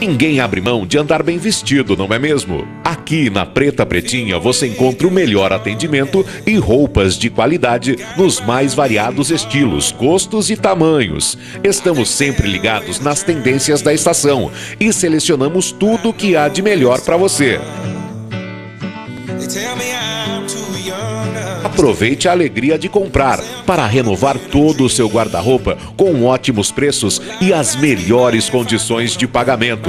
Ninguém abre mão de andar bem vestido, não é mesmo? Aqui na Preta Pretinha você encontra o melhor atendimento e roupas de qualidade nos mais variados estilos, gostos e tamanhos. Estamos sempre ligados nas tendências da estação e selecionamos tudo o que há de melhor para você. Aproveite a alegria de comprar para renovar todo o seu guarda-roupa com ótimos preços e as melhores condições de pagamento.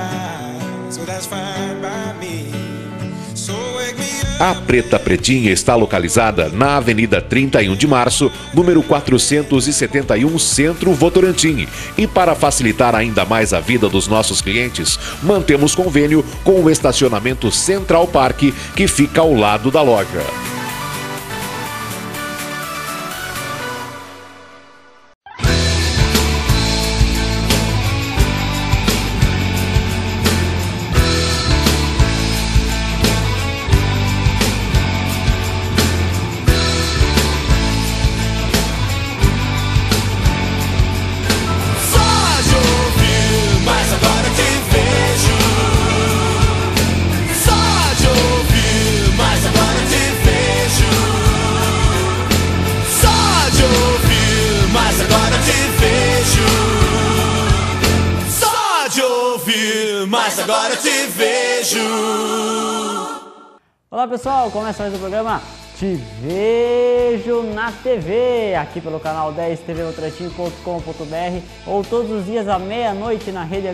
A Preta Pretinha está localizada na Avenida 31 de Março, número 471, Centro Votorantim. E para facilitar ainda mais a vida dos nossos clientes, mantemos convênio com o estacionamento Central Park, que fica ao lado da loja. Mas agora te vejo. Olá pessoal, começa mais o programa Te Vejo na TV, aqui pelo canal 10tvvotorantim.com.br ou todos os dias à meia-noite na rede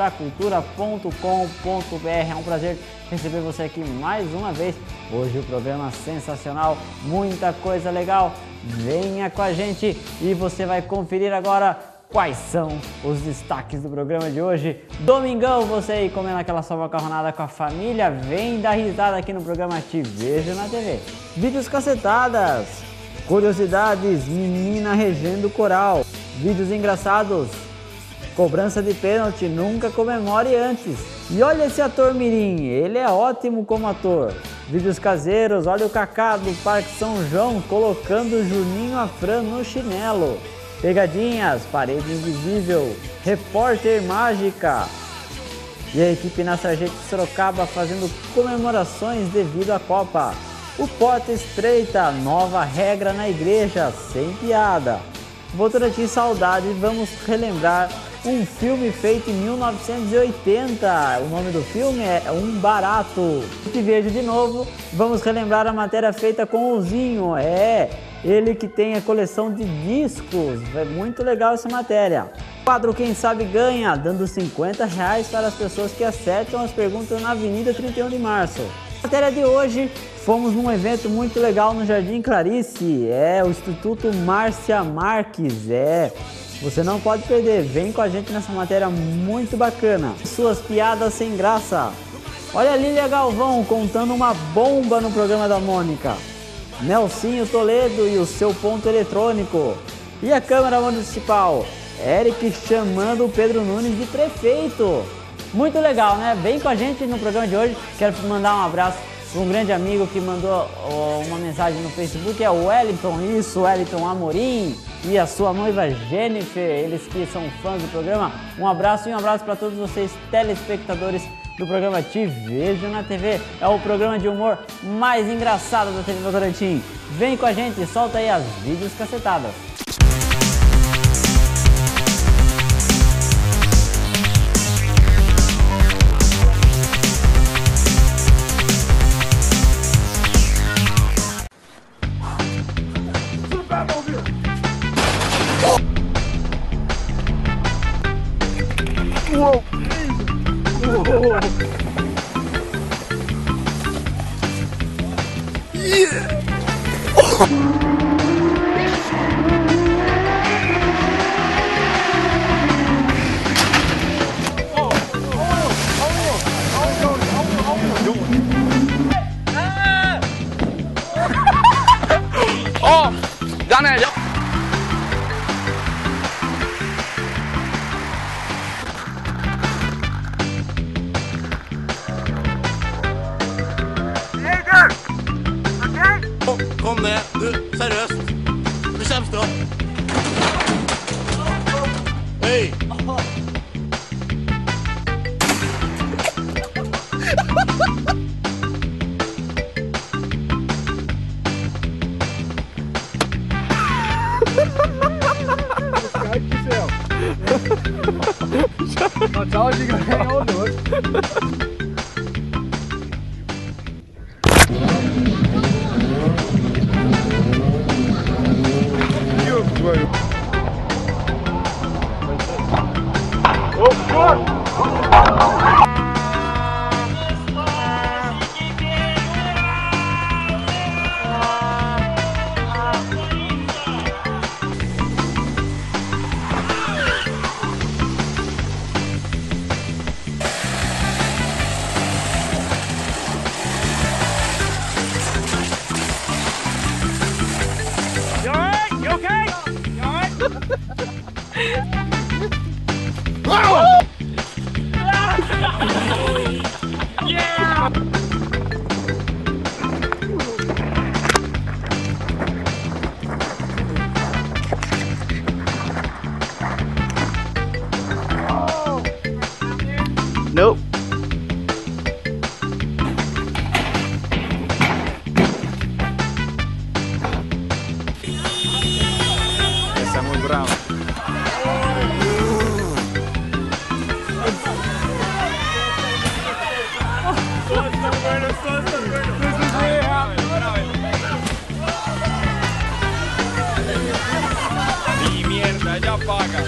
amigosdacultura.com.br. É um prazer receber você aqui mais uma vez. Hoje o programa sensacional, muita coisa legal. Venha com a gente e você vai conferir agora quais são os destaques do programa de hoje. Domingão, você aí comendo aquela sua macarronada com a família, vem dar risada aqui no programa Te Vejo na TV. Vídeos cacetadas, curiosidades, menina regendo coral, vídeos engraçados, cobrança de pênalti, nunca comemore antes. E olha esse ator mirim, ele é ótimo como ator. Vídeos caseiros, olha o Kaká do Parque São João colocando o Juninho Afran no chinelo. Pegadinhas, Parede Invisível, Repórter Mágica e a equipe na Sargento Sorocaba fazendo comemorações devido à Copa. O Porta Estreita, nova regra na igreja, sem piada. Votorantim Saudade, vamos relembrar um filme feito em 1980. O nome do filme é Um Barato. Te Vejo de novo, vamos relembrar a matéria feita com o Zinho. Ele que tem a coleção de discos, é muito legal essa matéria. Quadro Quem Sabe Ganha, dando R$50 para as pessoas que acertam as perguntas na Avenida 31 de Março. Matéria de hoje, fomos num evento muito legal no Jardim Clarice, o Instituto Márcia Marques, você não pode perder, vem com a gente nessa matéria muito bacana. Suas piadas sem graça. Olha a Lília Galvão contando uma bomba no programa da Mônica. Nelsinho Toledo e o seu ponto eletrônico. E a Câmara Municipal, Eric chamando o Pedro Nunes de prefeito. Muito legal, né? Vem com a gente no programa de hoje. Quero mandar um abraço para um grande amigo que mandou uma mensagem no Facebook, é o Wellington, o Wellington Amorim e a sua noiva Jennifer, eles que são fãs do programa. Um abraço e um abraço para todos vocês, telespectadores do programa Te Vejo na TV. É o programa de humor mais engraçado da TV Votorantim. Vem com a gente, solta aí as vídeos cacetadas. Uou! Dane, Kom ned, du, seriøst. Det kommer straff. Hei! Nope. Essa é muito brava. Y mierda, ya paga.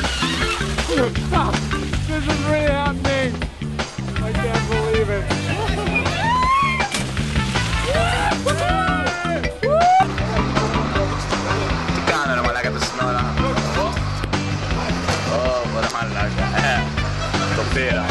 This is really happening. I can't believe it. Camera malaga to snora. Oh, buona malaga. Toppera.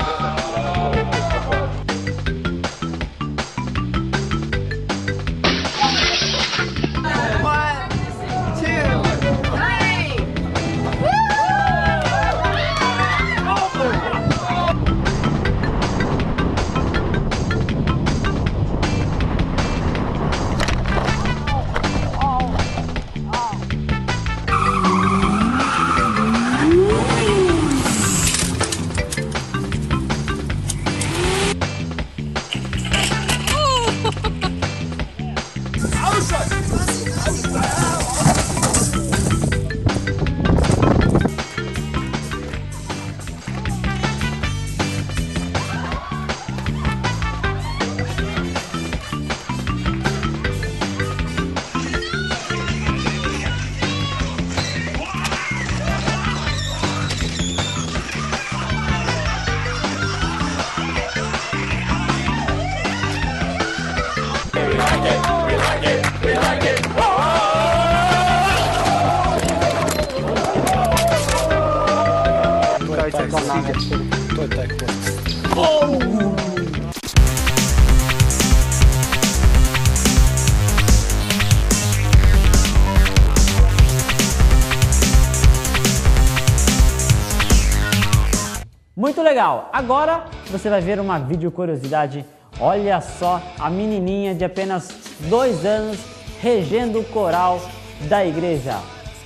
Muito legal! Agora você vai ver uma vídeo curiosidade. Olha só a menininha de apenas 2 anos regendo o coral da igreja.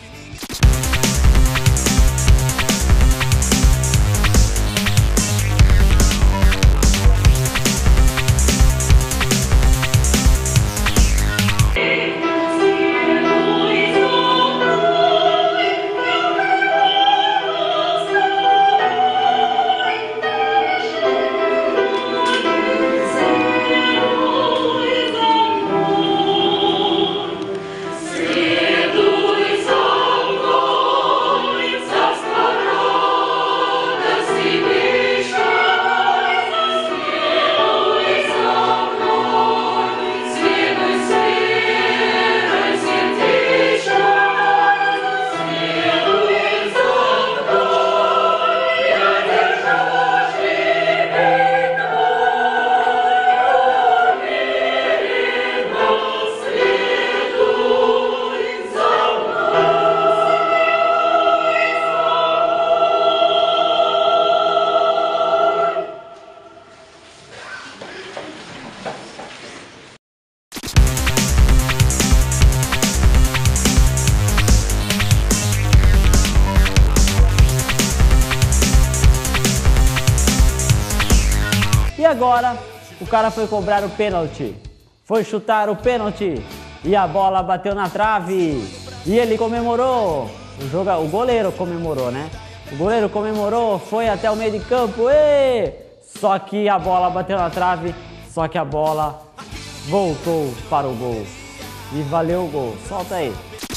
E agora o cara foi cobrar o pênalti, foi chutar o pênalti e a bola bateu na trave e ele comemorou. O goleiro comemorou, né? O goleiro comemorou, foi até o meio de campo, só que a bola bateu na trave, só que a bola voltou para o gol. E valeu o gol. Solta aí.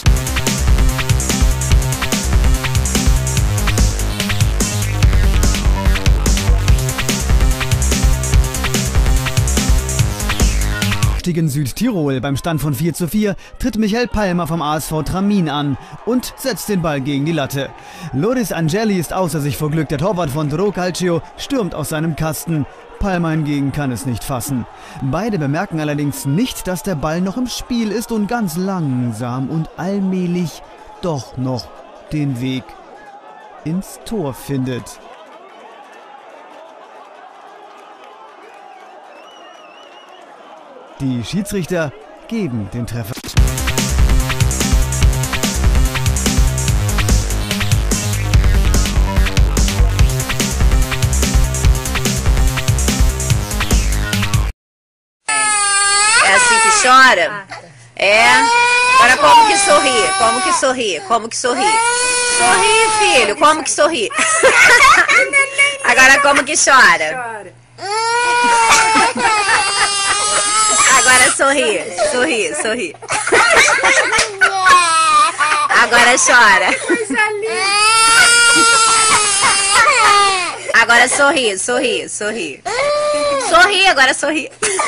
In Südtirol beim Stand von 4:4 tritt Michael Palmer vom ASV Tramin an und setzt den Ball gegen die Latte. Loris Angeli ist außer sich vor Glück. Der Torwart von Dro Calcio stürmt aus seinem Kasten. Palmer hingegen kann es nicht fassen. Beide bemerken allerdings nicht, dass der Ball noch im Spiel ist und ganz langsam und allmählich doch noch den Weg ins Tor findet. Die Schiedsrichter geben den Treffer. É assim que chora? É? Agora como que sorri? Como que sorri? Como que sorri? Sorri, filho. Como que sorri? Agora como que chora? Agora sorri, sorri, sorri. Agora chora. Agora sorri, sorri, sorri. Sorri, agora sorri.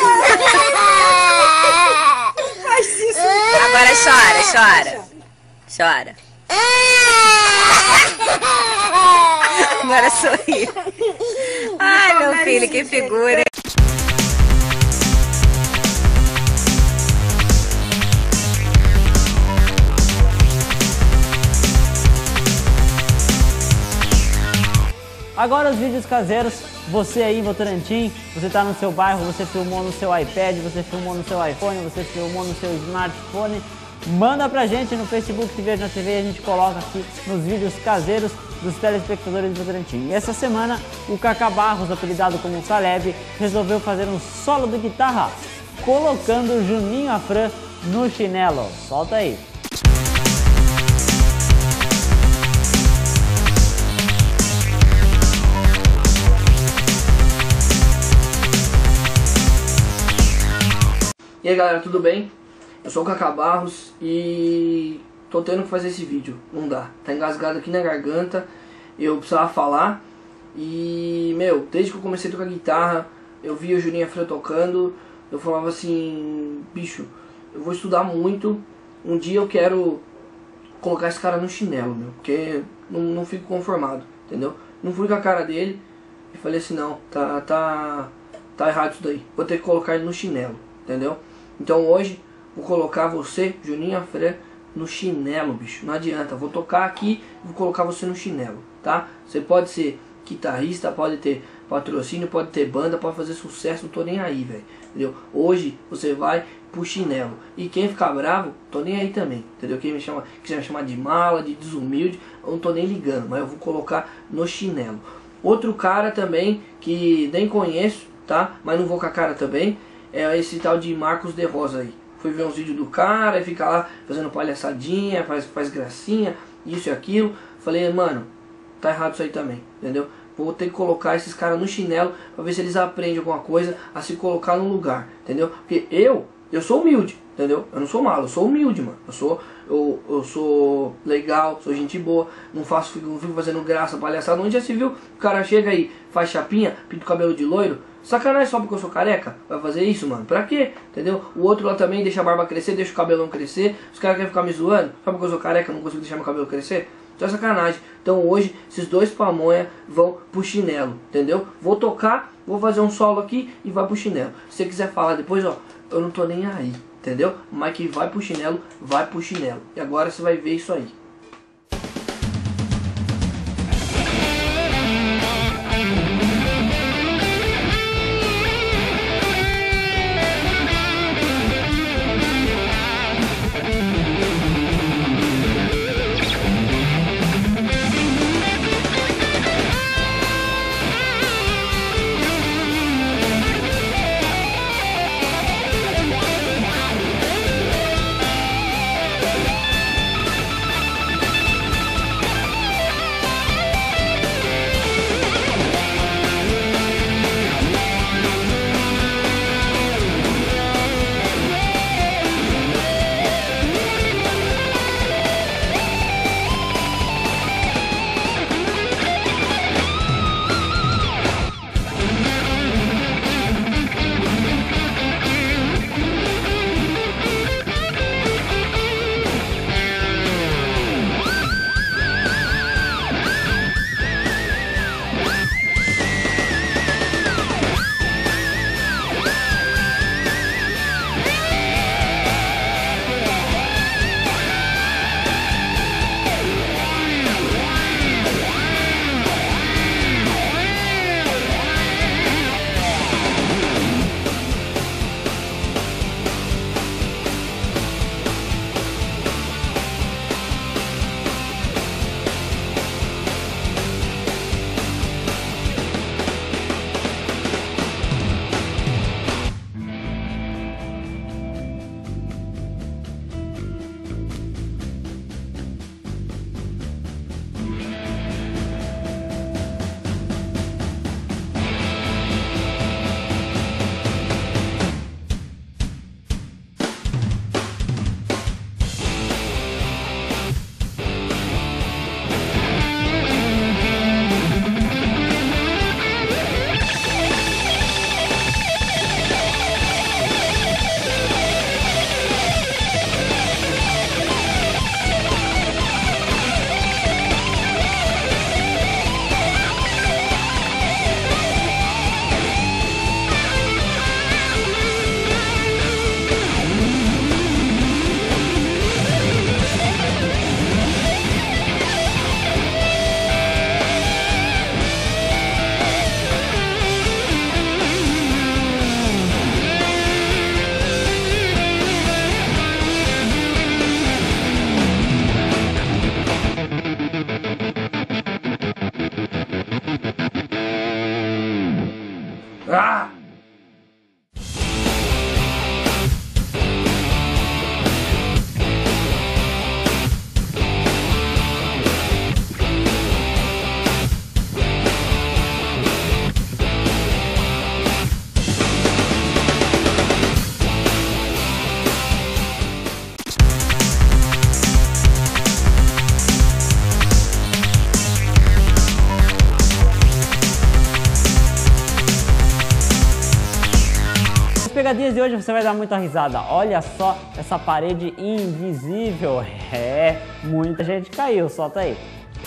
Agora chora, chora. Chora. Agora sorri. Ai, meu filho, que figura. Agora os vídeos caseiros, você aí em Votorantim, você está no seu bairro, você filmou no seu iPad, você filmou no seu iPhone, você filmou no seu smartphone, manda pra gente no Facebook Te Vejo na TV e a gente coloca aqui nos vídeos caseiros dos telespectadores de Votorantim. E essa semana o Cacá Barros, apelidado como Caleb, resolveu fazer um solo de guitarra, colocando o Juninho Afran no chinelo. Solta aí. E aí galera, tudo bem? Eu sou o Cacá Barros e tô tendo que fazer esse vídeo, não dá, tá engasgado aqui na garganta, eu precisava falar e, desde que eu comecei a tocar guitarra, eu via o Juninho Afran tocando, eu falava assim, bicho, eu vou estudar muito, um dia eu quero colocar esse cara no chinelo, porque não fico conformado, entendeu? Não fui com a cara dele e falei assim, não, tá errado isso daí, vou ter que colocar ele no chinelo, entendeu? Então hoje vou colocar você, Juninho Afran, no chinelo, bicho. Não adianta, vou tocar aqui e vou colocar você no chinelo, tá? Você pode ser guitarrista, pode ter patrocínio, pode ter banda, pode fazer sucesso, não tô nem aí, velho. Entendeu? Hoje você vai pro chinelo. E quem ficar bravo, tô nem aí também, entendeu? Quem quiser me chamar de mala, de desumilde, eu não tô nem ligando, mas eu vou colocar no chinelo. Outro cara também que nem conheço, tá? Mas não vou com a cara também. É esse tal de Marcos de Rosa aí. Fui ver uns vídeos do cara e fica lá fazendo palhaçadinha, faz gracinha, isso e aquilo. Falei, mano, tá errado isso aí também, entendeu? Vou ter que colocar esses caras no chinelo pra ver se eles aprendem alguma coisa a se colocar no lugar, entendeu? Porque eu sou humilde, entendeu? Eu não sou malo, eu sou humilde, mano. Eu sou legal, sou gente boa, não fico fazendo graça, palhaçada. Onde já se viu? O cara chega aí, faz chapinha, pinta o cabelo de loiro. Sacanagem só porque eu sou careca? Vai fazer isso, mano? Pra quê? Entendeu? O outro lá também deixa a barba crescer, deixa o cabelão crescer. Os caras querem ficar me zoando? Só porque eu sou careca, não consigo deixar meu cabelo crescer? Então é sacanagem. Então hoje, esses dois pamonha vão pro chinelo, entendeu? Vou tocar, vou fazer um solo aqui e vai pro chinelo. Se você quiser falar depois, ó, eu não tô nem aí, entendeu? Mas que vai pro chinelo, vai pro chinelo. E agora você vai ver isso aí. Ah! Pegadinhas de hoje você vai dar muita risada. Olha só essa parede invisível. É, muita gente caiu, solta aí.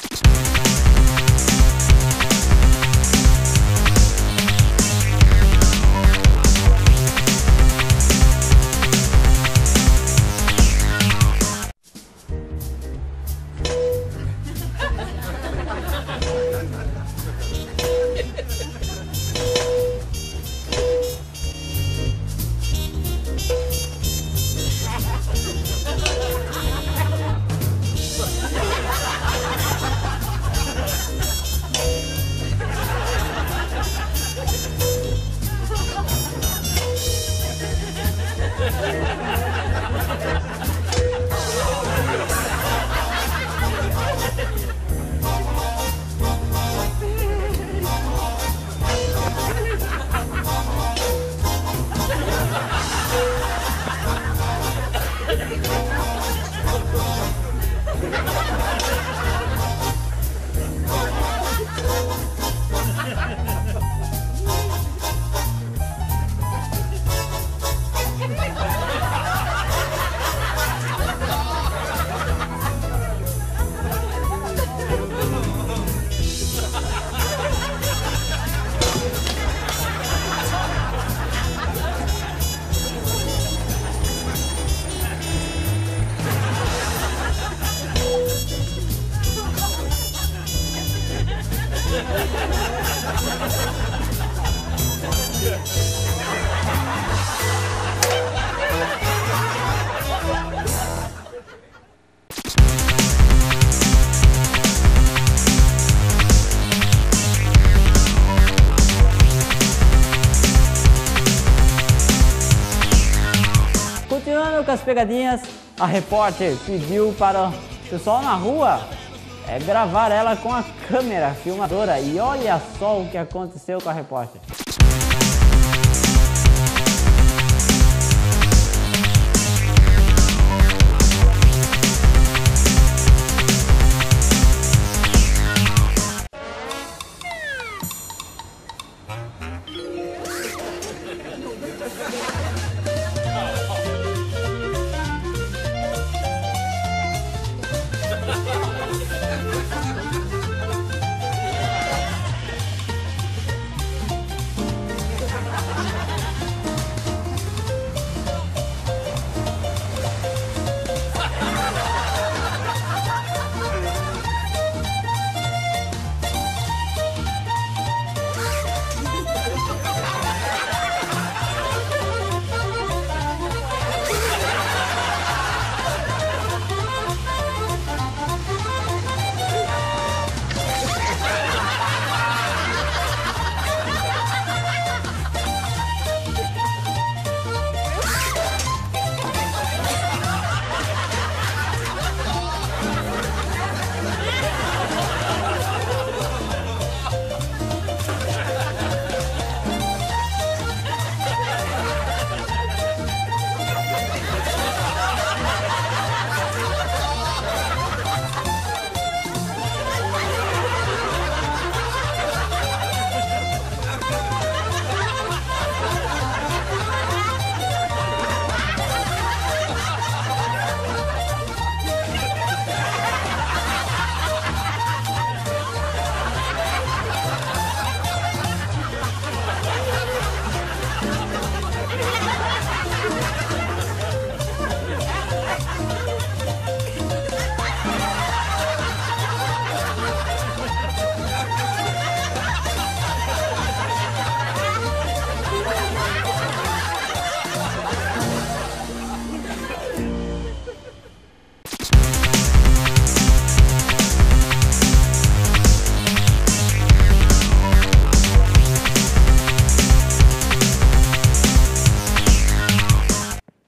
Continuando com as pegadinhas, a repórter pediu para o pessoal na rua gravar ela com a câmera filmadora. E olha só o que aconteceu com a repórter.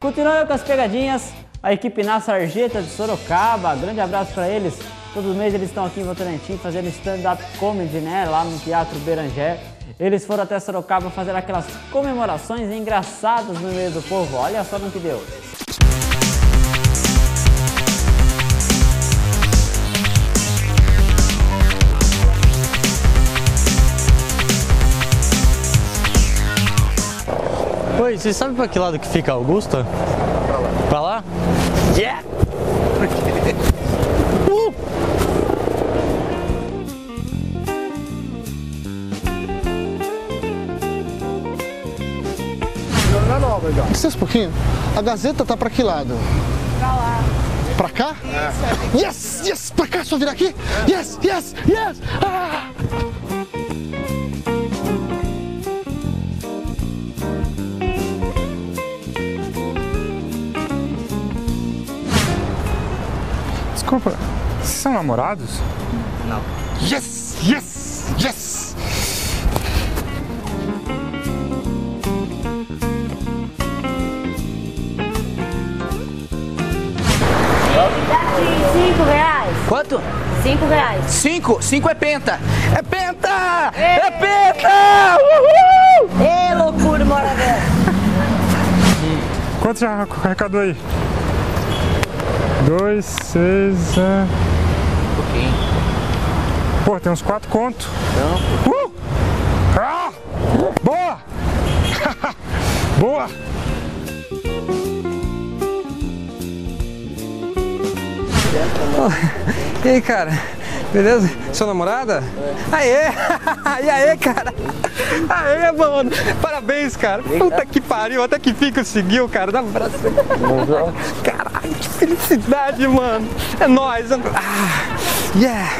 Continuando com as pegadinhas, a equipe Na Sarjeta de Sorocaba, grande abraço para eles. Todo mês eles estão aqui em Votorantim fazendo stand-up comedy, né, lá no Teatro Beranger. Eles foram até Sorocaba fazer aquelas comemorações engraçadas no meio do povo. Olha só no que deu. Oi, você sabe pra que lado que fica a Augusta? Pra lá? Yeah! Licença um pouquinho. A Gazeta tá pra que lado? Pra lá. Pra cá? É. Yes! Yes! Pra cá, só virar aqui? Yes! Yes! Yes! Ah! Desculpa, vocês são namorados? Não. Yes! Yes! Yes! R$5. Quanto? R$5. 5? 5 é penta! É penta! É penta! Uhul! Ê, loucura, mora velho. Quanto já arrecadou aí? 2, 6... pouquinho. Pô, tem uns 4 conto. Não. Ah! Boa! Boa! E aí, cara? Beleza? Sua namorada? Aê! E aí, cara? Aê, mano! Parabéns, cara! Puta que pariu, até que fica conseguiu, cara! Dá um abraço. Caralho, que felicidade, mano! É nóis! Yeah!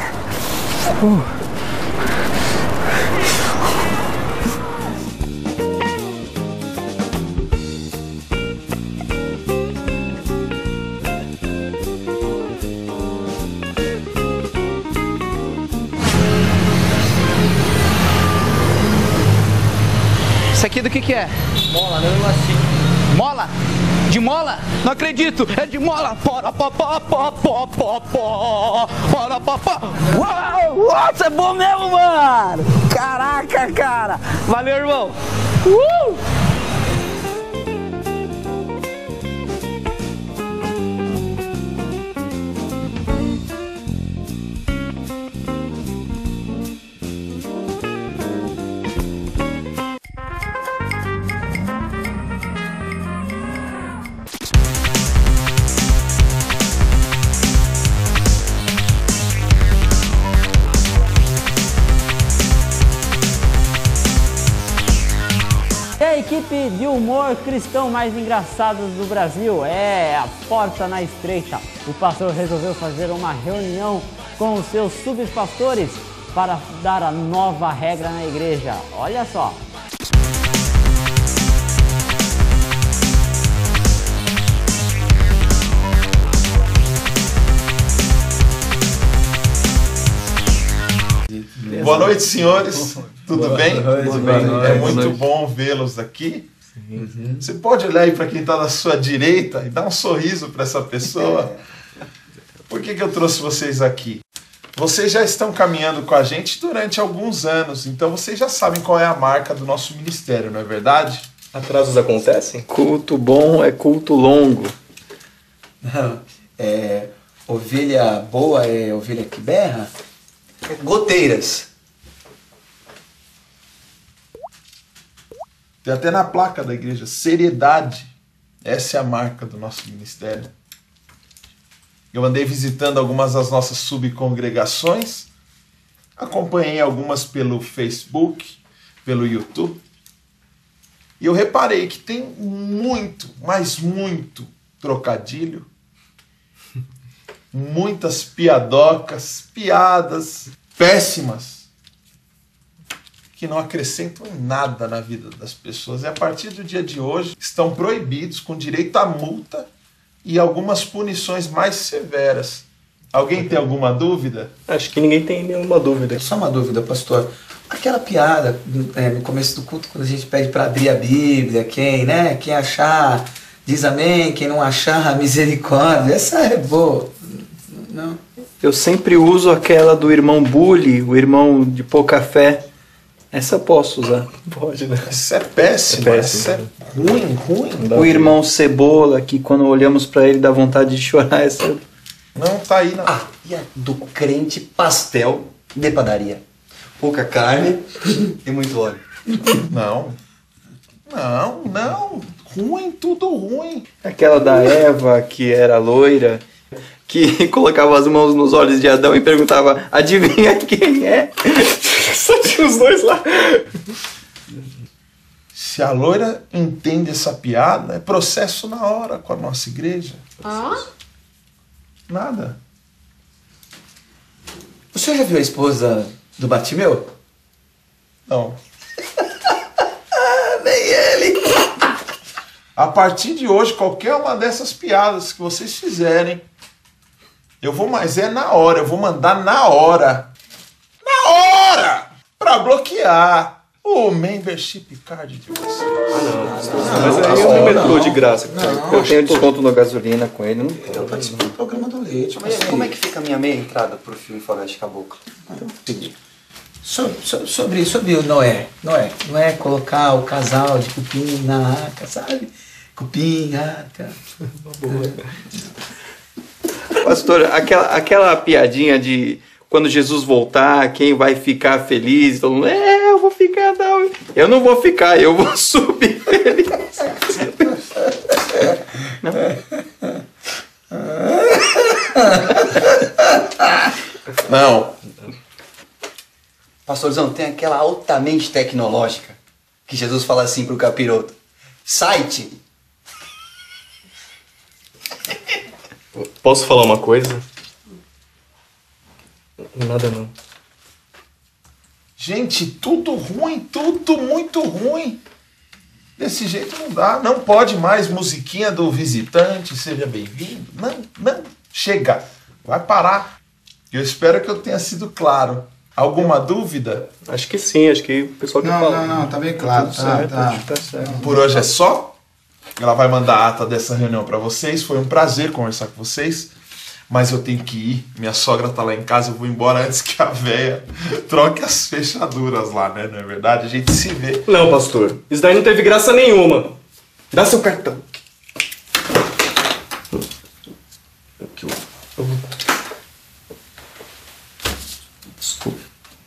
Isso aqui do que é? Mola, não assim. Mola? De mola? Não acredito! É de mola! Para papá, papá, papá, para papá! Uau! Nossa, é bom mesmo, mano! Caraca, cara! Valeu, irmão! A equipe de humor cristão mais engraçados do Brasil é a Porta na Estreita. O pastor resolveu fazer uma reunião com os seus subpastores para dar a nova regra na igreja. Olha só. Boa noite, senhores. Tudo bem? É muito bom vê-los aqui. Você pode olhar aí para quem está na sua direita e dar um sorriso para essa pessoa. Por que eu trouxe vocês aqui? Vocês já estão caminhando com a gente durante alguns anos, então vocês já sabem qual é a marca do nosso ministério, não é verdade? Atrasos acontecem? Culto bom é culto longo. Não, ovelha boa é ovelha que berra? Goteiras. Tem até na placa da igreja, seriedade. Essa é a marca do nosso ministério. Eu andei visitando algumas das nossas subcongregações, acompanhei algumas pelo Facebook, pelo YouTube, e eu reparei que tem muito, mas muito trocadilho, muitas piadocas, piadas péssimas, que não acrescentam em nada na vida das pessoas. E a partir do dia de hoje estão proibidos, com direito a multa e algumas punições mais severas. Alguém tem alguma dúvida? Acho que ninguém tem nenhuma dúvida. Só uma dúvida, pastor. Aquela piada no começo do culto, quando a gente pede para abrir a Bíblia, quem achar Diz amém, quem não achar, misericórdia. Essa é boa. Não. Eu sempre uso aquela do irmão Bully, o irmão de pouca fé. Essa eu posso usar. Pode, né? Isso é péssimo. Isso é ruim. O irmão Cebola, que quando olhamos pra ele dá vontade de chorar. Essa... Não, tá aí. Não. Ah, e a do crente pastel de padaria. Pouca carne e muito óleo. Não. Ruim, tudo ruim. Aquela da Eva, que era loira, que colocava as mãos nos olhos de Adão e perguntava, adivinha quem é? Só tinha os dois lá. Se a loira entende essa piada, é processo na hora com a nossa igreja. Nada. O senhor já viu a esposa do Batimeu? Não. Nem ele. A partir de hoje, qualquer uma dessas piadas que vocês fizerem, eu vou, mas é na hora, eu vou mandar na hora. Na hora! Pra bloquear o membership card de vocês. Mas aí eu me meto de graça. Eu tenho desconto na gasolina com ele. Não eu participo do programa do Leite. Mas como é que fica a minha meia entrada pro filme Floresta Caboclo? Sobre o Noé. Noé colocar o casal de cupim na arca, sabe? Cupim, arca. Pastor, aquela piadinha de quando Jesus voltar, quem vai ficar feliz? Todo mundo, eu vou ficar, não. Eu não vou ficar, eu vou subir feliz. Não. Pastorzão, tem aquela altamente tecnológica que Jesus fala assim pro capiroto. Site! Posso falar uma coisa? Nada não. Gente, tudo ruim, tudo muito ruim. Desse jeito não dá. Não pode mais musiquinha do visitante, seja bem-vindo. Não. Chega. Vai parar. Eu espero que eu tenha sido claro. Alguma dúvida? Acho que sim, acho que o pessoal quer falar. Não, tá bem claro. Tá certo. Por hoje é só. Ela vai mandar a ata dessa reunião para vocês. Foi um prazer conversar com vocês. Mas eu tenho que ir. Minha sogra tá lá em casa. Eu vou embora antes que a véia troque as fechaduras lá, né? Não é verdade? A gente se vê. Não, pastor. Isso daí não teve graça nenhuma. Dá seu cartão. Desculpa.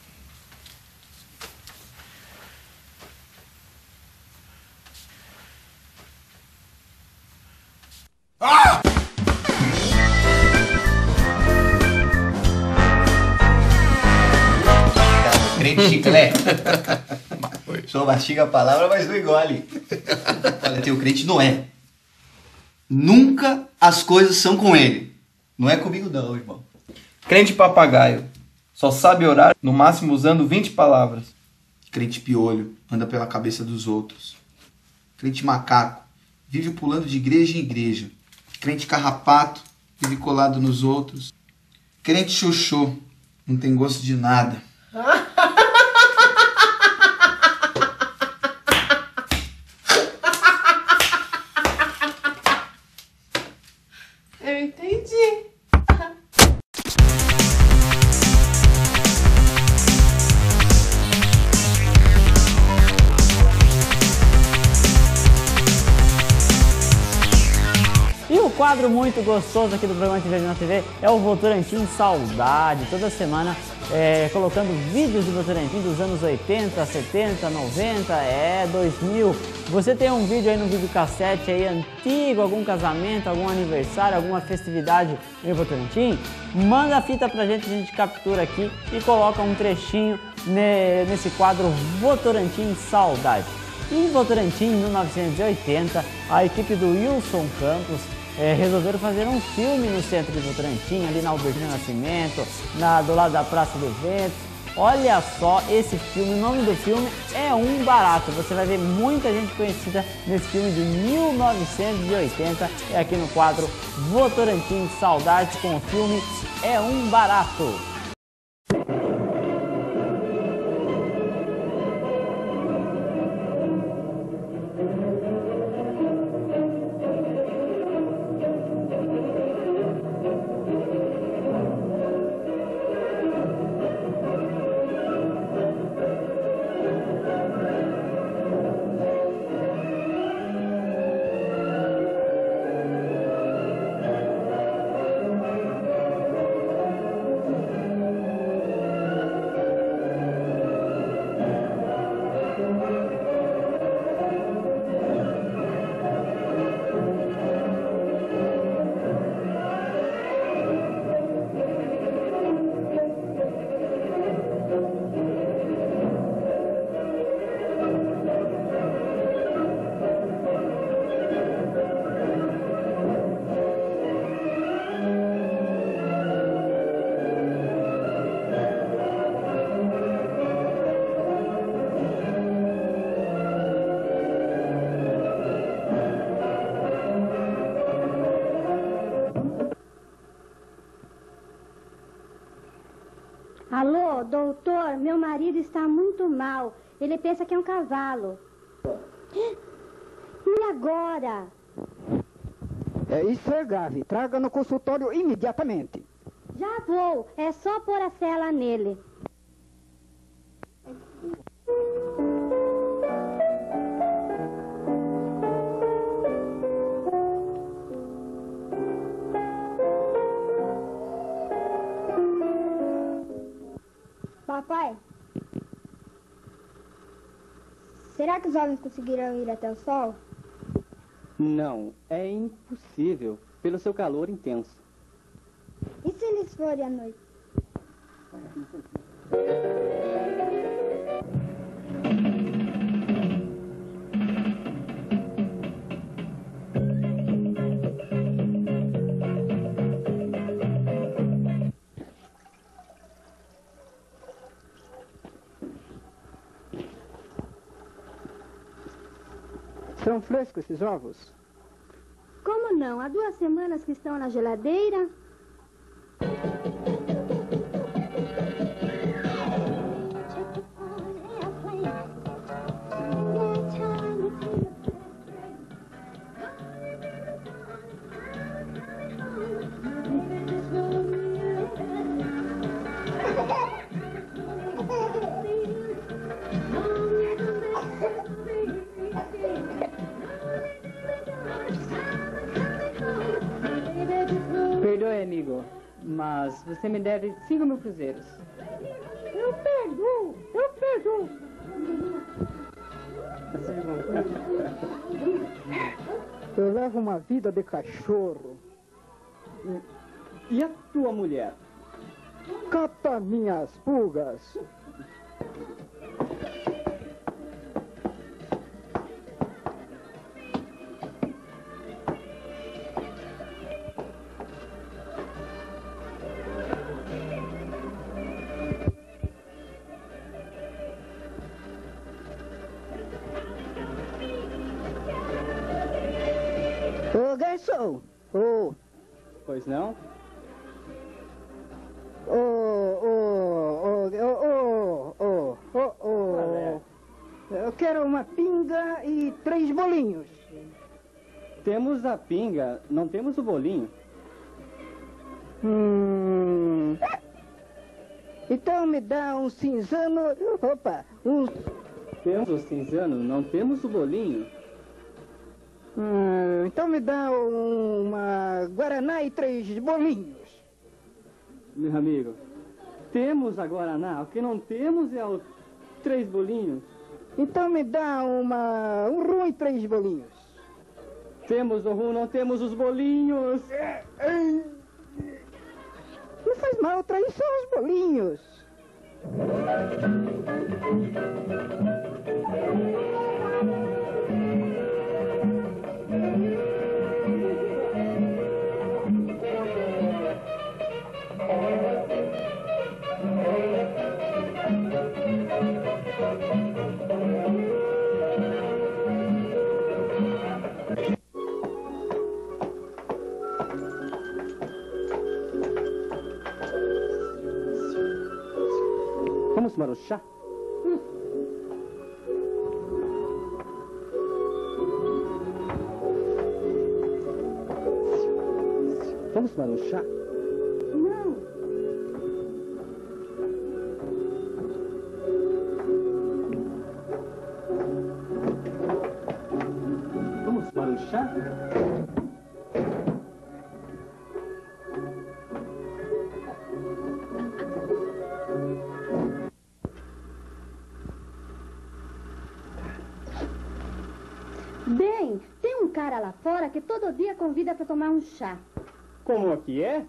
Crente chiclete. Só mastiga a palavra, mas não engole. Olha, tem o crente Noé. Nunca as coisas são com ele. Não é comigo não, irmão. Crente papagaio. Só sabe orar, no máximo usando 20 palavras. Crente piolho. Anda pela cabeça dos outros. Crente macaco. Vive pulando de igreja em igreja. Crente carrapato. Vive colado nos outros. Crente xoxô. Não tem gosto de nada. Eu entendi. E o quadro muito gostoso aqui do programa Te Vejo na TV é o Votorantim Saudade. Toda semana colocando vídeos de Votorantim dos anos 80, 70, 90, 2000. Você tem um vídeo aí no videocassete aí antigo, algum casamento, algum aniversário, alguma festividade em Votorantim? Manda a fita pra gente, a gente captura aqui e coloca um trechinho nesse quadro Votorantim Saudade. Em Votorantim, em 1980, a equipe do Wilson Campos resolveram fazer um filme no centro de Votorantim, ali na Albertina Nascimento, do lado da Praça do Vento. Olha só esse filme, o nome do filme é Um Barato. Você vai ver muita gente conhecida nesse filme de 1980, aqui no quadro Votorantim Saudade, com o filme É Um Barato. Ô, doutor, meu marido está muito mal. Ele pensa que é um cavalo. E agora? Isso é grave. Traga no consultório imediatamente. Já vou. É só pôr a cela nele. Papai, será que os homens conseguirão ir até o sol? Não, é impossível, pelo seu calor intenso. E se eles forem à noite? São frescos esses ovos? Como não? Há 2 semanas que estão na geladeira. Perdoe, amigo, mas você me deve 5.000 cruzeiros. Eu perdoo. Eu levo uma vida de cachorro. E a tua mulher? Cata minhas pulgas. Ô, garçom! Ô! Pois não? Eu quero uma pinga e 3 bolinhos. Temos a pinga, não temos o bolinho. Então me dá um cinzano. Opa! Temos o cinzano, não temos o bolinho. Então me dá uma guaraná e 3 bolinhos. Meu amigo, temos a guaraná, o que não temos é os 3 bolinhos. Então me dá um rum e 3 bolinhos. Temos o rum, não temos os bolinhos. Não faz mal, traz só os bolinhos. Vamos tomar o chá? Vamos tomar um chá? Não. Vamos tomar um chá? Bem, tem um cara lá fora que todo dia convida para tomar um chá. Como que é?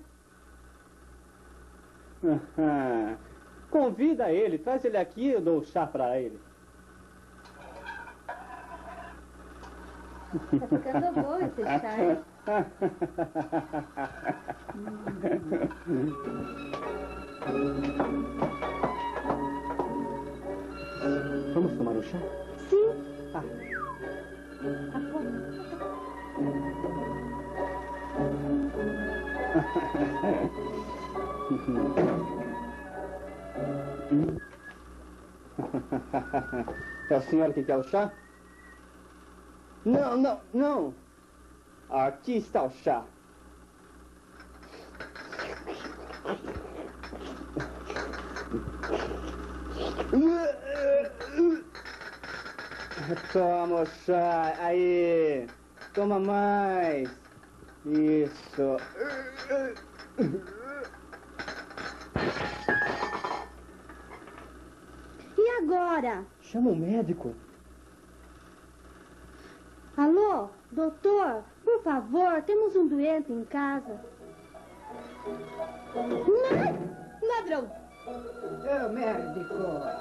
Convida ele, traz ele aqui e eu dou o chá pra ele. Tá ficando bom esse chá, hein? Vamos tomar um chá? Sim. É o senhor que quer o chá? Não, não, não. Aqui está o chá. Toma o chá. Aí. Toma mais. Isso. E agora? Chama o médico. Alô, doutor? Por favor, temos um doente em casa. Ladrão! Ô, médico.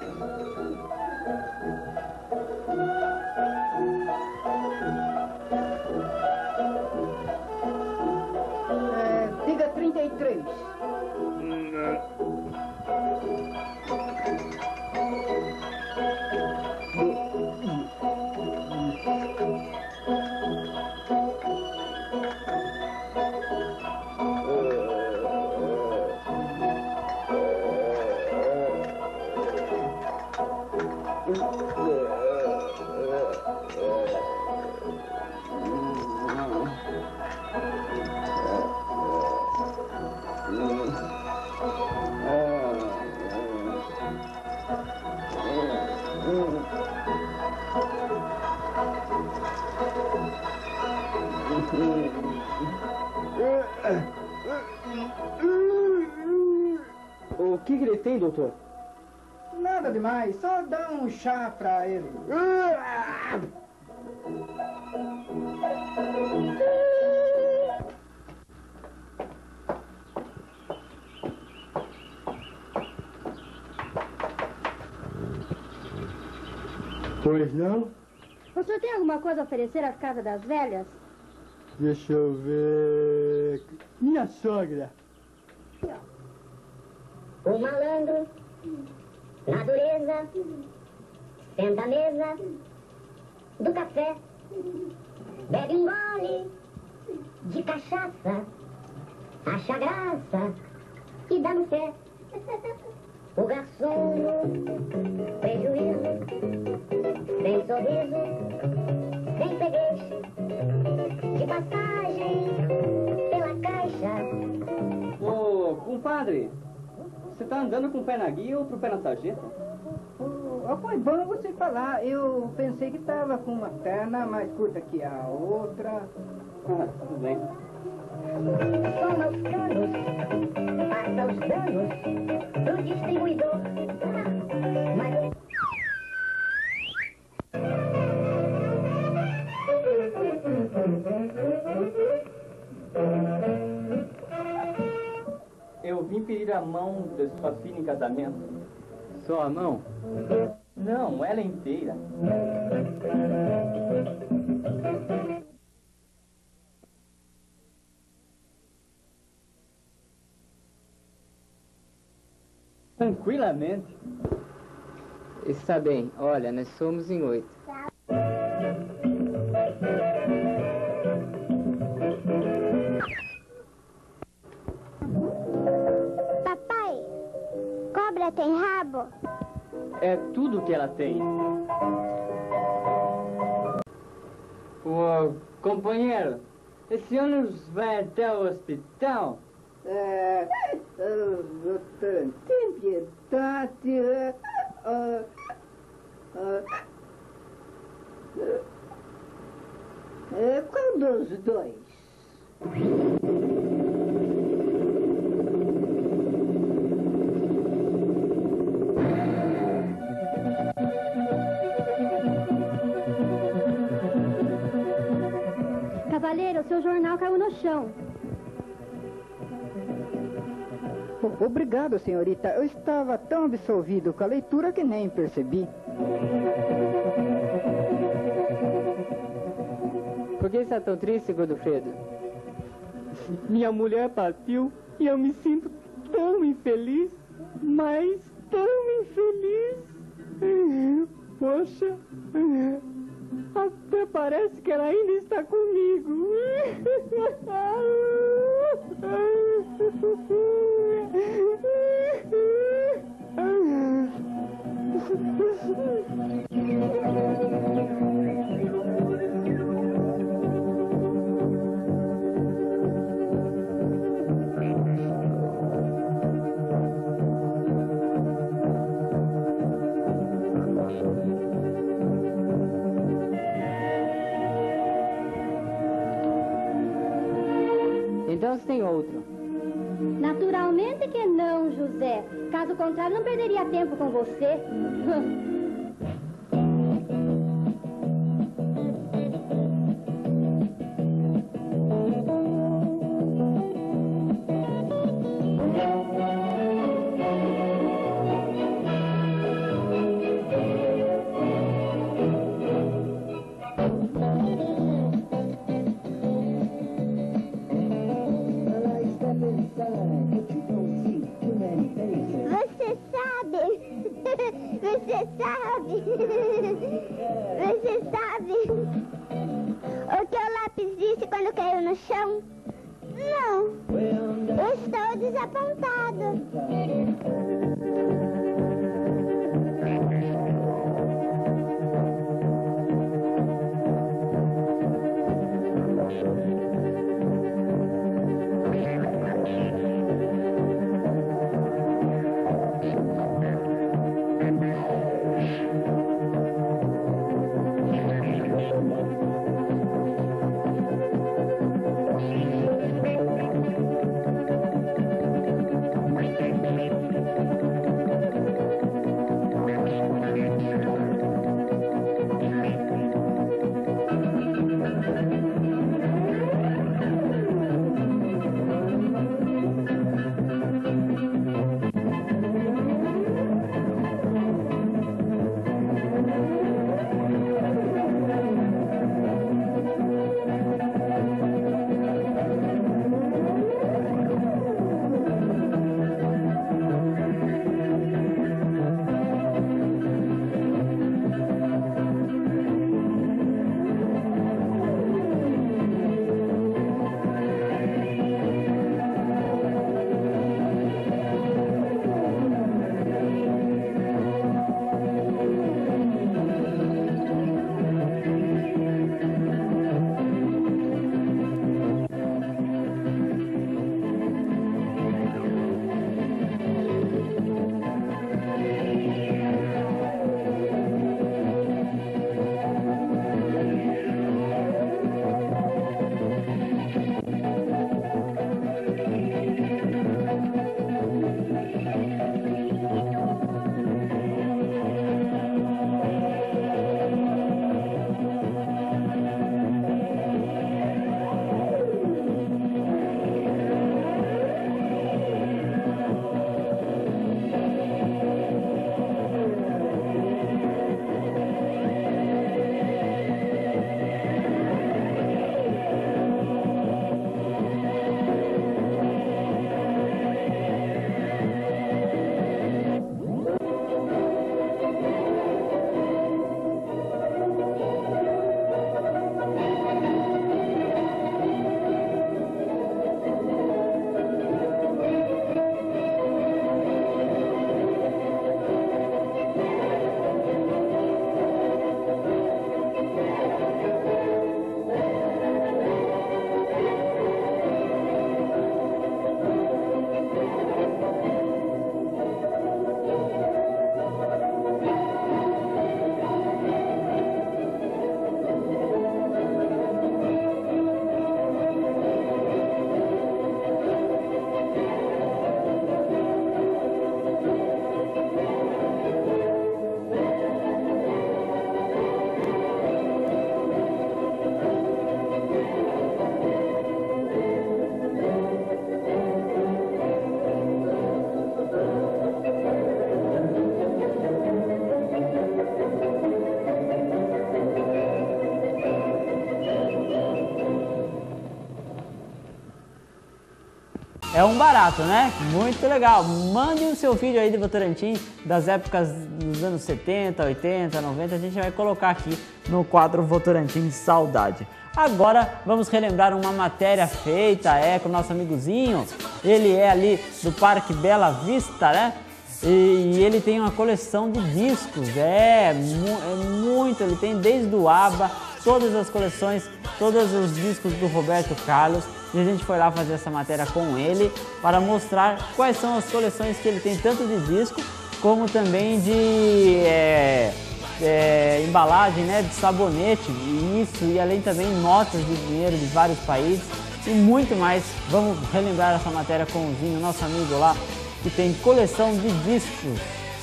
Diga 33. O que ele tem, doutor? Nada demais, só dá um chá pra ele. Pois não? O senhor tem alguma coisa a oferecer às casas das velhas? Deixa eu ver... Minha sogra. O malandro, na dureza, senta à mesa do café, bebe um gole de cachaça, acha graça e dá no pé. O garçom, prejuízo, sem sorriso, sem pegueixe, de passagem pela caixa. Ô, compadre, você tá andando com o pé na guia ou pro pé na sarjeta? Foi bom você falar. Eu pensei que tava com uma perna mais curta que a outra. Tudo bem. Soma os canos, passa os danos do distribuidor. Mas... Eu vim pedir a mão da sua filha em casamento. Só a mão? Não, ela inteira. Tranquilamente. Está bem, olha, nós somos em 8. Papai, cobra tem rabo? É tudo que ela tem. Ô, companheiro, esse ônibus vai até o hospital? Doutor, tem piedade. Qual dos dois? Cavaleiro, seu jornal caiu no chão. Obrigado, senhorita. Eu estava tão absorvido com a leitura que nem percebi. Por que está tão triste, Godofredo? Minha mulher partiu e eu me sinto tão infeliz, mas tão infeliz. Poxa, até parece que ela ainda está comigo. Então você tem outro? Naturalmente que não, José. Caso contrário, não perderia tempo com você. Você sabe o que o lápis disse quando caiu no chão? Não, eu estou desapontado. É um barato, né? Muito legal. Mande o seu vídeo aí de Votorantim das épocas dos anos 70, 80, 90. A gente vai colocar aqui no quadro Votorantim Saudade. Agora vamos relembrar uma matéria feita com o nosso amigozinho. Ele é ali do Parque Bela Vista, né? E ele tem uma coleção de discos, muito, ele tem desde o ABBA, todas as coleções, todos os discos do Roberto Carlos. E a gente foi lá fazer essa matéria com ele para mostrar quais são as coleções que ele tem, tanto de disco como também de embalagem, né, de sabonete, e além também notas de dinheiro de vários países e muito mais. Vamos relembrar essa matéria com o Zinho, nosso amigo lá, que tem coleção de discos.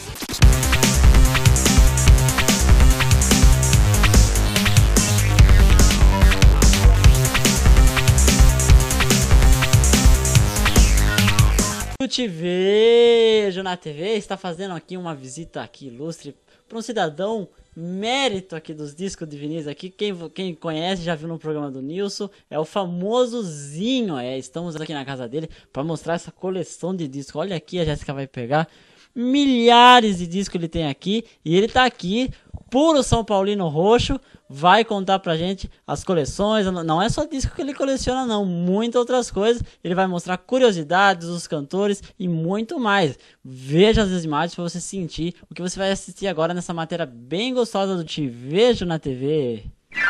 Eu te vejo na TV, está fazendo aqui uma visita aqui ilustre para um cidadão mérito aqui dos discos de Vinícius aqui. Quem conhece, já viu no programa do Nilson, é o famoso Zinho. Estamos aqui na casa dele para mostrar essa coleção de discos. Olha aqui, a Jéssica vai pegar milhares de discos ele tem aqui, e ele tá aqui puro São Paulino roxo, vai contar pra gente as coleções. Não é só disco que ele coleciona não, muitas outras coisas. Ele vai mostrar curiosidades dos cantores e muito mais. Veja as imagens para você sentir o que você vai assistir agora nessa matéria bem gostosa do Te Vejo na TV.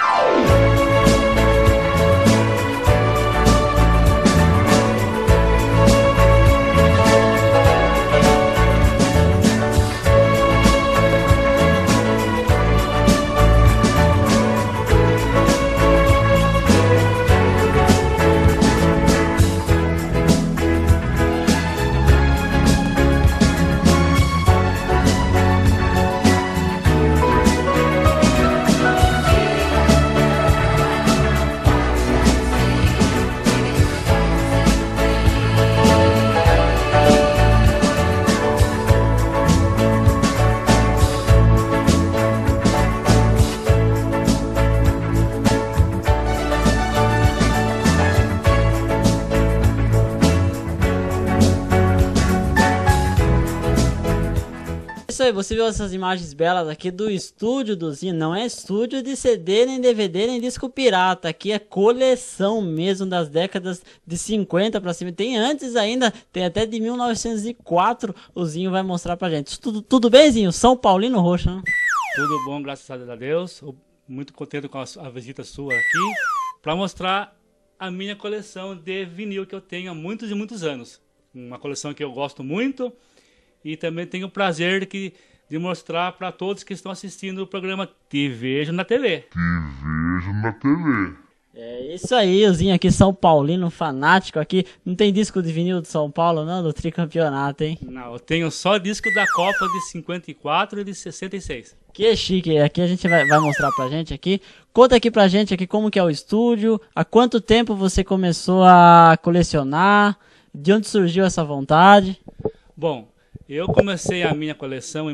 Você viu essas imagens belas aqui do estúdio do Zinho. Não é estúdio de CD, nem DVD, nem disco pirata. Aqui é coleção mesmo das décadas de 50 pra cima. Tem antes ainda, tem até de 1904. O Zinho vai mostrar pra gente. Tudo bem, Zinho? São Paulino roxo, né? Tudo bom, graças a Deus. Muito contente com a visita sua aqui pra mostrar a minha coleção de vinil que eu tenho há muitos e muitos anos. Uma coleção que eu gosto muito. E também tenho o prazer de mostrar para todos que estão assistindo o programa Te Vejo na TV. Te Vejo na TV. É isso aí, o Zinho aqui, São Paulino, fanático aqui. Não tem disco de vinil de São Paulo não, do tricampeonato, hein? Não, eu tenho só disco da Copa de 54 e de 66. Que chique, aqui a gente vai mostrar pra gente aqui. Conta aqui pra gente aqui como que é o estúdio, há quanto tempo você começou a colecionar, de onde surgiu essa vontade? Bom, eu comecei a minha coleção em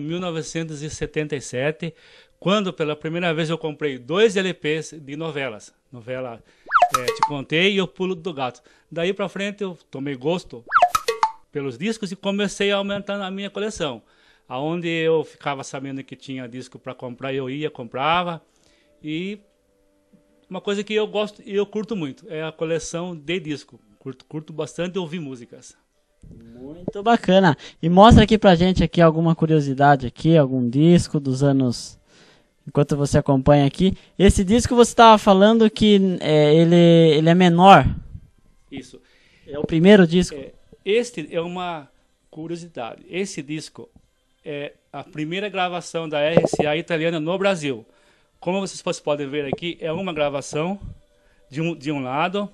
1977, quando pela primeira vez eu comprei 2 LPs de novelas. Novela Te Contei e O Pulo do Gato. Daí pra frente eu tomei gosto pelos discos e comecei a aumentar a minha coleção. Aonde eu ficava sabendo que tinha disco para comprar, eu ia, comprava. E uma coisa que eu gosto e eu curto muito é a coleção de disco. Curto bastante ouvir músicas. Muito bacana. E mostra aqui pra gente aqui alguma curiosidade aqui, algum disco dos anos, enquanto você acompanha aqui. Esse disco você estava falando que ele é menor. Isso. É o primeiro disco? Este é uma curiosidade. Esse disco é a primeira gravação da RCA italiana no Brasil. Como vocês podem ver aqui, é uma gravação de um lado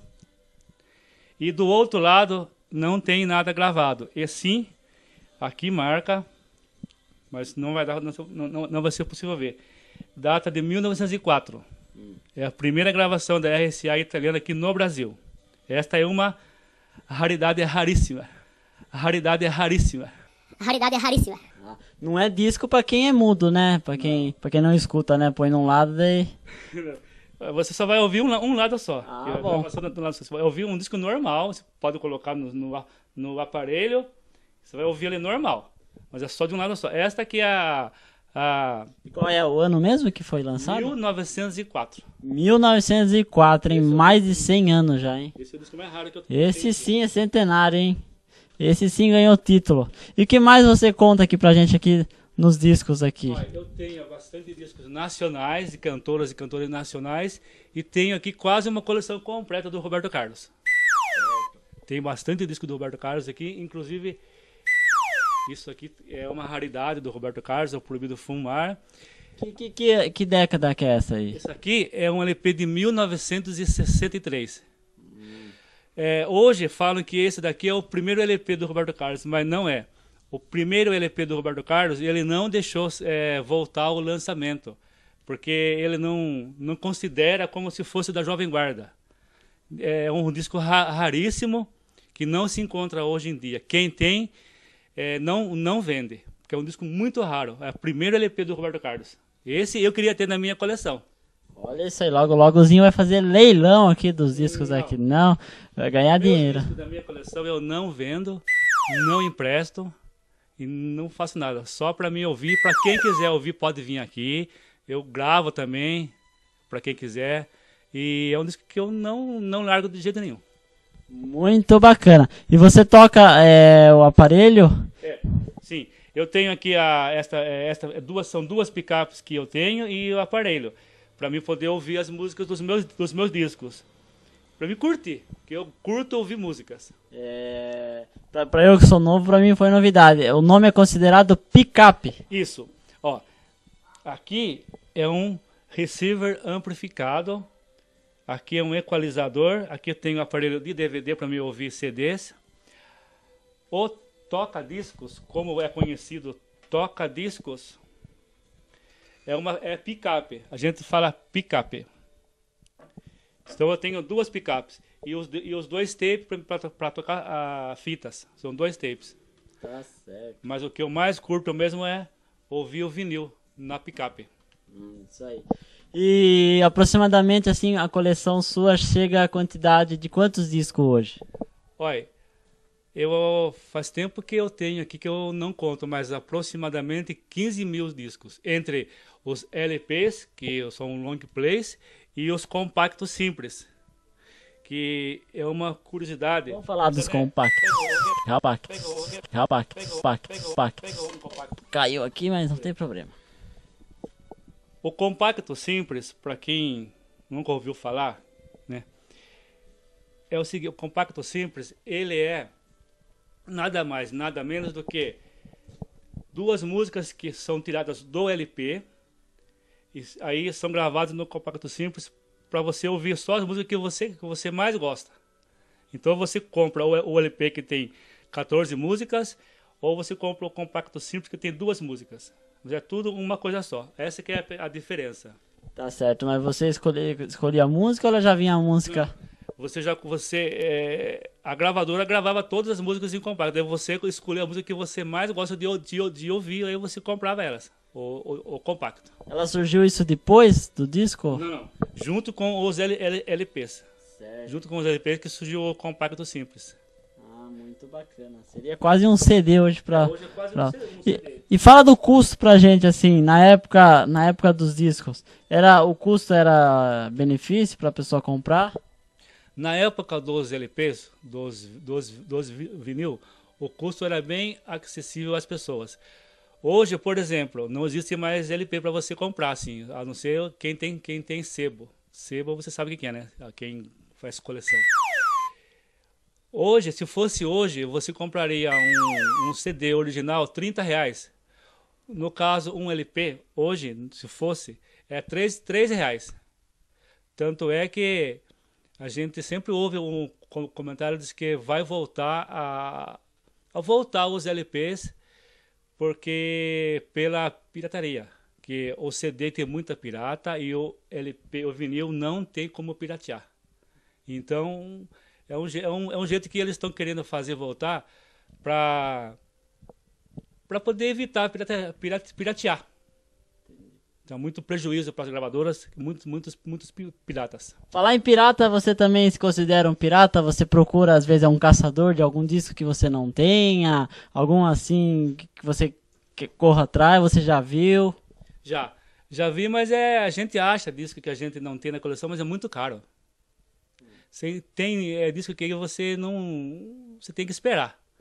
e do outro lado não tem nada gravado. E sim, aqui marca, mas não vai ser possível ver. Data de 1904. É a primeira gravação da RCA italiana aqui no Brasil. Esta é uma raridade raríssima. A raridade é raríssima. A raridade é raríssima. Não é disco pra quem é mudo, né? Pra quem não escuta, né? Põe num lado, daí... Você só vai ouvir um lado só. Bom. Você vai ouvir um disco normal, você pode colocar no aparelho, você vai ouvir ele normal. Mas é só de um lado só. Esta aqui é E qual é o ano mesmo que foi lançado? 1904. 1904, hein? Mais de 100 anos já, hein? Esse é o disco mais raro que eu tenho. Esse sim é centenário, hein? Esse sim ganhou o título. E o que mais você conta aqui pra gente aqui nos discos aqui? Olha, eu tenho bastante discos nacionais, de cantoras e cantores nacionais, e tenho aqui quase uma coleção completa do Roberto Carlos. Tem bastante disco do Roberto Carlos aqui, inclusive isso aqui é uma raridade do Roberto Carlos, é o Proibido Fumar. Que década que é essa aí? Isso aqui é um LP de 1963. Hoje falam que esse daqui é o primeiro LP do Roberto Carlos, mas não é. O primeiro LP do Roberto Carlos, ele não deixou voltar ao lançamento, porque ele não considera como se fosse da Jovem Guarda. É um disco raríssimo, que não se encontra hoje em dia. Quem tem, não vende, porque é um disco muito raro. É o primeiro LP do Roberto Carlos. Esse eu queria ter na minha coleção. Olha isso aí, logozinho vai fazer leilão aqui dos discos aqui. Não, vai ganhar dinheiro. Os discos da minha coleção eu não vendo, não empresto e não faço nada. Só para mim ouvir, para quem quiser ouvir pode vir aqui. Eu gravo também, para quem quiser. E é um disco que eu não largo de jeito nenhum. Muito bacana. E você toca o aparelho? Sim. Eu tenho aqui são duas picapes que eu tenho e o aparelho, para mim poder ouvir as músicas dos meus discos, para me curtir, porque eu curto ouvir músicas. Para eu que sou novo, para mim foi novidade. O nome é considerado picape. Isso. Ó, aqui é um receiver amplificado, aqui é um equalizador, aqui eu tenho um aparelho de DVD para me ouvir CDs. O toca-discos, como é conhecido, toca-discos, é picape. A gente fala picape. Então eu tenho duas picapes e os dois tapes para tocar fitas. São dois tapes. Tá certo. Mas o que eu mais curto mesmo é ouvir o vinil na picape. Isso aí. E aproximadamente assim a coleção sua chega a quantidade de quantos discos hoje? Olha, faz tempo que eu tenho aqui que eu não conto, mas aproximadamente 15 mil discos. Entre os LPs, que são long plays, e os compactos simples. Que é uma curiosidade. Vamos falar dos compactos. Rapactos. Caiu aqui, mas não tem problema. O compacto simples, para quem nunca ouviu falar, né? É o seguinte, o compacto simples, ele é nada mais, nada menos do que duas músicas que são tiradas do LP e aí são gravadas no compacto simples para você ouvir só as músicas que você mais gosta. Então você compra o LP que tem 14 músicas ou você compra o compacto simples que tem duas músicas. Mas é tudo uma coisa só. Essa que é a diferença. Tá certo, mas você escolhia a música ou ela já vinha a música? A gravadora gravava todas as músicas em compacto. Daí você escolhia a música que você mais gosta de ouvir, aí você comprava elas, o compacto. Ela surgiu isso depois do disco? Não. Junto com os LPs. Certo. Junto com os LPs que surgiu o compacto simples. Muito bacana. Seria quase um CD hoje pra... Hoje é quase um CD. E fala do custo pra gente, assim, na época dos discos. O custo era benefício pra pessoa comprar? Na época dos LPs, dos vinil, o custo era bem acessível às pessoas. Hoje, por exemplo, não existe mais LP para você comprar, assim, a não ser quem tem sebo. Sebo você sabe o que é, né? Quem faz coleção. Hoje, se fosse hoje, você compraria um CD original R$30. No caso, um LP, hoje, se fosse, é R$3. Tanto é que a gente sempre ouve um comentário diz que vai voltar a voltar os LPs porque pela pirataria, que o CD tem muita pirata e o LP, o vinil não tem como piratear. Então é um jeito que eles estão querendo fazer voltar para poder evitar piratear. Então, muito prejuízo para as gravadoras, muitos piratas. Falar em pirata, você também se considera um pirata? Você procura, às vezes, um caçador de algum disco que você não tenha? Algum, assim, que você corra atrás, você já viu? Já vi, mas a gente acha disco que a gente não tem na coleção, mas é muito caro. Tem disco que você tem que esperar.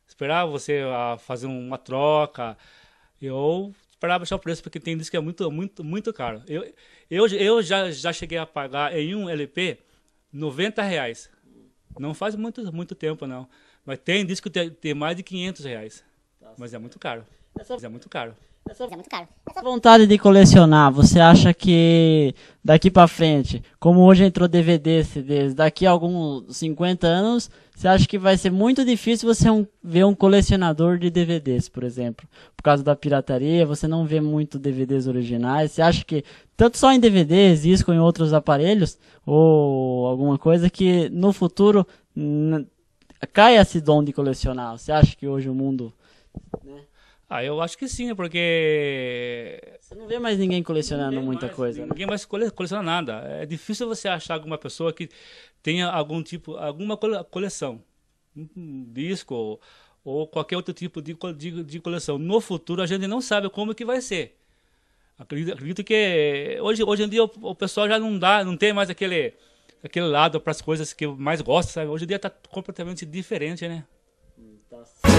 esperar você fazer uma troca, ou esperar baixar o preço, porque tem disco que é muito caro. Eu já cheguei a pagar em um LP R$90. Não faz muito tempo, não. Mas tem disco que tem mais de R$500. Mas é muito caro. Mas é muito caro. Essa vontade de colecionar, você acha que daqui pra frente, como hoje entrou DVD, CDs, daqui a alguns 50 anos, você acha que vai ser muito difícil você ver um colecionador de DVDs, por exemplo? Por causa da pirataria, você não vê muito DVDs originais. Você acha que, tanto só em DVDs, disco em outros aparelhos, ou alguma coisa que no futuro cai esse dom de colecionar? Você acha que hoje o mundo... né? Eu acho que sim, porque... Você não vê mais ninguém colecionando muita coisa. Né? Ninguém mais coleciona nada. É difícil você achar alguma pessoa que tenha alguma coleção. Um disco ou qualquer outro tipo de coleção. No futuro a gente não sabe como que vai ser. Acredito que hoje em dia o pessoal já não tem mais aquele lado para as coisas que eu mais gosto, sabe? Hoje em dia está completamente diferente, né? Tá certo.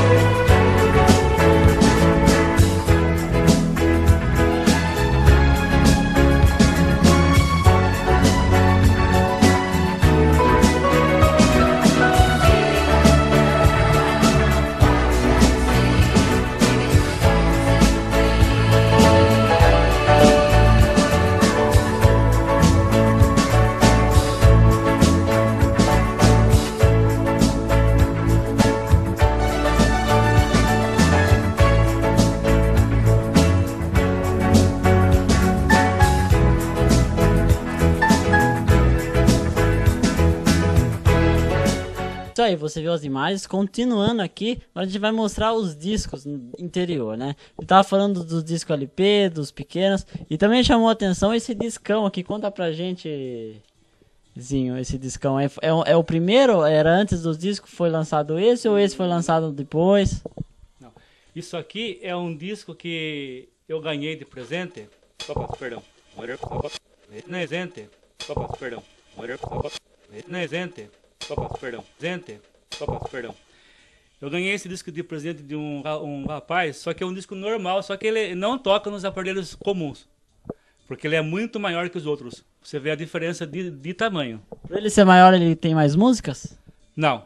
Isso aí, você viu as imagens. Continuando aqui, agora a gente vai mostrar os discos no interior, né? Eu tava falando dos discos LP, dos pequenos, e também chamou a atenção esse discão aqui. Conta pra gente, Zinho, esse discão. É o primeiro? Era antes dos discos? Foi lançado esse ou esse foi lançado depois? Não. Isso aqui é um disco que eu ganhei de presente. Opa, perdão. Presente. Opa, perdão. Presente. Perdão. Eu ganhei esse disco de presente de um rapaz, só que é um disco normal, só que ele não toca nos aparelhos comuns, porque ele é muito maior que os outros. Você vê a diferença de tamanho. Por ele ser maior, ele tem mais músicas? Não,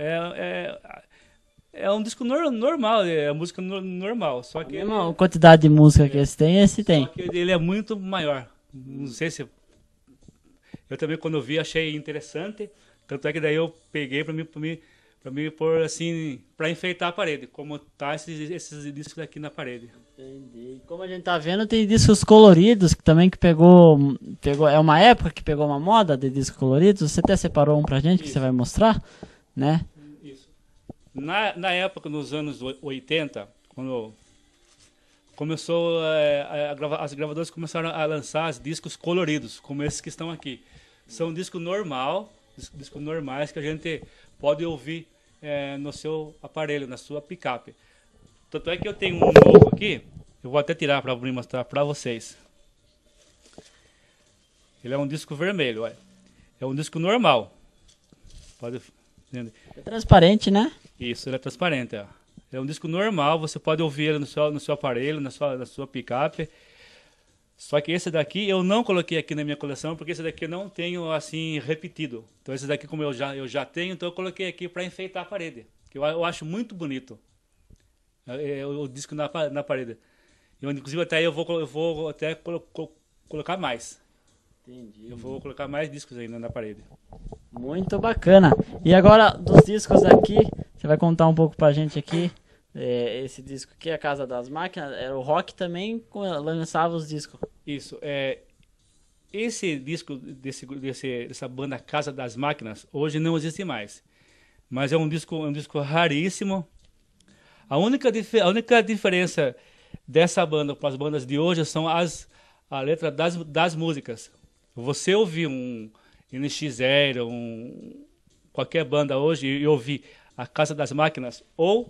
é um disco normal, é música normal, só que... A mesma quantidade de música que esse tem. Só que ele é muito maior. Não sei se... Eu também, quando eu vi, achei interessante. Tanto é que daí eu peguei pra mim pôr assim, pra enfeitar a parede, como tá esses discos aqui na parede. Entendi. Como a gente tá vendo, tem discos coloridos que também pegou, é uma época que pegou uma moda de discos coloridos. Você até separou um pra gente que você vai mostrar, né? Isso. Na época, nos anos 80, quando começou as gravadoras começaram a lançar os discos coloridos, como esses que estão aqui. São discos normais que a gente pode ouvir no seu aparelho, na sua picape. Tanto é que eu tenho um novo aqui, eu vou até tirar para mostrar para vocês. Ele é um disco vermelho, olha. É um disco normal. Pode entender. É transparente, né? Isso, ele é transparente. Ó. É um disco normal, você pode ouvir ele no seu aparelho, na sua picape. Só que esse daqui eu não coloquei aqui na minha coleção, porque esse daqui eu não tenho assim repetido. Então esse daqui, como eu já tenho, então eu coloquei aqui para enfeitar a parede. Que eu acho muito bonito. O disco na parede. Inclusive até eu vou até colocar mais. Entendi. Eu vou colocar mais discos ainda na parede. Muito bacana. E agora, dos discos aqui, você vai contar um pouco pra gente aqui. Esse disco aqui, A Casa das Máquinas, era o Rock também lançava os discos. Isso. Esse disco dessa banda Casa das Máquinas hoje não existe mais. Mas é um disco raríssimo. A única diferença dessa banda para as bandas de hoje são a letra das músicas. Você ouvir um NX0, qualquer banda hoje e ouvir A Casa das Máquinas ou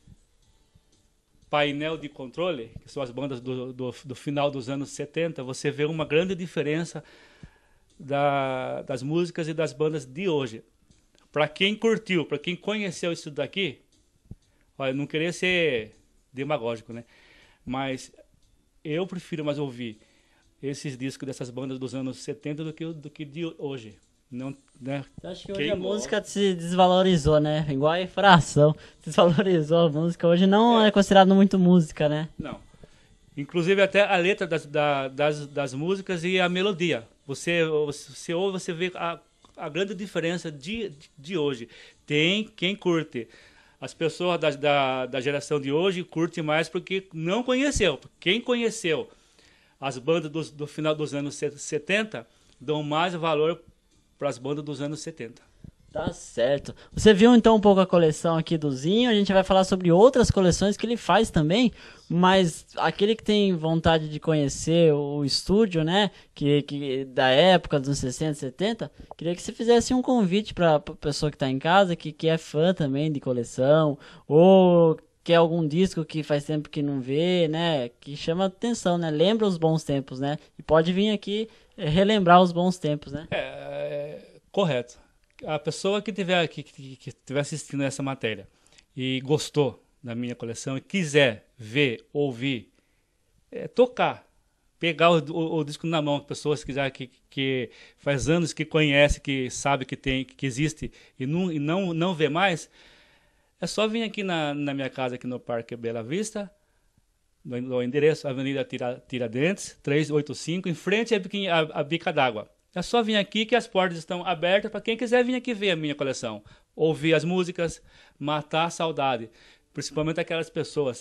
Painel de Controle, que são as bandas do final dos anos 70, você vê uma grande diferença das músicas e das bandas de hoje. Para quem curtiu, para quem conheceu isso daqui, Olha, não queria ser demagógico, né? Mas eu prefiro mais ouvir esses discos dessas bandas dos anos 70 do que de hoje. Não, né? Eu acho que hoje a música se desvalorizou, né? Igual a infração. Desvalorizou a música. Hoje não é considerado muito música, né? Não. Inclusive até a letra das músicas e a melodia. Você ouve, você vê a grande diferença de hoje. Tem quem curte. As pessoas da geração de hoje curtem mais porque não conheceu. Quem conheceu as bandas do final dos anos 70 dão mais valor para as bandas dos anos 70. Tá certo. Você viu então um pouco a coleção aqui do Zinho, a gente vai falar sobre outras coleções que ele faz também, mas aquele que tem vontade de conhecer o estúdio, né, que da época dos 60, 70, queria que você fizesse um convite para pessoa que está em casa, que é fã também de coleção, ou quer algum disco que faz tempo que não vê, né, que chama atenção, né, lembra os bons tempos, né, e pode vir aqui relembrar os bons tempos, né. Correto. A pessoa que estiver assistindo essa matéria e gostou da minha coleção e quiser ver, ouvir, tocar, pegar o disco na mão, pessoas que faz anos que conhece, que sabe que existe e não vê mais, é só vir aqui na minha casa, aqui no Parque Bela Vista, no endereço Avenida Tiradentes, 385, em frente à Bica d'Água. É só vir aqui que as portas estão abertas para quem quiser vir aqui ver a minha coleção. Ouvir as músicas, matar a saudade. Principalmente aquelas pessoas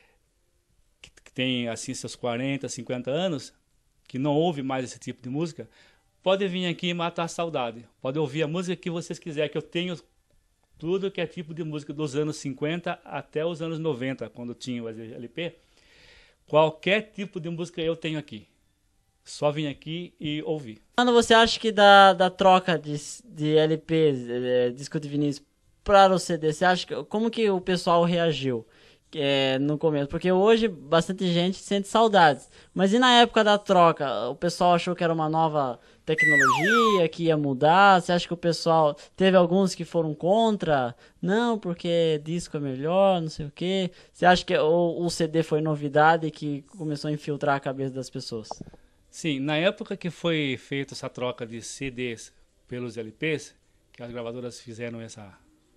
que têm assim, seus 40, 50 anos, que não ouvem mais esse tipo de música. Pode vir aqui e matar a saudade. Pode ouvir a música que vocês quiserem, que eu tenho tudo que é tipo de música dos anos 50 até os anos 90, quando tinha o LP. Qualquer tipo de música eu tenho aqui. Só vir aqui e ouvir. Quando você acha que da troca de LPs, disco de vinis, para o CD, você acha como que o pessoal reagiu no começo? Porque hoje bastante gente sente saudades. Mas e na época da troca? O pessoal achou que era uma nova tecnologia, que ia mudar? Você acha que o pessoal... Teve alguns que foram contra? Não, porque disco é melhor, não sei o quê. Você acha que o CD foi novidade que começou a infiltrar a cabeça das pessoas? Sim, na época que foi feita essa troca de CDs pelos LPs, que as gravadoras fizeram essa...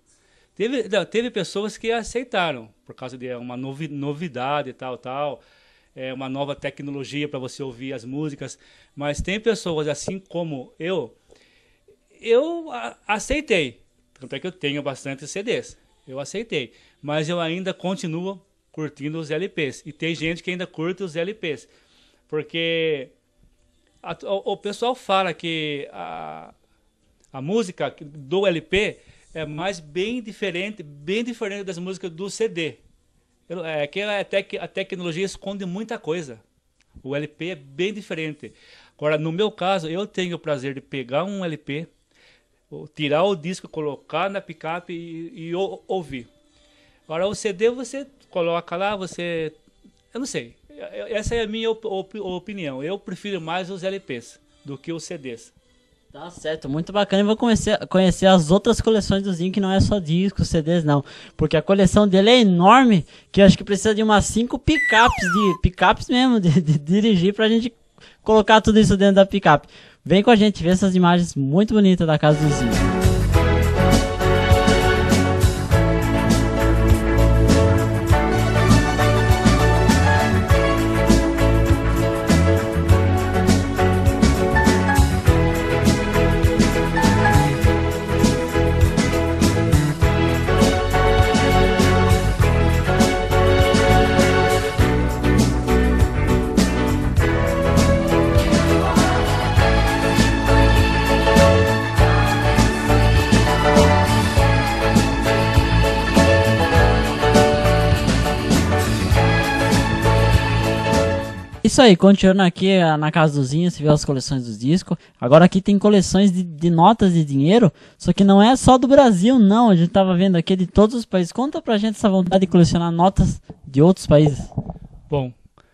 Teve pessoas que aceitaram, por causa de uma novidade e tal, uma nova tecnologia para você ouvir as músicas, mas tem pessoas assim como eu aceitei, tanto é que eu tenho bastante CDs, eu aceitei, mas eu ainda continuo curtindo os LPs, e tem gente que ainda curte os LPs, porque... O pessoal fala que a música do LP é mais bem diferente das músicas do CD. Que a tecnologia esconde muita coisa. O LP é bem diferente. Agora, no meu caso, eu tenho o prazer de pegar um LP, tirar o disco, colocar na picape e ouvir. Agora, o CD você coloca lá, eu não sei. Essa é a minha opinião. Eu prefiro mais os LPs do que os CDs. Tá certo, muito bacana. E vou conhecer as outras coleções do Zinho, que não é só discos, CDs não. Porque a coleção dele é enorme, que eu acho que precisa de umas 5 picapes mesmo, de dirigir pra gente colocar tudo isso dentro da picape. Vem com a gente ver essas imagens muito bonitas da casa do Zinho. Isso aí, continuando aqui na casa do Zinho, você viu as coleções dos discos. Agora aqui tem coleções de notas de dinheiro, só que não é só do Brasil, não. A gente tava vendo aqui de todos os países. Conta pra gente essa vontade de colecionar notas de outros países. Bom,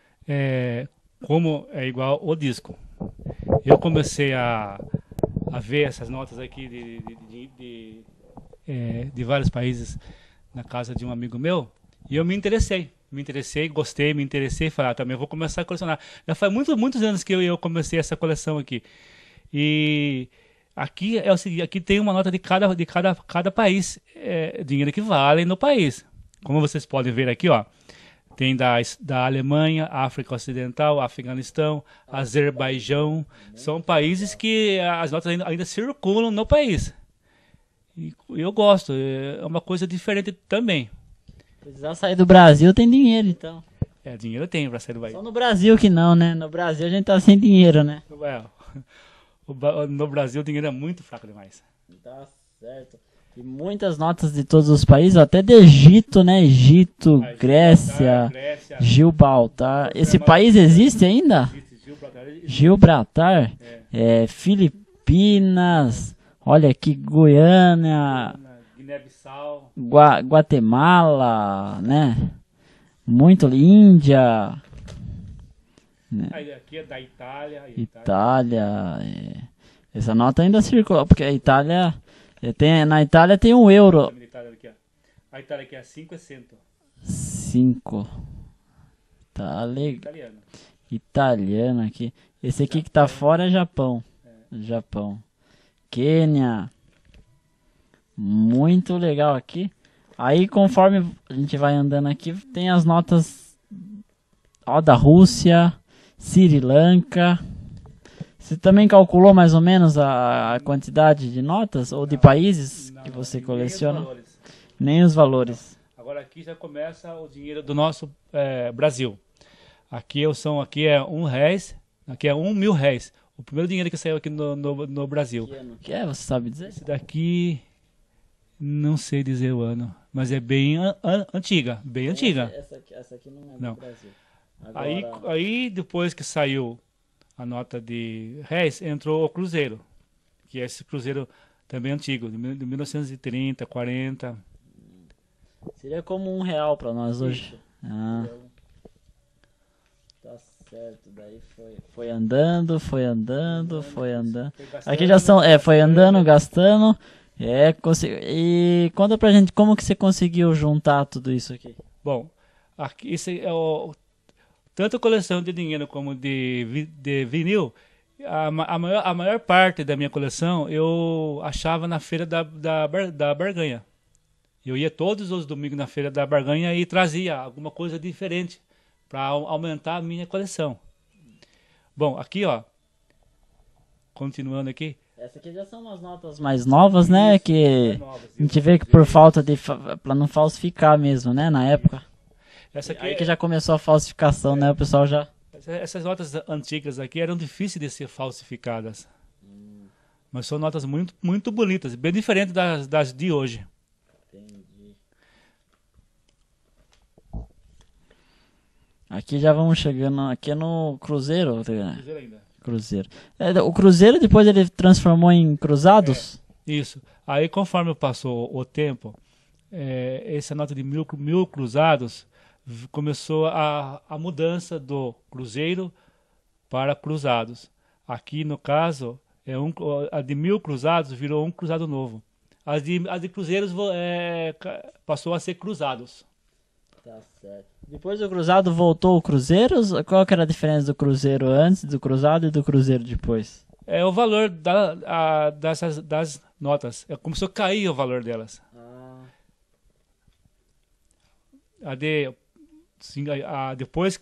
como é igual o disco, eu comecei a ver essas notas aqui de vários países na casa de um amigo meu, e eu me interessei, gostei, falei, também vou começar a colecionar. Já faz muitos anos que eu comecei essa coleção aqui. E aqui é o seguinte, aqui tem uma nota de cada país, dinheiro que vale no país. Como vocês podem ver aqui, ó, tem da Alemanha, África Ocidental, Afeganistão, Azerbaijão. São países que as notas ainda circulam no país. E eu gosto, é uma coisa diferente também. Precisar sair do Brasil, tem dinheiro então. Dinheiro tem pra sair do país. Só no Brasil que não, né? No Brasil a gente tá sem dinheiro, né? No Brasil o dinheiro é muito fraco demais. Tá certo. E muitas notas de todos os países, até do Egito, né? Egito, Grécia, Gibraltar. Esse país existe ainda? Gibraltar. Filipinas. Olha aqui, Guiana. Guiné-Bissau. Guatemala, né? Muito Índia. Né? Aqui é da Itália. Itália. Essa nota ainda circula, porque a Itália na Itália tem um euro. A Itália aqui é 5,60. 5. Tá legal. Italiano aqui. Esse aqui que tá fora é Japão. Japão. Quênia. Muito legal aqui. Aí conforme a gente vai andando aqui, tem as notas da Rússia, Sri Lanka. Você também calculou mais ou menos a quantidade de notas ou de países que você coleciona? Nem os valores. Agora aqui já começa o dinheiro do nosso Brasil. Aqui é R$1, aqui é R$1.000. O primeiro dinheiro que saiu aqui no Brasil. Que ano que é? Você sabe dizer? Esse daqui, não sei dizer o ano, mas é bem antiga, bem antiga. Essa aqui não é do Brasil. Agora... Aí depois que saiu a nota de réis, entrou o cruzeiro, que é esse cruzeiro também antigo, de 1930, 40. Seria como R$1 para nós hoje. Ah. Tá certo, daí foi andando. Aqui já são, foi andando, gastando. E conta pra gente como que você conseguiu juntar tudo isso aqui. Bom, aqui esse é tanto a coleção de dinheiro como de vinil, a maior parte da minha coleção eu achava na feira da barganha. Eu ia todos os domingos na feira da barganha e trazia alguma coisa diferente para aumentar a minha coleção. Bom, aqui ó, continuando aqui. Essa aqui já são umas notas mais novas, né? Que a gente vê que por falta de... para não falsificar mesmo, né? Na época. Essa aqui aí que já começou a falsificação, né? O pessoal já... Essas notas antigas aqui eram difíceis de ser falsificadas. Mas são notas muito, muito bonitas, bem diferentes das de hoje. Entendi. Aqui já vamos chegando... Aqui é no cruzeiro. Cruzeiro ainda. Cruzeiro. O cruzeiro depois ele transformou em cruzados? Isso. Aí conforme passou o tempo, essa nota de mil cruzados começou a mudança do cruzeiro para cruzados. Aqui no caso, a de 1000 cruzados virou um cruzado novo. As de cruzeiros passou a ser cruzados. Tá certo. Depois do cruzado voltou o cruzeiro? Qual que era a diferença do cruzeiro antes, do cruzado e do cruzeiro depois? É o valor das notas. Começou a cair o valor delas. Depois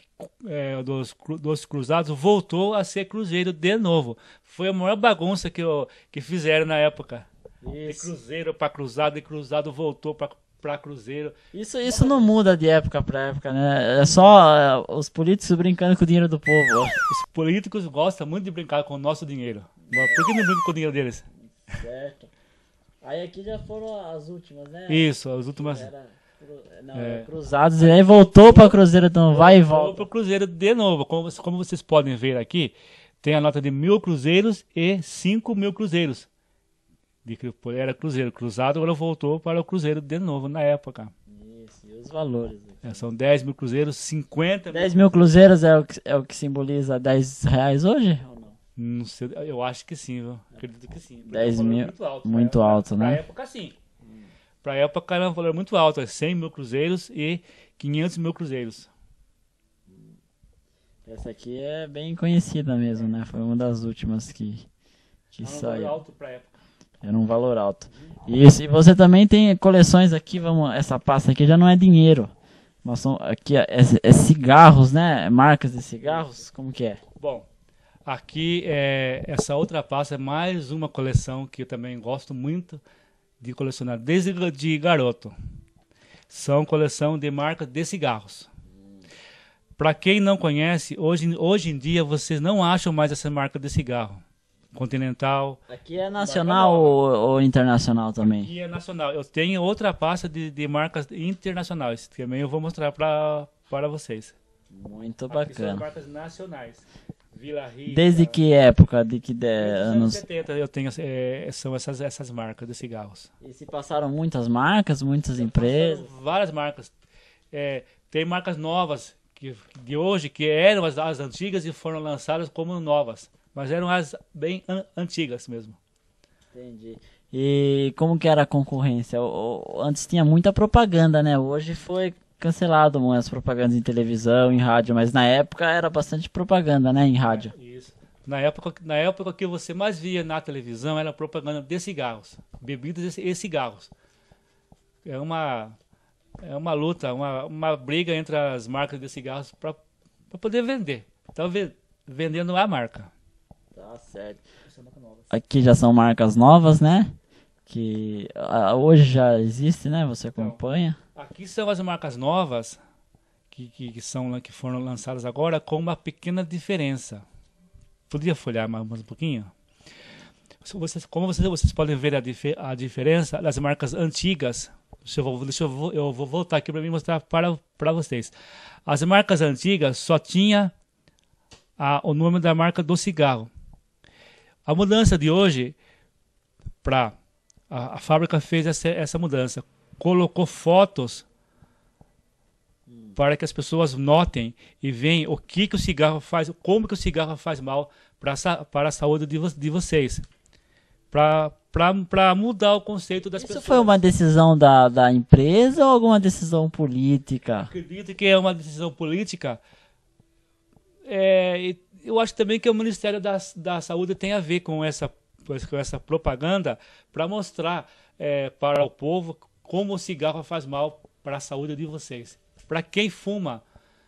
dos cruzados voltou a ser cruzeiro de novo. Foi a maior bagunça que fizeram na época. Isso. De cruzeiro para cruzado, e cruzado voltou para cruzeiro. Isso não muda de época para época, né? É só os políticos brincando com o dinheiro do povo. Os políticos gostam muito de brincar com o nosso dinheiro. Por que não brincam com o dinheiro deles? Certo. Aí aqui já foram as últimas, né? Isso, as últimas. Cruzados, e aí voltou para cruzeiro, então vai e volta. Voltou para cruzeiro de novo. Como vocês podem ver aqui, tem a nota de 1000 cruzeiros e 5.000 cruzeiros. Era cruzeiro cruzado, agora voltou para o cruzeiro de novo na época. Isso, e os valores? São 10.000 cruzeiros, 50 10 mil cruzeiros é o que simboliza R$10 hoje? Ou não? Não sei, eu acho que sim, viu? Acredito que sim. 10 mil, muito alto, né? Pra época sim. Para a época era um valor muito alto, 100 mil cruzeiros e 500 mil cruzeiros. Essa aqui é bem conhecida mesmo, né? Foi uma das últimas que Era um saiu. valor alto para a época. Era um valor alto. Isso, e você também tem coleções aqui, essa pasta aqui já não é dinheiro. Mas são, aqui é cigarros, né? Marcas de cigarros, como que é? Bom, aqui essa outra pasta é mais uma coleção que eu também gosto muito de colecionar desde de garoto. São coleção de marcas de cigarros. Para quem não conhece, hoje em dia vocês não acham mais essa marca de cigarro. Continental. Aqui é nacional ou internacional também? Aqui é nacional. Eu tenho outra pasta de marcas internacionais, que também eu vou mostrar para vocês. Muito Aqui bacana. são marcas nacionais. Vila Rica. Desde que época? De que anos? 70 eu tenho, são essas marcas de cigarros. E se passaram muitas marcas, muitas empresas? Várias marcas. Tem marcas novas de hoje que eram as antigas e foram lançadas como novas. Mas eram as bem antigas mesmo. Entendi. E como que era a concorrência? Antes tinha muita propaganda, né? Hoje foi cancelado as propagandas em televisão, em rádio, mas na época era bastante propaganda, né? Em rádio. Isso. Na época que você mais via na televisão era propaganda de cigarros, bebidas e cigarros. É uma luta, uma briga entre as marcas de cigarros para poder vender. Então vendendo a marca. Tá certo. Aqui já são marcas novas, né? Que hoje já existe, né? Você acompanha. Aqui são as marcas novas que foram lançadas agora com uma pequena diferença. Podia folhear mais um pouquinho? Como vocês podem ver a diferença das marcas antigas. Eu vou voltar aqui para mim mostrar para vocês. As marcas antigas só tinha o nome da marca do cigarro. A mudança de hoje, a fábrica fez essa mudança. Colocou fotos para que as pessoas notem e vejam o que o cigarro faz, como que o cigarro faz mal para a saúde de vocês. Para mudar o conceito das pessoas. Isso foi uma decisão da empresa ou alguma decisão política? Acredito que é uma decisão política. Eu acho também que o Ministério da Saúde tem a ver com essa propaganda para mostrar para o povo como o cigarro faz mal para a saúde de vocês. Para quem fuma,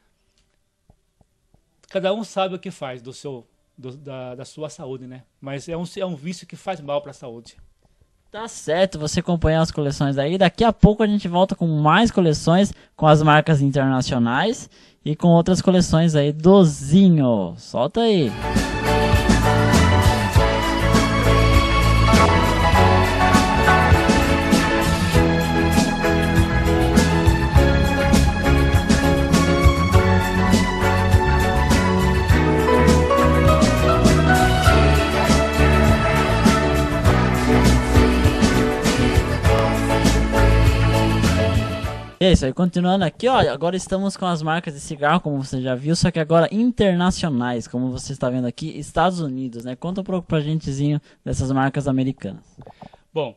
cada um sabe o que faz da sua saúde, né? Mas é um vício que faz mal para a saúde. Tá certo, você acompanhar as coleções aí. Daqui a pouco a gente volta com mais coleções com as marcas internacionais e com outras coleções aí do Zinho. Solta aí. É isso aí, continuando aqui, ó, agora estamos com as marcas de cigarro, como você já viu, só que agora internacionais, como você está vendo aqui, Estados Unidos, né? Conta um pouco pra gentezinho dessas marcas americanas. Bom,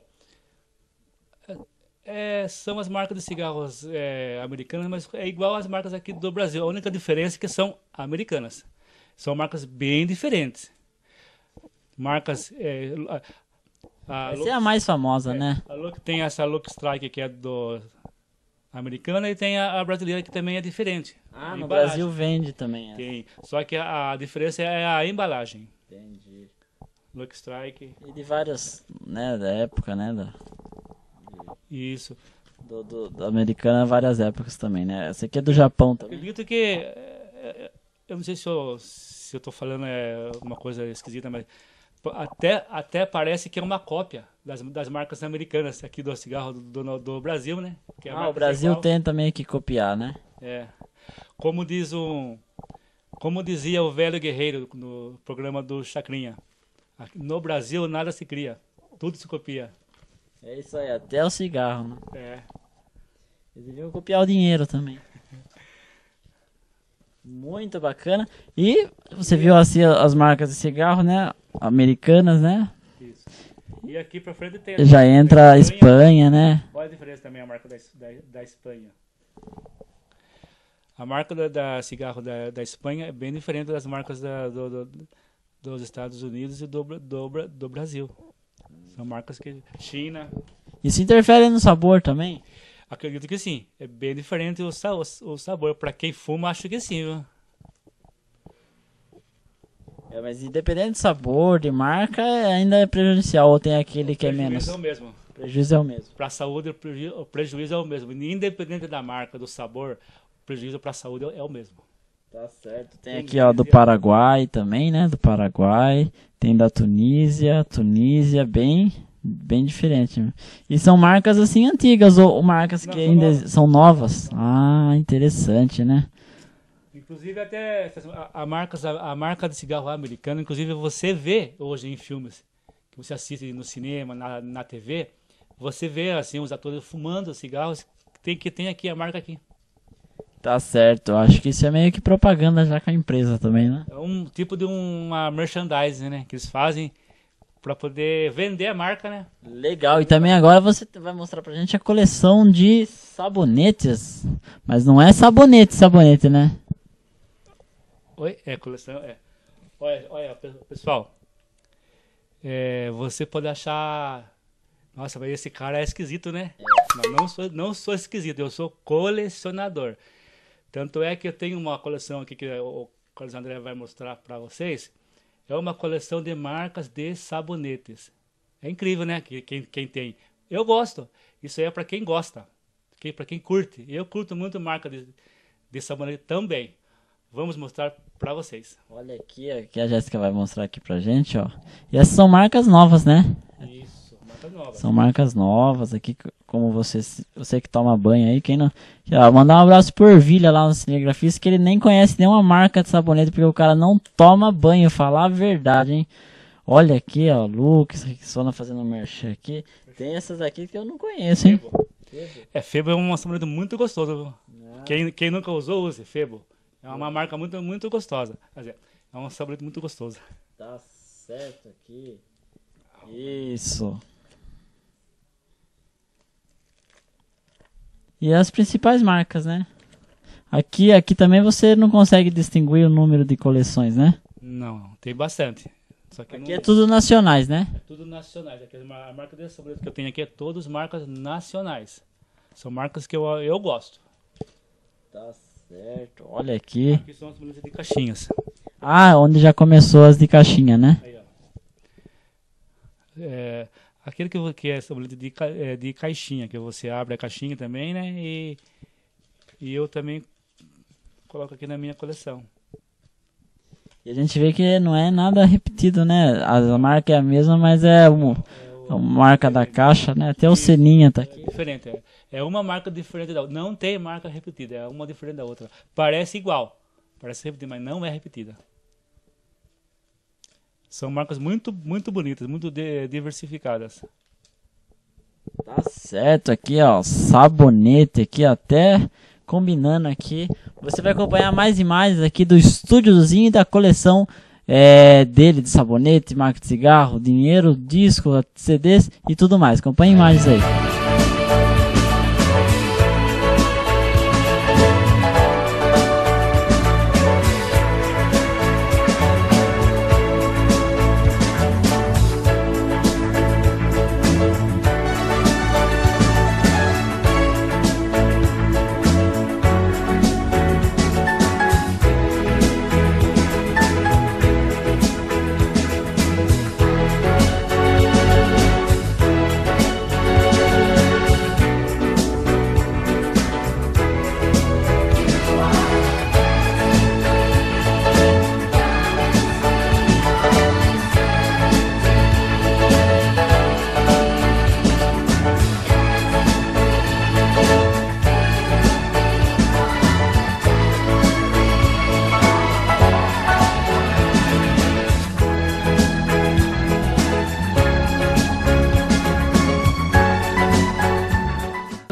são as marcas de cigarros americanas, mas é igual às marcas aqui do Brasil. A única diferença é que são americanas. São marcas bem diferentes. Marcas... Essa é a mais famosa, né? Tem essa Lucky Strike, que é americana, e tem a brasileira, que também é diferente. Ah, no Brasil vende também. Tem. Só que a diferença é a embalagem. Entendi. Lucky Strike. E de várias, né, da época, né? Isso. Da americana, várias épocas também, né? Essa aqui é do Japão também. Acredito que... eu não sei se eu tô falando uma coisa esquisita, mas... Até parece que é uma cópia das marcas americanas aqui do cigarro do Brasil, né? Que é o Brasil tenta meio que copiar, né? Como dizia o velho guerreiro no programa do Chacrinha, no Brasil nada se cria, tudo se copia. É isso aí, até o cigarro, né? Eles deviam copiar o dinheiro também. Muito bacana. E você viu assim as marcas de cigarro, né? Americanas, né? Isso. E aqui pra frente tem... Já entra a Espanha, né? Olha a diferença também, a marca da Espanha. A marca da cigarro da Espanha é bem diferente das marcas dos Estados Unidos e do Brasil. São marcas que... China... Isso interfere no sabor também? Acredito que sim. É bem diferente o sabor. Pra quem fuma, acho que sim, viu? Mas independente do sabor, de marca, ainda é prejudicial. Ou tem aquele que é menos? O prejuízo é o mesmo. O prejuízo é o mesmo. Pra saúde, o prejuízo é o mesmo. Independente da marca, do sabor, o prejuízo pra saúde é o mesmo. Tá certo. Tem aqui, ó, do Paraguai também, né? Do Paraguai. Tem da Tunísia. Tunísia, bem diferente. E são marcas assim antigas ou marcas que ainda são novas? Ah, interessante, né? Inclusive até a marca de cigarro americano, inclusive você vê hoje em filmes que você assiste no cinema, na TV, você vê assim os atores fumando cigarros, tem aqui a marca aqui. Tá certo, eu acho que isso é meio que propaganda já com a empresa também, né? É um tipo de uma merchandising, né, que eles fazem para poder vender a marca, né? Legal, e também agora você vai mostrar pra gente a coleção de sabonetes, mas não é sabonete, né? Oi? É, coleção, é. Olha, pessoal, você pode achar, nossa, mas esse cara é esquisito, né? Não sou esquisito, eu sou colecionador. Tanto é que eu tenho uma coleção aqui que o Carlos André vai mostrar para vocês. É uma coleção de marcas de sabonetes. É incrível, né? Quem tem. Eu gosto. Isso aí é para quem gosta. Para quem curte. Eu curto muito marca de sabonete também. Vamos mostrar para vocês. Olha aqui, que a Jéssica vai mostrar aqui pra gente, ó. E essas são marcas novas, né? Isso, marcas novas. São marcas novas aqui, como você que toma banho aí, quem não... Ó, mandar um abraço pro Ervilha lá no Cinegrafista, que ele nem conhece nenhuma marca de sabonete, porque o cara não toma banho, falar a verdade, hein? Olha aqui, ó, Lucas, Rixona fazendo merchan aqui. Tem essas aqui que eu não conheço, hein? Febo é um sabonete muito gostoso. Quem nunca usou, use Febo. É uma marca muito, muito gostosa. Quer dizer, é um sabonete muito gostoso. Tá certo aqui. Isso. E as principais marcas, né? Aqui também você não consegue distinguir o número de coleções, né? Não, tem bastante. Só que aqui é tudo nacionais, né? É tudo nacionais. A marca desse sabonete que eu tenho aqui é todas marcas nacionais. São marcas que eu gosto. Tá certo. Olha aqui. Aqui são as sabonetes de caixinhas. Ah, onde já começou as de caixinha, né? Aí, ó. Aquele que é sabonete de caixinha, que você abre a caixinha também, né? E eu também coloco aqui na minha coleção. E a gente vê que não é nada repetido, né? A marca é a mesma, mas é a marca da caixa, né? Até o Seninha tá aqui. É diferente, é uma marca diferente da outra. Não tem marca repetida, é uma diferente da outra. Parece igual, parece repetida, mas não é repetida. São marcas muito, muito bonitas, muito diversificadas. Tá certo aqui, ó, sabonete aqui, até combinando aqui. Você vai acompanhar mais imagens aqui do estúdiozinho e da coleção dele, de sabonete, marca de cigarro, dinheiro, disco, CDs e tudo mais. Acompanhe imagens aí.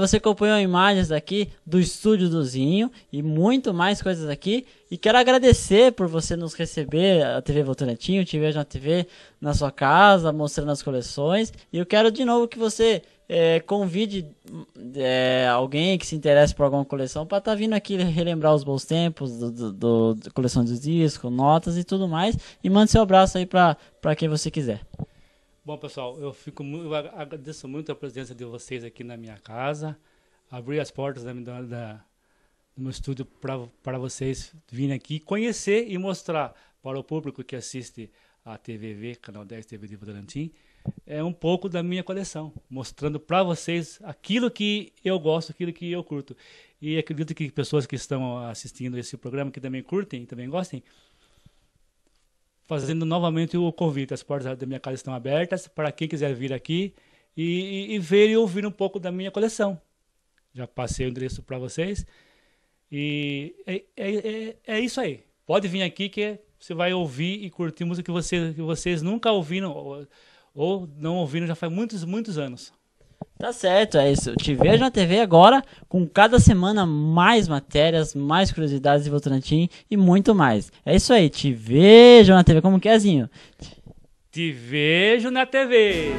você acompanhou imagens aqui do estúdio do Zinho e muito mais coisas aqui. E quero agradecer por você nos receber, a TV Votorantim, o Te Vejo na TV, na sua casa, mostrando as coleções. E eu quero de novo que você convide alguém que se interesse por alguma coleção para estar vindo aqui relembrar os bons tempos da coleção de discos, notas e tudo mais. E mande seu abraço aí para quem você quiser. Bom, pessoal, eu agradeço muito a presença de vocês aqui na minha casa. Abrir as portas do meu estúdio para vocês virem aqui conhecer e mostrar para o público que assiste a TVV, Canal 10 TV de Votorantim, um pouco da minha coleção, mostrando para vocês aquilo que eu gosto, aquilo que eu curto. E acredito que pessoas que estão assistindo esse programa, que também curtem, também gostem, fazendo novamente o convite. As portas da minha casa estão abertas para quem quiser vir aqui e ver e ouvir um pouco da minha coleção. Já passei o endereço para vocês. E é isso aí. Pode vir aqui que você vai ouvir e curtir música que vocês nunca ouviram ou não ouviram já faz muitos anos. Tá certo, é isso. Te Vejo na TV agora, com cada semana mais matérias, mais curiosidades de Votorantim e muito mais. É isso aí, Te Vejo na TV. Como que é, Zinho? Te Vejo na TV.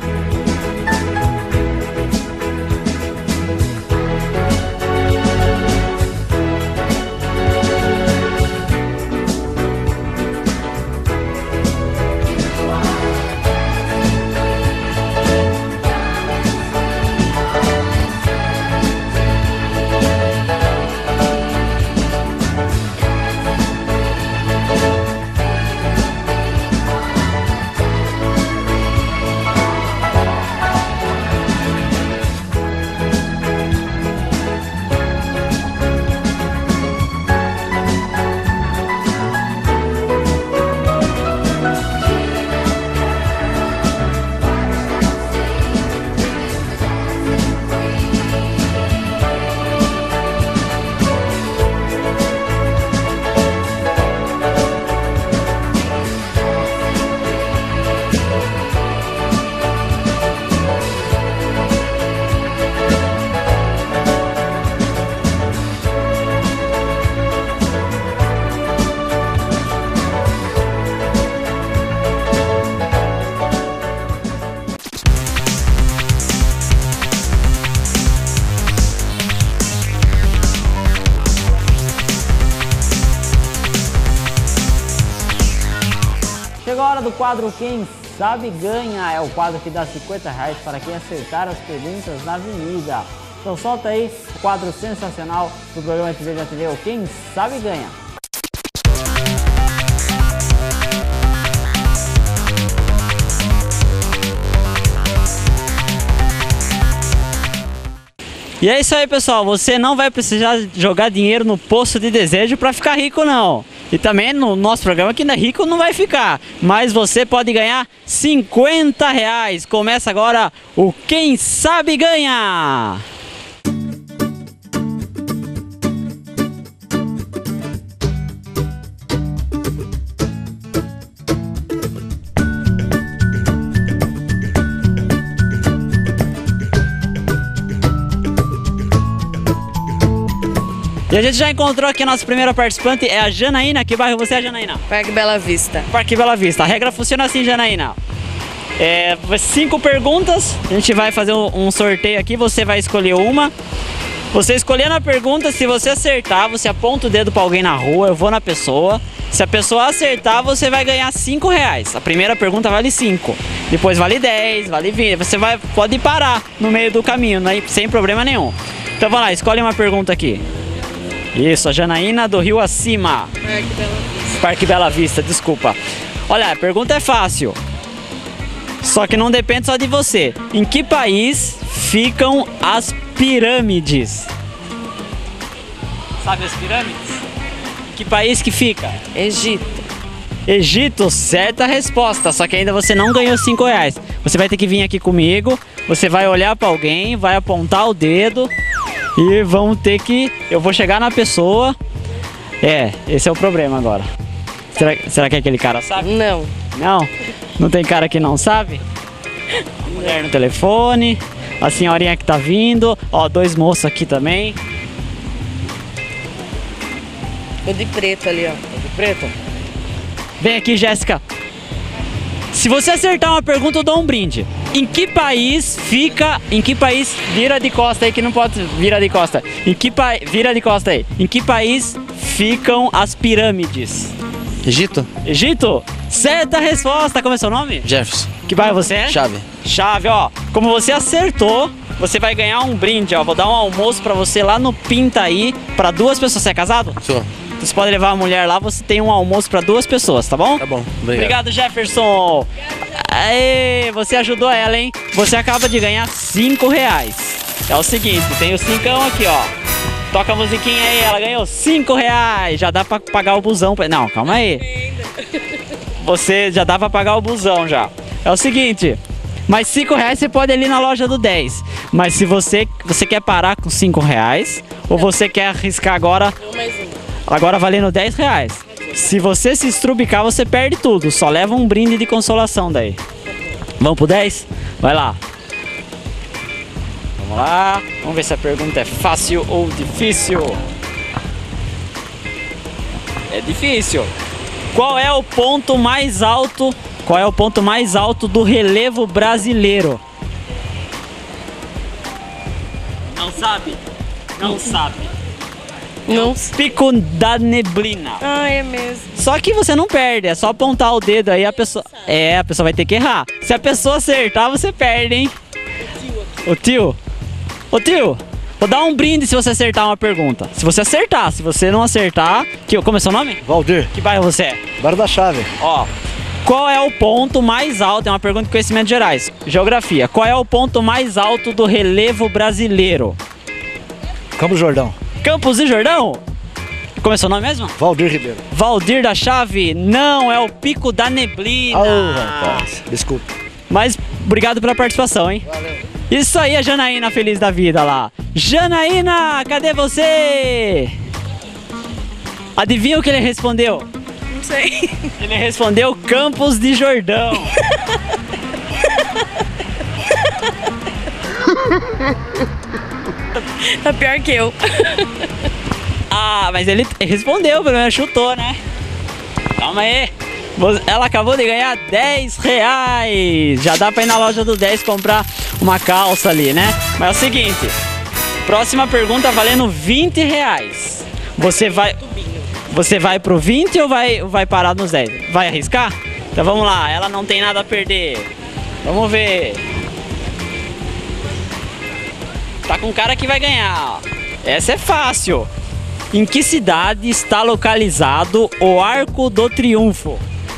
Chegou a hora do quadro Quem Sabe Ganha. É o quadro que dá R$50 para quem acertar as perguntas na avenida. Então solta aí o quadro sensacional do programa Te Vejo na TV, o Quem Sabe Ganha. E é isso aí, pessoal, você não vai precisar jogar dinheiro no poço de desejo para ficar rico, não. E também no nosso programa que ainda rico não vai ficar, mas você pode ganhar R$50. Começa agora o Quem Sabe Ganha. E a gente já encontrou aqui a nossa primeira participante, é a Janaína. Que bairro você é, Janaína? Parque Bela Vista. Parque Bela Vista. A regra funciona assim, Janaína. 5 perguntas, a gente vai fazer um sorteio aqui, você vai escolher uma. Você escolhendo a pergunta, se você acertar, você aponta o dedo para alguém na rua, eu vou na pessoa. Se a pessoa acertar, você vai ganhar R$5. A primeira pergunta vale 5, depois vale 10, vale 20. Você pode parar no meio do caminho, né, sem problema nenhum. Então vamos lá, escolhe uma pergunta aqui. Isso, a Janaína do Rio Acima. Parque Bela Vista. Parque Bela Vista, desculpa. Olha, a pergunta é fácil. Só que não depende só de você. Em que país ficam as pirâmides? Sabe as pirâmides? Em que país que fica? Egito. Egito, certa resposta. Só que ainda você não ganhou R$5. Você vai ter que vir aqui comigo. Você vai olhar para alguém, vai apontar o dedo. E vamos ter que... Eu vou chegar na pessoa. Esse é o problema agora. Será que aquele cara sabe? Não. Não? Não tem cara que não sabe? Mulher no telefone. A senhorinha que tá vindo. Ó, 2 moços aqui também. O de preto ali, ó. O de preto? Vem aqui, Jéssica. Se você acertar uma pergunta, eu dou um brinde. Em que país fica... Em que país... Vira de costa aí que não pode... Vira de costa. Vira de costa aí. Em que país ficam as pirâmides? Egito? Egito? Certa resposta. Como é seu nome? Jefferson. Que bairro você é? Chave. Chave, ó. Como você acertou, você vai ganhar um brinde, ó. Vou dar um almoço pra você lá no Pintaí, pra 2 pessoas. Você é casado? Sou. Você pode levar a mulher lá, você tem um almoço pra 2 pessoas, tá bom? Tá bom, obrigado. Jefferson. Aê, você ajudou ela, hein? Você acaba de ganhar R$5. É o seguinte, tem o 5 aqui, ó. Toca a musiquinha aí, ela ganhou R$5. Já dá pra pagar o busão. Não, calma aí. Você já dá pra pagar o busão já. É o seguinte, mais R$5 você pode ir ali na loja do 10. Mas se você quer parar com R$5 ou você quer arriscar agora... Agora valendo R$10. Se você se estrubicar, você perde tudo. Só leva um brinde de consolação daí. Vamos pro 10? Vai lá. Vamos lá. Vamos ver se a pergunta é fácil ou difícil. É difícil. Qual é o ponto mais alto? Qual é o ponto mais alto do relevo brasileiro? Não sabe? Não sabe. Não. Pico da Neblina. Ah, é mesmo. Só que você não perde, é só apontar o dedo aí, a pessoa... É, a pessoa vai ter que errar. Se a pessoa acertar, você perde, hein? O tio. Ô tio, vou dar um brinde se você acertar uma pergunta. Se você acertar, se você não acertar... Como é seu nome? Valdir. Que bairro você é? Bairro da Chave. Ó, qual é o ponto mais alto? É uma pergunta de conhecimentos gerais. Geografia. Qual é o ponto mais alto do relevo brasileiro? Campos do Jordão. Campos do Jordão? Como é seu nome mesmo? Valdir Ribeiro. Valdir da Chave? Não, é o Pico da Neblina. Rapaz, desculpa. Mas obrigado pela participação, hein? Valeu. Isso aí, a Janaína feliz da vida lá. Janaína, cadê você? Adivinha o que ele respondeu? Não sei. Ele respondeu Campos de Jordão. Tá pior que eu. Ah, mas ele respondeu, pelo menos chutou, né? Calma aí. Ela acabou de ganhar R$10. Já dá pra ir na loja do 10 comprar uma calça ali, né? Mas é o seguinte. Próxima pergunta valendo R$20. Você vai pro 20 ou vai parar nos 10? Vai arriscar? Então vamos lá, ela não tem nada a perder. Vamos ver. Tá com cara que vai ganhar, ó. Essa é fácil. Em que cidade está localizado o Arco do Triunfo?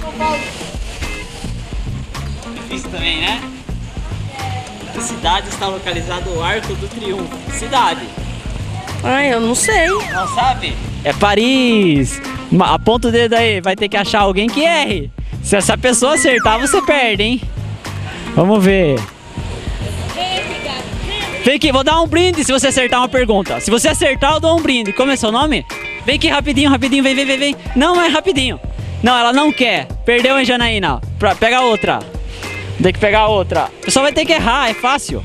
Difícil também, né? Em que cidade está localizado o Arco do Triunfo? Cidade. Ai, eu não sei. Não sabe? É Paris. Aponta o dedo aí, vai ter que achar alguém que erre. Se essa pessoa acertar, você perde, hein? Vamos ver. Vem aqui, vou dar um brinde se você acertar uma pergunta. Se você acertar, eu dou um brinde. Como é seu nome? Vem aqui rapidinho, rapidinho, vem. Não, é rapidinho. Não, ela não quer. Perdeu, hein, Janaína? Pega outra. Tem que pegar outra. O pessoal vai ter que errar, é fácil.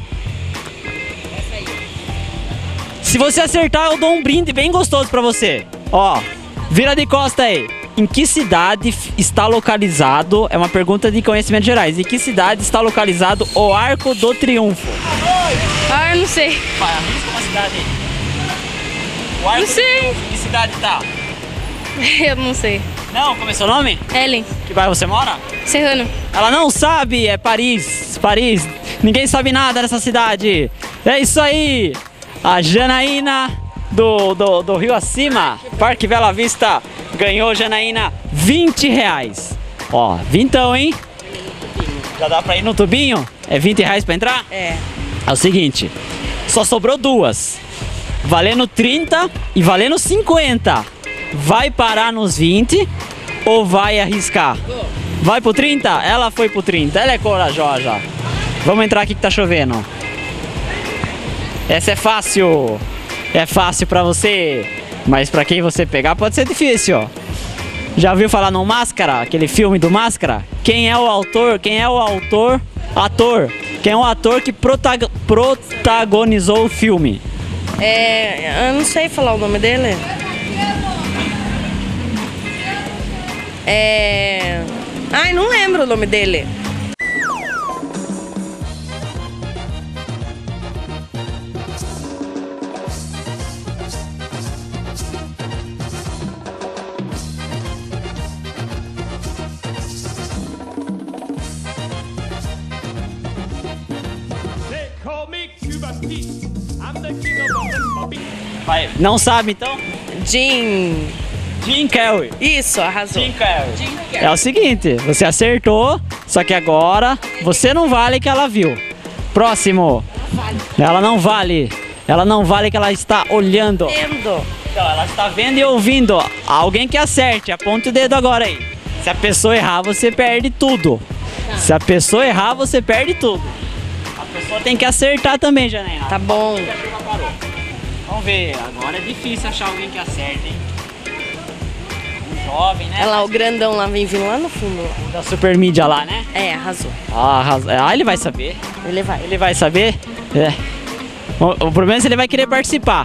Se você acertar, eu dou um brinde bem gostoso pra você. Ó, vira de costa aí. Em que cidade está localizado... É uma pergunta de conhecimentos gerais. Em que cidade está localizado o Arco do Triunfo? Ah, eu não sei. Vai, arrisca uma cidade aí. O Arco não sei. Em que cidade tá? Eu não sei. Não, como é seu nome? Ellen. Que bairro você mora? Serrano. Ela não sabe, é Paris. Paris. Ninguém sabe nada dessa cidade. É isso aí. A Janaína do Rio Acima, Parque Bela Vista, ganhou, Janaína, R$20. Ó, vintão, hein? Já dá pra ir no tubinho? É R$20 pra entrar? É. É o seguinte, só sobrou 2. Valendo 30 e valendo 50. Vai parar nos 20 ou vai arriscar? Vai pro 30? Ela foi pro 30, ela é corajosa. Vamos entrar aqui que tá chovendo. Essa é fácil. É fácil pra você, mas pra quem você pegar pode ser difícil, ó. Já ouviu falar no Máscara, aquele filme do Máscara? Quem é o autor? Ator Quem é o ator que protagonizou o filme? Eu não sei falar o nome dele. Ai, não lembro o nome dele. Vai. Não sabe então? Jim Carrey. Isso, arrasou. Jim Carrey. É o seguinte, você acertou, só que agora você não vale que ela viu. Próximo. Ela não vale. Ela não vale que ela está olhando. Vendo. Então, ela está vendo e ouvindo. Alguém que acerte, aponte o dedo agora aí. Se a pessoa errar, você perde tudo. Se a pessoa errar, você perde tudo. A pessoa tem que acertar também, Janaína. Tá bom. Vamos ver, agora é difícil achar alguém que acerte, hein? Um jovem, né? Olha lá, o grandão lá vem vindo lá no fundo. Da Super Mídia lá, né? Arrasou. Ah, ele vai saber. Ele vai. Ele vai saber? É. O problema é se ele vai querer participar.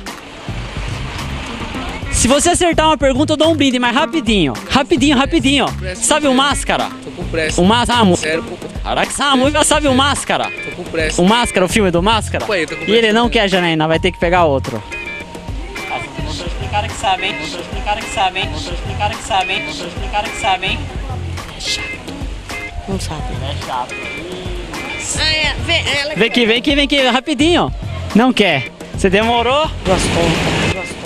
Se você acertar uma pergunta, eu dou um brinde, mas rapidinho. Rapidinho. Sabe o Máscara? Tô com pressa. O Máscara. Sério, pô. Caraca, sabe o Máscara? Tô com pressa. O Máscara, o filme do Máscara? Tô com pressa. E ele não quer, Janaína, vai ter que pegar outro. Outros cara que sabem, hein? Outros cara que sabem, hein? Outros cara que sabem, hein? Outros cara que sabem, hein? É chato. Não sabe. É chato. Vem aqui, rapidinho. Não quer. Você demorou? Duas tontas.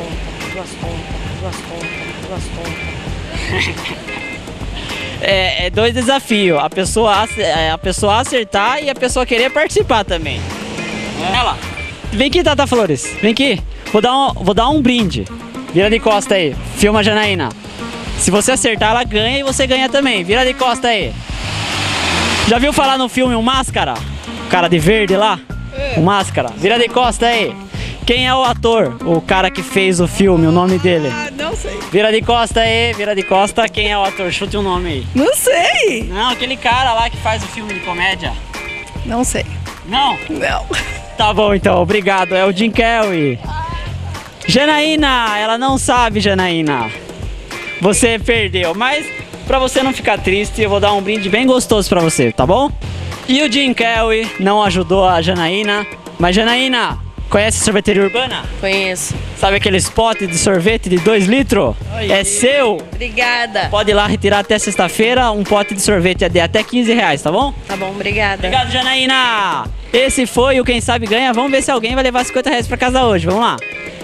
É dois desafios. A pessoa acertar e a pessoa querer participar também. Ela. Vem aqui, Tata Flores. Vem aqui. Vou dar um brinde. Vira de costa aí. Filma a Janaína. Se você acertar, ela ganha e você ganha também. Vira de costa aí. Já viu falar no filme O Máscara? O cara de verde lá? O Máscara. Vira de costa aí. Quem é o ator? O cara que fez o filme, o nome dele? Não sei. Vira de costa aí, vira de costa. Quem é o ator? Chute um nome aí. Não sei. Não, aquele cara lá que faz o filme de comédia. Não sei. Não? Não. Tá bom então, obrigado. É o Jim Carrey. Janaína, ela não sabe, Janaína. Você perdeu, mas pra você não ficar triste, eu vou dar um brinde bem gostoso pra você, tá bom? E o Jim Carrey não ajudou a Janaína, mas Janaína, conhece a sorveteria urbana? Conheço. Sabe aquele pote de sorvete de 2 litros? É seu. Obrigada. Pode ir lá retirar até sexta-feira, um pote de sorvete é de até R$15, tá bom? Tá bom, obrigada. Obrigado, Janaína. Esse foi o Quem Sabe Ganha. Vamos ver se alguém vai levar R$50 pra casa hoje. Vamos lá.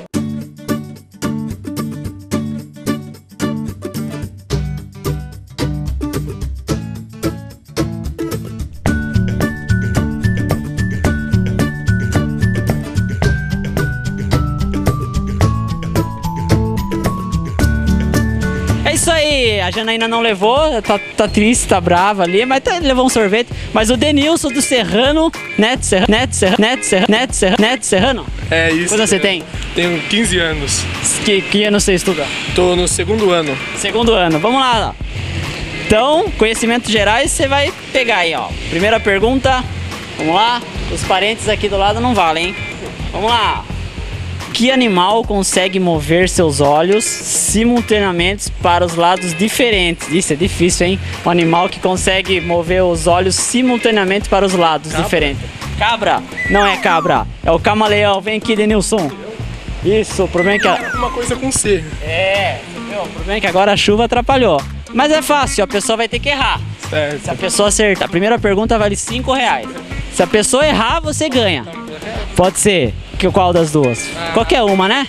Isso aí, a Janaína não levou, tá triste, tá brava ali, mas levou um sorvete. Mas o Denilson do Serrano, Neto Serrano? É isso. Quanto você tem? Tenho 15 anos. Que ano você estuda? Tô no segundo ano. Segundo ano, vamos lá. Então, conhecimentos gerais você vai pegar aí, ó. Primeira pergunta, vamos lá. Os parentes aqui do lado não valem, hein? Vamos lá. Que animal consegue mover seus olhos simultaneamente para os lados diferentes? Isso é difícil, hein? Um animal que consegue mover os olhos simultaneamente para os lados diferentes. Cabra? Não é cabra, é o camaleão. Vem aqui, Denilson. Isso, o problema é que... Uma coisa com C. É, entendeu? O problema é que agora a chuva atrapalhou. Mas é fácil, a pessoa vai ter que errar. Certo. Se a pessoa acertar, a primeira pergunta vale R$5. Se a pessoa errar, você ganha. Pode ser. Qual das duas? Qualquer uma, né?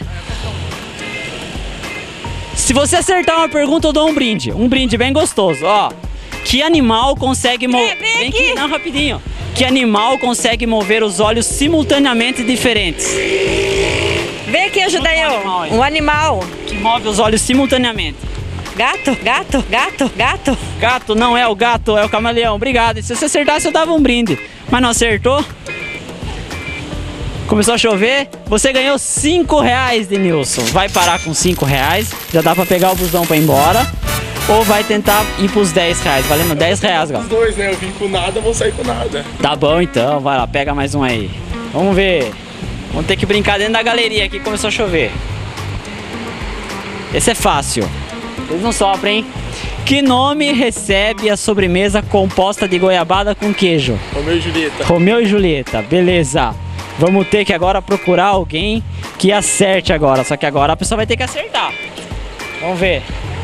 Se você acertar uma pergunta, eu dou um brinde. Um brinde bem gostoso, ó. Que animal consegue mover... Vem aqui, não, rapidinho. Que animal consegue mover os olhos simultaneamente diferentes? Vem aqui ajudar eu. Um animal. Que move os olhos simultaneamente. Gato. Gato não é o gato, é o camaleão. Obrigado. Se você acertasse, eu dava um brinde. Mas não acertou? Começou a chover, você ganhou R$5, Denilson. Vai parar com R$5, já dá pra pegar o busão pra ir embora. ou vai tentar ir pros 10 reais, valendo 10 reais, galera? Os dois, né? Eu vim com nada, vou sair com nada. Tá bom então, vai lá, pega mais um aí. Vamos ver. Vamos ter que brincar dentro da galeria aqui, começou a chover. Esse é fácil. Eles não sofrem, hein? Que nome recebe a sobremesa composta de goiabada com queijo? Romeu e Julieta. Romeu e Julieta, beleza. Vamos ter que agora procurar alguém que acerte agora. Só que agora a pessoa vai ter que acertar. Vamos ver.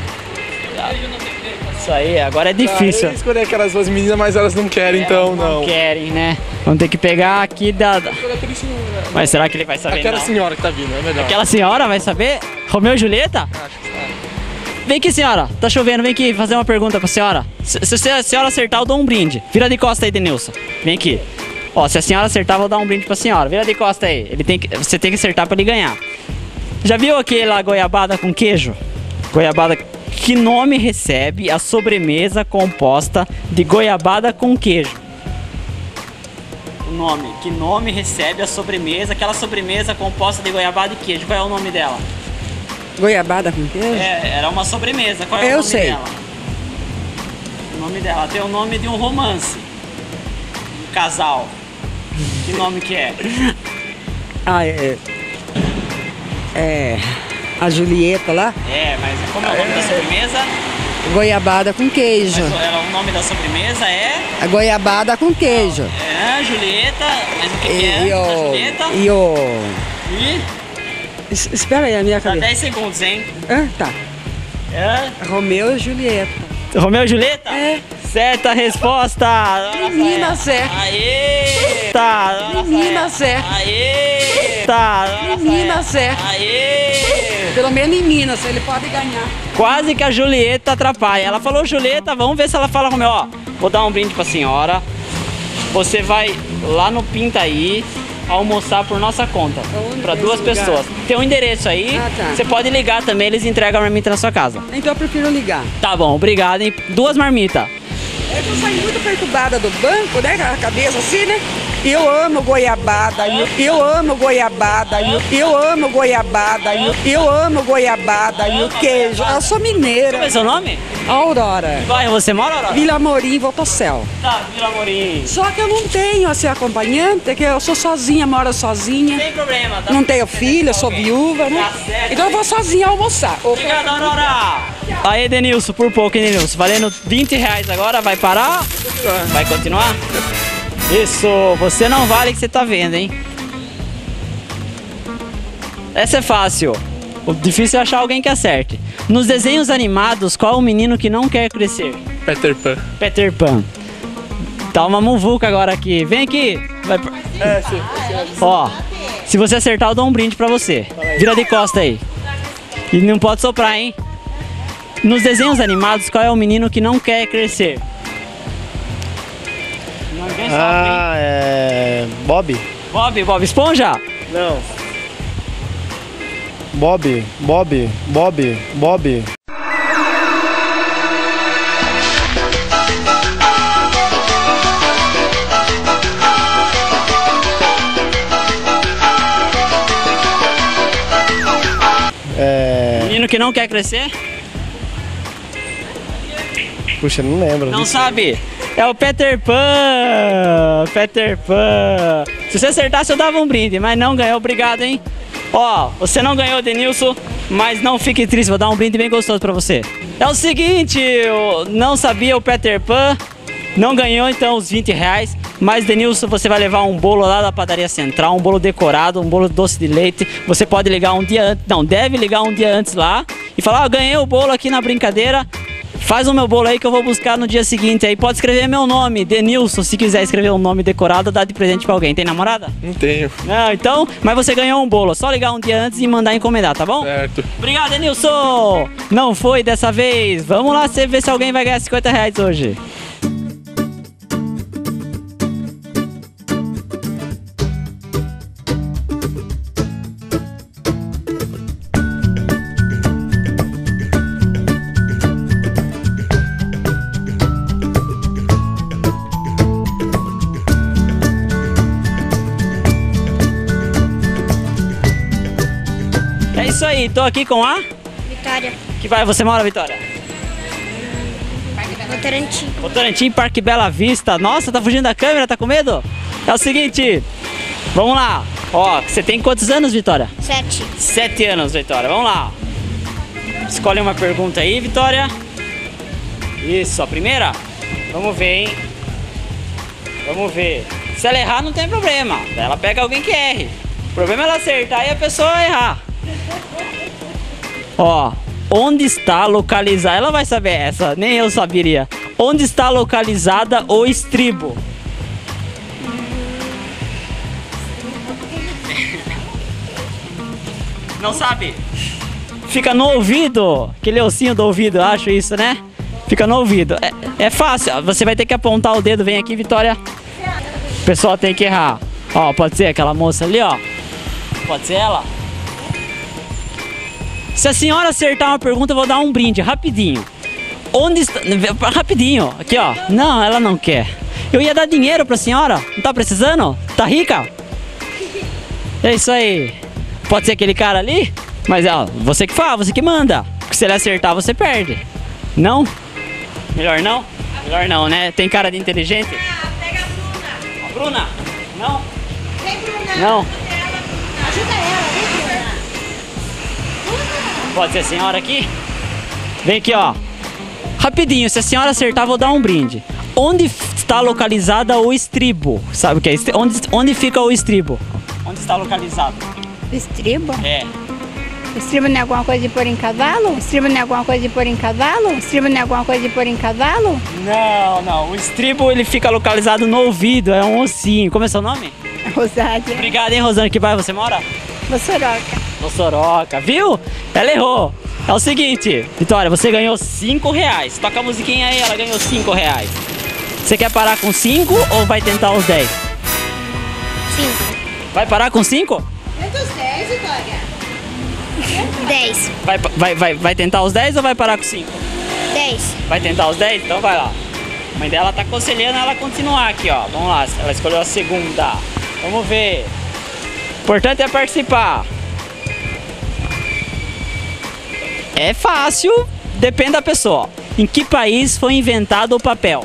Isso aí, agora é difícil. Eu escolhi aquelas duas meninas, mas elas não querem, então não. Não querem, né? Vamos ter que pegar aqui da... Mas será que ele vai saber? Aquela não? Senhora que tá vindo, é melhor. Aquela senhora vai saber? Romeu e Julieta? Acho que sabe. Vem aqui, senhora. Tá chovendo, vem aqui fazer uma pergunta pra senhora. Se a senhora acertar, eu dou um brinde. Vira de costa aí, Denilson. Vem aqui. Ó, se a senhora acertar, eu vou dar um brinde pra senhora. Vira de costa aí. Você tem que acertar pra ele ganhar. Já viu aquela goiabada com queijo? Goiabada... Que nome recebe a sobremesa composta de goiabada com queijo? O nome. Que nome recebe a sobremesa, aquela sobremesa composta de goiabada e queijo? Qual é o nome dela? Goiabada com queijo? É, era uma sobremesa. Qual é o nome dela? O nome dela tem o nome de um romance. Um casal. Que nome que é? Ah, a Julieta lá? É, mas como é o nome da sobremesa? Goiabada com queijo. Mas o nome da sobremesa é? A goiabada com queijo. É, Julieta. Mas o que é? Julieta? Espera aí, a minha cabeça. Dá 10 segundos, hein? Ah, tá. É? Romeu e Julieta. Romeu e Julieta? É. Certa resposta! Menina Zé. Aê! Tá! Menina Zé. Aê! Tá! Menina Zé. Aê! Pelo menos em Minas, ele pode ganhar. Quase que a Julieta atrapalha. Ela falou Julieta, vamos ver se ela fala Romeu. Ó, vou dar um brinde pra senhora. Você vai lá no Pintaí almoçar por nossa conta. Para 2 pessoas. Tem um endereço aí. Ah, tá. Você pode ligar também, eles entregam a marmita na sua casa. Então eu prefiro ligar. Tá bom, obrigado, hein? 2 marmitas. É que eu saí muito perturbada do banco, né? Com a cabeça assim, né? Eu amo goiabada, eu amo goiabada, eu amo goiabada, eu amo goiabada e o queijo. Eu sou mineira. Qual é o seu nome? Aurora. Que bairro você mora, Aurora? Vila Amorim, Voltocel. Tá, Vila Amorim. Só que eu não tenho assim acompanhante, que eu sou sozinha, moro sozinha. Sem problema, tá? Não tenho filho, eu sou viúva, né? Tá certo. Então eu vou sozinha almoçar. Obrigado, Aurora. Aí, Denilson, por pouco, hein, Denilson? Valendo 20 reais agora, vai parar? Vai continuar? Isso, você não vale o que você tá vendo, hein? Essa é fácil. O difícil é achar alguém que acerte. Nos desenhos animados, qual é o menino que não quer crescer? Peter Pan. Peter Pan. Tá uma muvuca agora aqui. Vem aqui. Vai... Sim. Ó, se você acertar, eu dou um brinde pra você. Vira de costa aí. E não pode soprar, hein? Nos desenhos animados, qual é o menino que não quer crescer? Bob? Bob Esponja? Não. Bob. Menino que não quer crescer? Puxa, não lembro. Não sabe? É o Peter Pan! Peter Pan! Se você acertasse, eu dava um brinde, mas não ganhou. Obrigado, hein? Ó, você não ganhou, Denilson, mas não fique triste, vou dar um brinde bem gostoso pra você. É o seguinte, eu não sabia o Peter Pan, não ganhou então os 20 reais, mas Denilson, você vai levar um bolo lá da padaria central, um bolo decorado, um bolo doce de leite. Você pode ligar um dia antes, não, deve ligar um dia antes lá e falar, ó, ganhei o bolo aqui na brincadeira. Faz o meu bolo aí que eu vou buscar no dia seguinte aí. Pode escrever meu nome, Denilson. Se quiser escrever um nome decorado, dá de presente pra alguém. Tem namorada? Não tenho. Não, então, mas você ganhou um bolo. Só ligar um dia antes e mandar encomendar, tá bom? Certo. Obrigado, Denilson. Não foi dessa vez. Vamos lá ver se alguém vai ganhar 50 reais hoje. É isso aí, tô aqui com a Vitória. Que bairro você mora, Vitória? Votorantim. Votorantim, Parque Bela Vista. Nossa, tá fugindo da câmera, tá com medo? É o seguinte, vamos lá. Ó, você tem quantos anos, Vitória? 7. 7 anos, Vitória. Vamos lá. Escolhe uma pergunta aí, Vitória. Isso, a primeira? Vamos ver, hein? Vamos ver. Se ela errar, não tem problema. Ela pega alguém que erre. O problema é ela acertar e a pessoa errar. Ó, onde está localizada... Ela vai saber essa, nem eu saberia. Onde está localizada o estribo? Não sabe? Fica no ouvido. Aquele ossinho do ouvido, eu acho isso, né? Fica no ouvido. É fácil. Você vai ter que apontar o dedo. Vem aqui, Vitória. O pessoal tem que errar. Ó, pode ser aquela moça ali, ó. Pode ser ela. Se a senhora acertar uma pergunta, eu vou dar um brinde, rapidinho. Onde está... Rapidinho. Aqui, ó. Não, ela não quer. Eu ia dar dinheiro pra senhora. Não tá precisando? Tá rica? É isso aí. Pode ser aquele cara ali? Mas, ó, você que fala, você que manda. Porque se ele acertar, você perde. Não? Melhor não? Melhor não, né? Tem cara de inteligente? Pega a Bruna. A Bruna? Não? Vem, Bruna. Não. Ajuda ela, vem, Bruna. Pode ser a senhora aqui? Vem aqui, ó. Rapidinho, se a senhora acertar, vou dar um brinde. Onde está localizada o estribo? Sabe o que é? Onde fica o estribo? Onde está localizado? Estribo? É. Estribo não é alguma coisa de pôr em cavalo? Estribo não é alguma coisa de pôr em cavalo? Estribo não é alguma coisa de pôr em cavalo? Não, não. O estribo, ele fica localizado no ouvido. É um ossinho. Como é seu nome? Rosália. Obrigado, hein, Rosana. Que bairro você mora? Moçoroca. Moçoroca. Viu? Ela errou. É o seguinte, Vitória, você ganhou R$5. Toca a musiquinha aí, ela ganhou R$5. Você quer parar com 5 ou vai tentar os 10? 5. Vai parar com 5? Tenta os 10, Vitória. 10. Vai tentar os 10 ou vai parar com 5? 10. Vai tentar os 10? Então vai lá. A mãe dela tá aconselhando ela a continuar aqui, ó. Vamos lá, ela escolheu a segunda. Vamos ver. O importante é participar. É fácil, depende da pessoa. Em que país foi inventado o papel?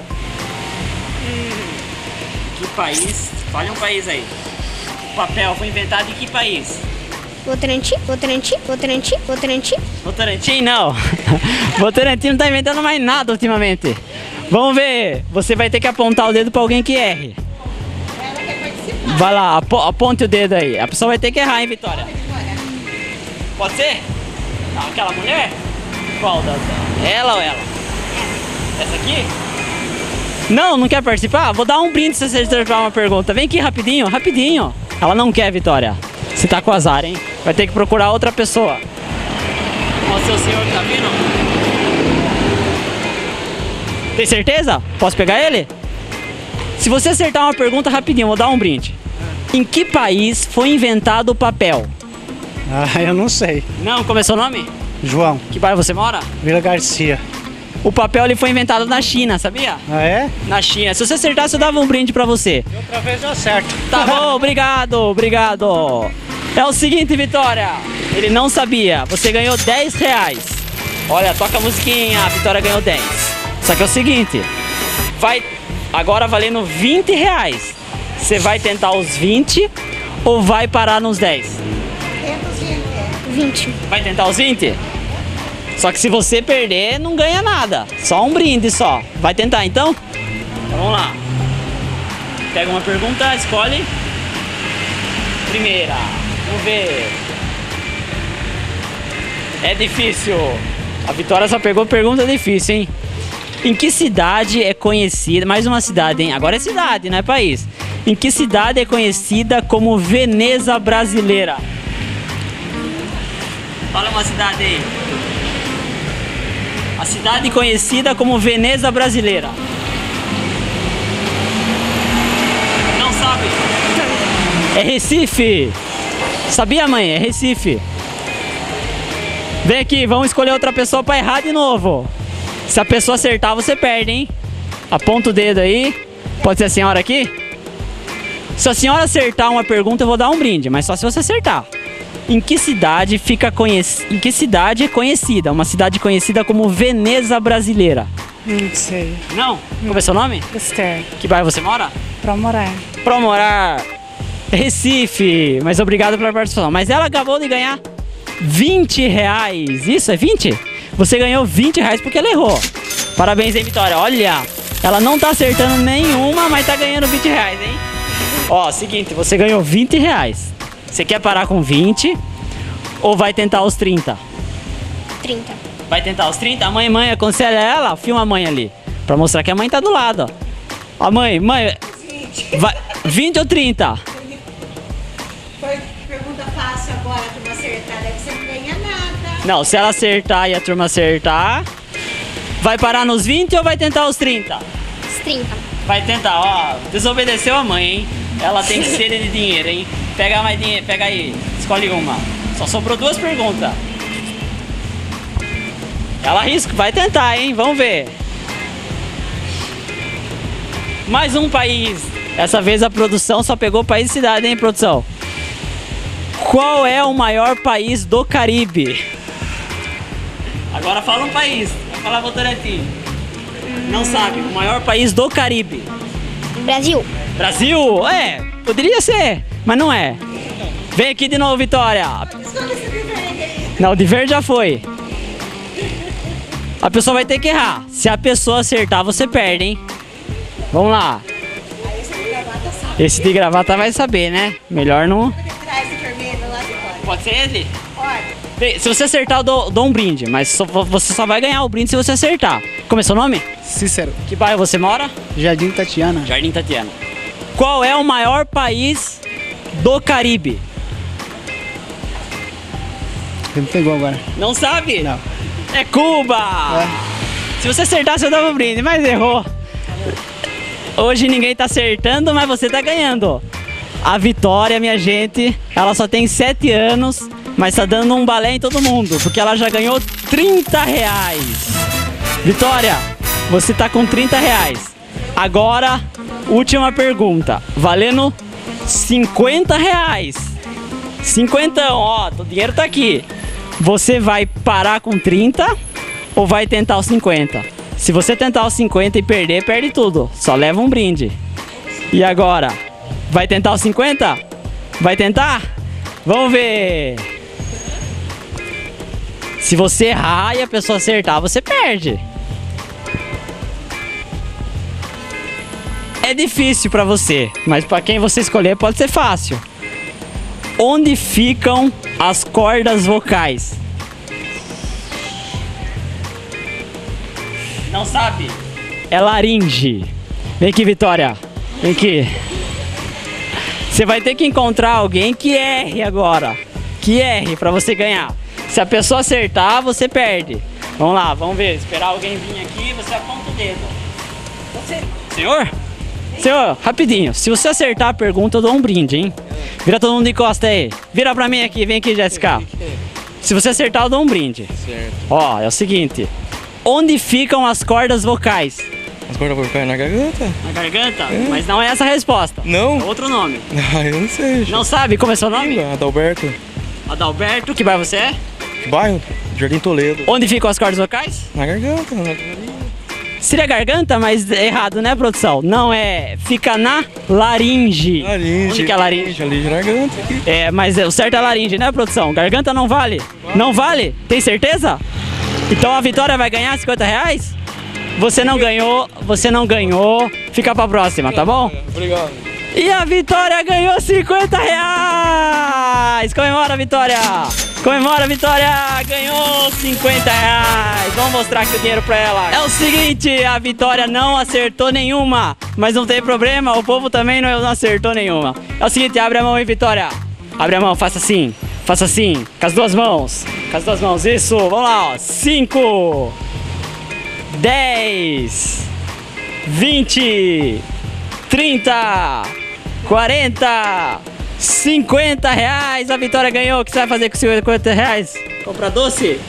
Que país? Fale um país aí. O papel foi inventado em que país? Votorantim, Votorantim, Votorantim, Votorantim. Votorantim não. Votorantim não tá inventando mais nada ultimamente. Vamos ver. Você vai ter que apontar o dedo pra alguém que erre. Ela quer participar. Vai lá, aponte o dedo aí. A pessoa vai ter que errar, hein, Vitória? Pode ser? Aquela mulher? Qual das? Ela ou ela? Essa aqui? Não, não quer participar? Vou dar um brinde se você acertar uma pergunta. Vem aqui rapidinho, rapidinho. Ela não quer, Vitória. Você tá com azar, hein? Vai ter que procurar outra pessoa. Ó, o seu senhor tá vindo? Tem certeza? Posso pegar ele? Se você acertar uma pergunta rapidinho, vou dar um brinde. Em que país foi inventado o papel? Ah, eu não sei. Não, como é seu nome? João. Que bairro você mora? Vila Garcia. O papel ele foi inventado na China, sabia? Ah, é? Na China. Se você acertasse, eu dava um brinde pra você. Outra vez eu acerto. Tá bom, obrigado, obrigado. É o seguinte, Vitória. Ele não sabia. Você ganhou R$10. Olha, toca a musiquinha. A Vitória ganhou 10. Só que é o seguinte. Vai agora valendo R$20. Você vai tentar os 20 ou vai parar nos 10? 20. Vai tentar os 20? Só que se você perder, não ganha nada. Só um brinde só. Vai tentar então? Então vamos lá. Pega uma pergunta, escolhe. Primeira. Vamos ver. É difícil. A Vitória só pegou pergunta difícil, hein? Em que cidade é conhecida... Mais uma cidade, hein? Agora é cidade, não é país. Em que cidade é conhecida como Veneza brasileira? Fala uma cidade aí. A cidade conhecida como Veneza brasileira. Não sabe? É Recife. Sabia, mãe? É Recife. Vem aqui, vamos escolher outra pessoa para errar de novo. Se a pessoa acertar, você perde, hein? Aponta o dedo aí. Pode ser a senhora aqui? Se a senhora acertar uma pergunta, eu vou dar um brinde, mas só se você acertar. Em que cidade fica Em que cidade é conhecida? Uma cidade conhecida como Veneza brasileira. Não sei. Não? Como é seu nome? Esther. Que bairro você mora? Promorar. Promorar. Recife. Mas obrigado pela participação. Mas ela acabou de ganhar 20 reais. Isso, é 20? Você ganhou 20 reais porque ela errou. Parabéns, hein, Vitória? Olha, ela não tá acertando nenhuma, mas tá ganhando 20 reais, hein? Ó, seguinte, você ganhou 20 reais. Você quer parar com 20 ou vai tentar os 30? 30. Vai tentar os 30? A mãe, aconselha ela, filma a mãe ali. Pra mostrar que a mãe tá do lado, ó. A mãe, 20. Vai, 20 ou 30? Foi pergunta fácil agora, que não acertar, deve ser não ganha nada. Não, se ela acertar e a turma acertar, vai parar nos 20 ou vai tentar os 30? Os 30. Vai tentar, ó. Desobedeceu a mãe, hein? Ela tem sede de dinheiro, hein? Pega mais dinheiro, pega aí. Escolhe uma. Só sobrou 2 perguntas. Ela arrisca, vai tentar, hein? Vamos ver. Mais um país. Essa vez a produção só pegou país e cidade, hein, produção? Qual é o maior país do Caribe? Agora fala um país. Vai falar Votorantim. Não sabe. O maior país do Caribe. Brasil. Brasil? É, poderia ser, mas não é. Vem aqui de novo, Vitória. Não, de verde já foi. A pessoa vai ter que errar. Se a pessoa acertar, você perde, hein? Vamos lá. Esse de gravata vai saber, né? Melhor não... Pode ser ele? Pode. Se você acertar, eu dou um brinde, mas você só vai ganhar o brinde se você acertar. Como é seu nome? Cícero. Que bairro você mora? Jardim Tatiana. Jardim Tatiana. Qual é o maior país do Caribe? Você me pegou agora. Não sabe? Não. É Cuba! É. Se você acertasse, eu dava um brinde, mas errou. Hoje ninguém tá acertando, mas você tá ganhando. A Vitória, minha gente, ela só tem 7 anos, mas tá dando um balé em todo mundo, porque ela já ganhou 30 reais. Vitória, você tá com 30 reais. Agora, última pergunta, valendo 50 reais. 50, ó, o dinheiro tá aqui. Você vai parar com 30 ou vai tentar os 50? Se você tentar os 50 e perder, perde tudo. Só leva um brinde. E agora? Vai tentar os 50? Vai tentar? Vamos ver. Se você errar e a pessoa acertar, você perde. É difícil pra você, mas pra quem você escolher pode ser fácil. Onde ficam as cordas vocais? Não sabe? É laringe. Vem aqui, Vitória. Vem aqui. Você vai ter que encontrar alguém que erre agora. Que erre pra você ganhar. Se a pessoa acertar, você perde. Vamos lá, vamos ver. Esperar alguém vir aqui, você aponta o dedo. Você... Senhor? Senhor, rapidinho. Se você acertar a pergunta, eu dou um brinde, hein? Vira todo mundo de costa aí. Vira pra mim aqui. Vem aqui, Jéssica. Se você acertar, eu dou um brinde. Certo. Ó, é o seguinte. Onde ficam as cordas vocais? As cordas vocais na garganta? Na garganta? É. Mas não é essa a resposta. Não? É outro nome. Ah, eu não sei. Não sabe como é seu nome? Adalberto. Adalberto, que bairro você é? Que bairro? Jardim Toledo. Onde ficam as cordas vocais? Na garganta. Seria garganta, mas é errado, né, produção? Não é. Fica na laringe. Laringe. Onde que é laringe? Ali de garganta. Aqui. É, mas o certo é laringe, né, produção? Garganta não vale? Não vale? Tem certeza? Então a Vitória vai ganhar 50 reais? Você não ganhou. Fica pra próxima, tá bom? Obrigado. E a Vitória ganhou 50 reais! Comemora, Vitória! Comemora, Vitória! Ganhou 50 reais! Vamos mostrar aqui o dinheiro pra ela. É o seguinte, a Vitória não acertou nenhuma, mas não tem problema, o povo também não acertou nenhuma. É o seguinte, abre a mão aí, Vitória. Abre a mão, faça assim, com as duas mãos. Com as duas mãos, isso, vamos lá, ó. 5, 10, 20, 30, 40, 50 reais. A Vitória ganhou. O que você vai fazer com 50 reais? Comprar doce?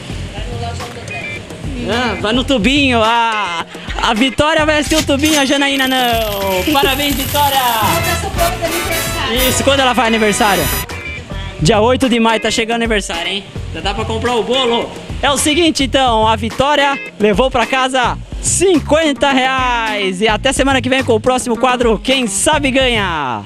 Vai no tubinho. A Vitória vai assistir o tubinho, a Janaína não. Parabéns, Vitória. Isso, quando ela faz aniversário? Dia 8 de maio, tá chegando aniversário, hein? Já dá pra comprar o bolo. É o seguinte, então, a Vitória levou pra casa R$50. E até semana que vem com o próximo quadro Quem Sabe Ganha.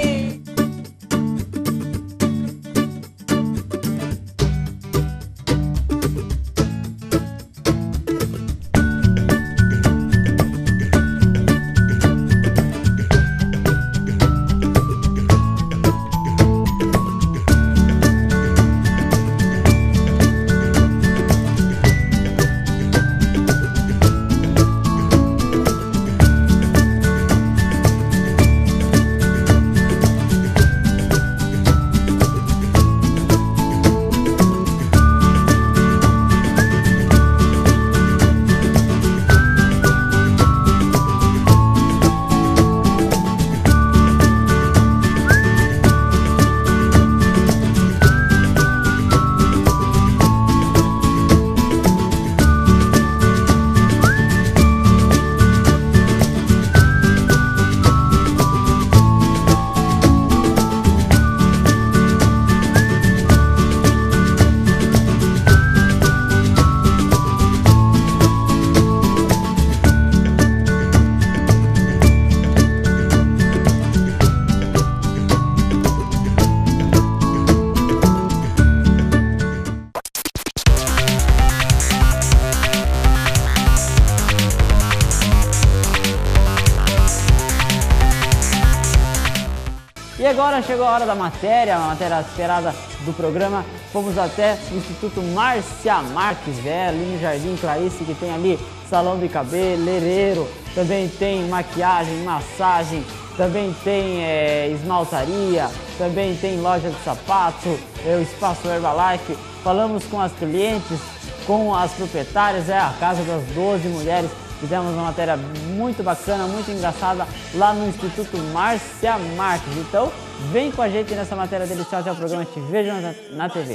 E agora chegou a hora da matéria, a matéria esperada do programa. Fomos até o Instituto Márcia Marques, ali no Jardim Clarice, que tem ali salão de cabeleireiro, também tem maquiagem, massagem, também tem esmaltaria, também tem loja de sapato, o espaço Herbalife. Falamos com as clientes, com as proprietárias, a Casa das 12 Mulheres. Fizemos uma matéria muito bacana, muito engraçada lá no Instituto Márcia Marques. Então, vem com a gente nessa matéria deliciosa, é o programa Te Vejo na TV.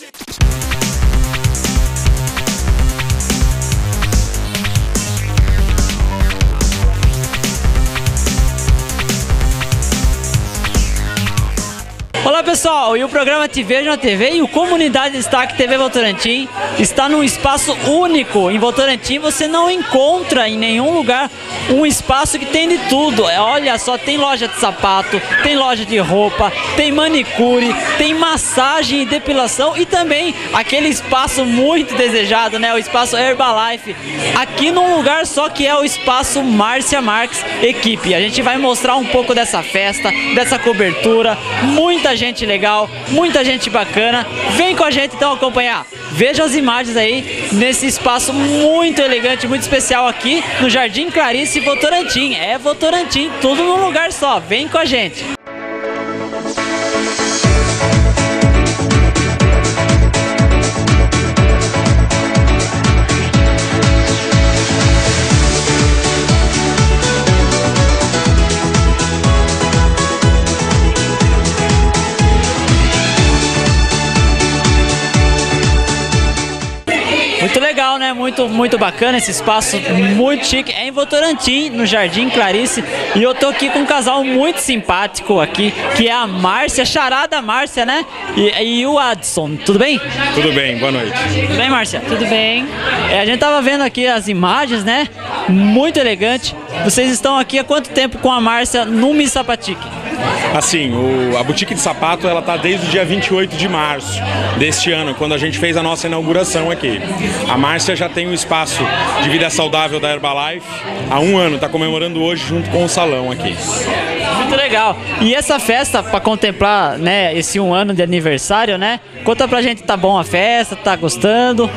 Olá pessoal, e o programa Te Vejo na TV e o Comunidade Destaque TV Votorantim está num espaço único. Em Votorantim você não encontra em nenhum lugar um espaço que tem de tudo. Olha só, tem loja de sapato, tem loja de roupa, tem manicure, tem massagem e depilação e também aquele espaço muito desejado, né? O espaço Herbalife, aqui num lugar só que é o espaço Márcia Marques Equipe. A gente vai mostrar um pouco dessa festa, dessa cobertura, muita gente legal, muita gente bacana. Vem com a gente então acompanhar. Veja as imagens aí nesse espaço muito elegante, muito especial aqui no Jardim Clarice, Votorantim. É Votorantim, tudo num lugar só. Vem com a gente. Muito legal, né? Muito bacana esse espaço, muito chique. É em Votorantim, no Jardim Clarice. E eu tô aqui com um casal muito simpático aqui, que é a Márcia, charada Márcia, né? E o Adson. Tudo bem? Tudo bem, boa noite. Tudo bem, Márcia? Tudo bem. A gente tava vendo aqui as imagens, né? Muito elegante. Vocês estão aqui há quanto tempo com a Márcia no Miss Sapatique? Assim, a boutique de sapato ela tá desde o dia 28 de março deste ano, quando a gente fez a nossa inauguração aqui. A Márcia já tem um espaço de vida saudável da Herbalife há 1 ano, está comemorando hoje junto com o salão aqui. Muito legal. E essa festa, para contemplar, né, esse 1 ano de aniversário, né? Conta pra gente, tá bom a festa, tá gostando?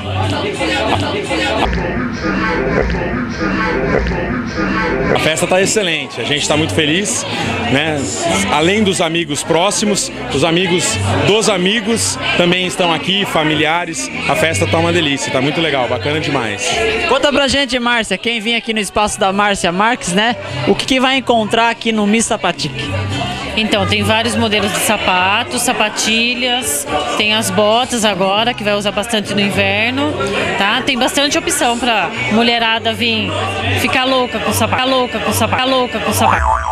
A festa está excelente, a gente está muito feliz, né? Além dos amigos próximos, os amigos dos amigos também estão aqui, familiares. A festa está uma delícia, está muito legal, bacana demais. Conta pra gente, Márcia, quem vem aqui no espaço da Márcia Marques, né? O que vai encontrar aqui no Miss Sapatique? Então, tem vários modelos de sapatos, sapatilhas, tem as botas agora, que vai usar bastante no inverno, tá? Tem bastante opção pra mulherada vir ficar louca com sapato, louca com sapato.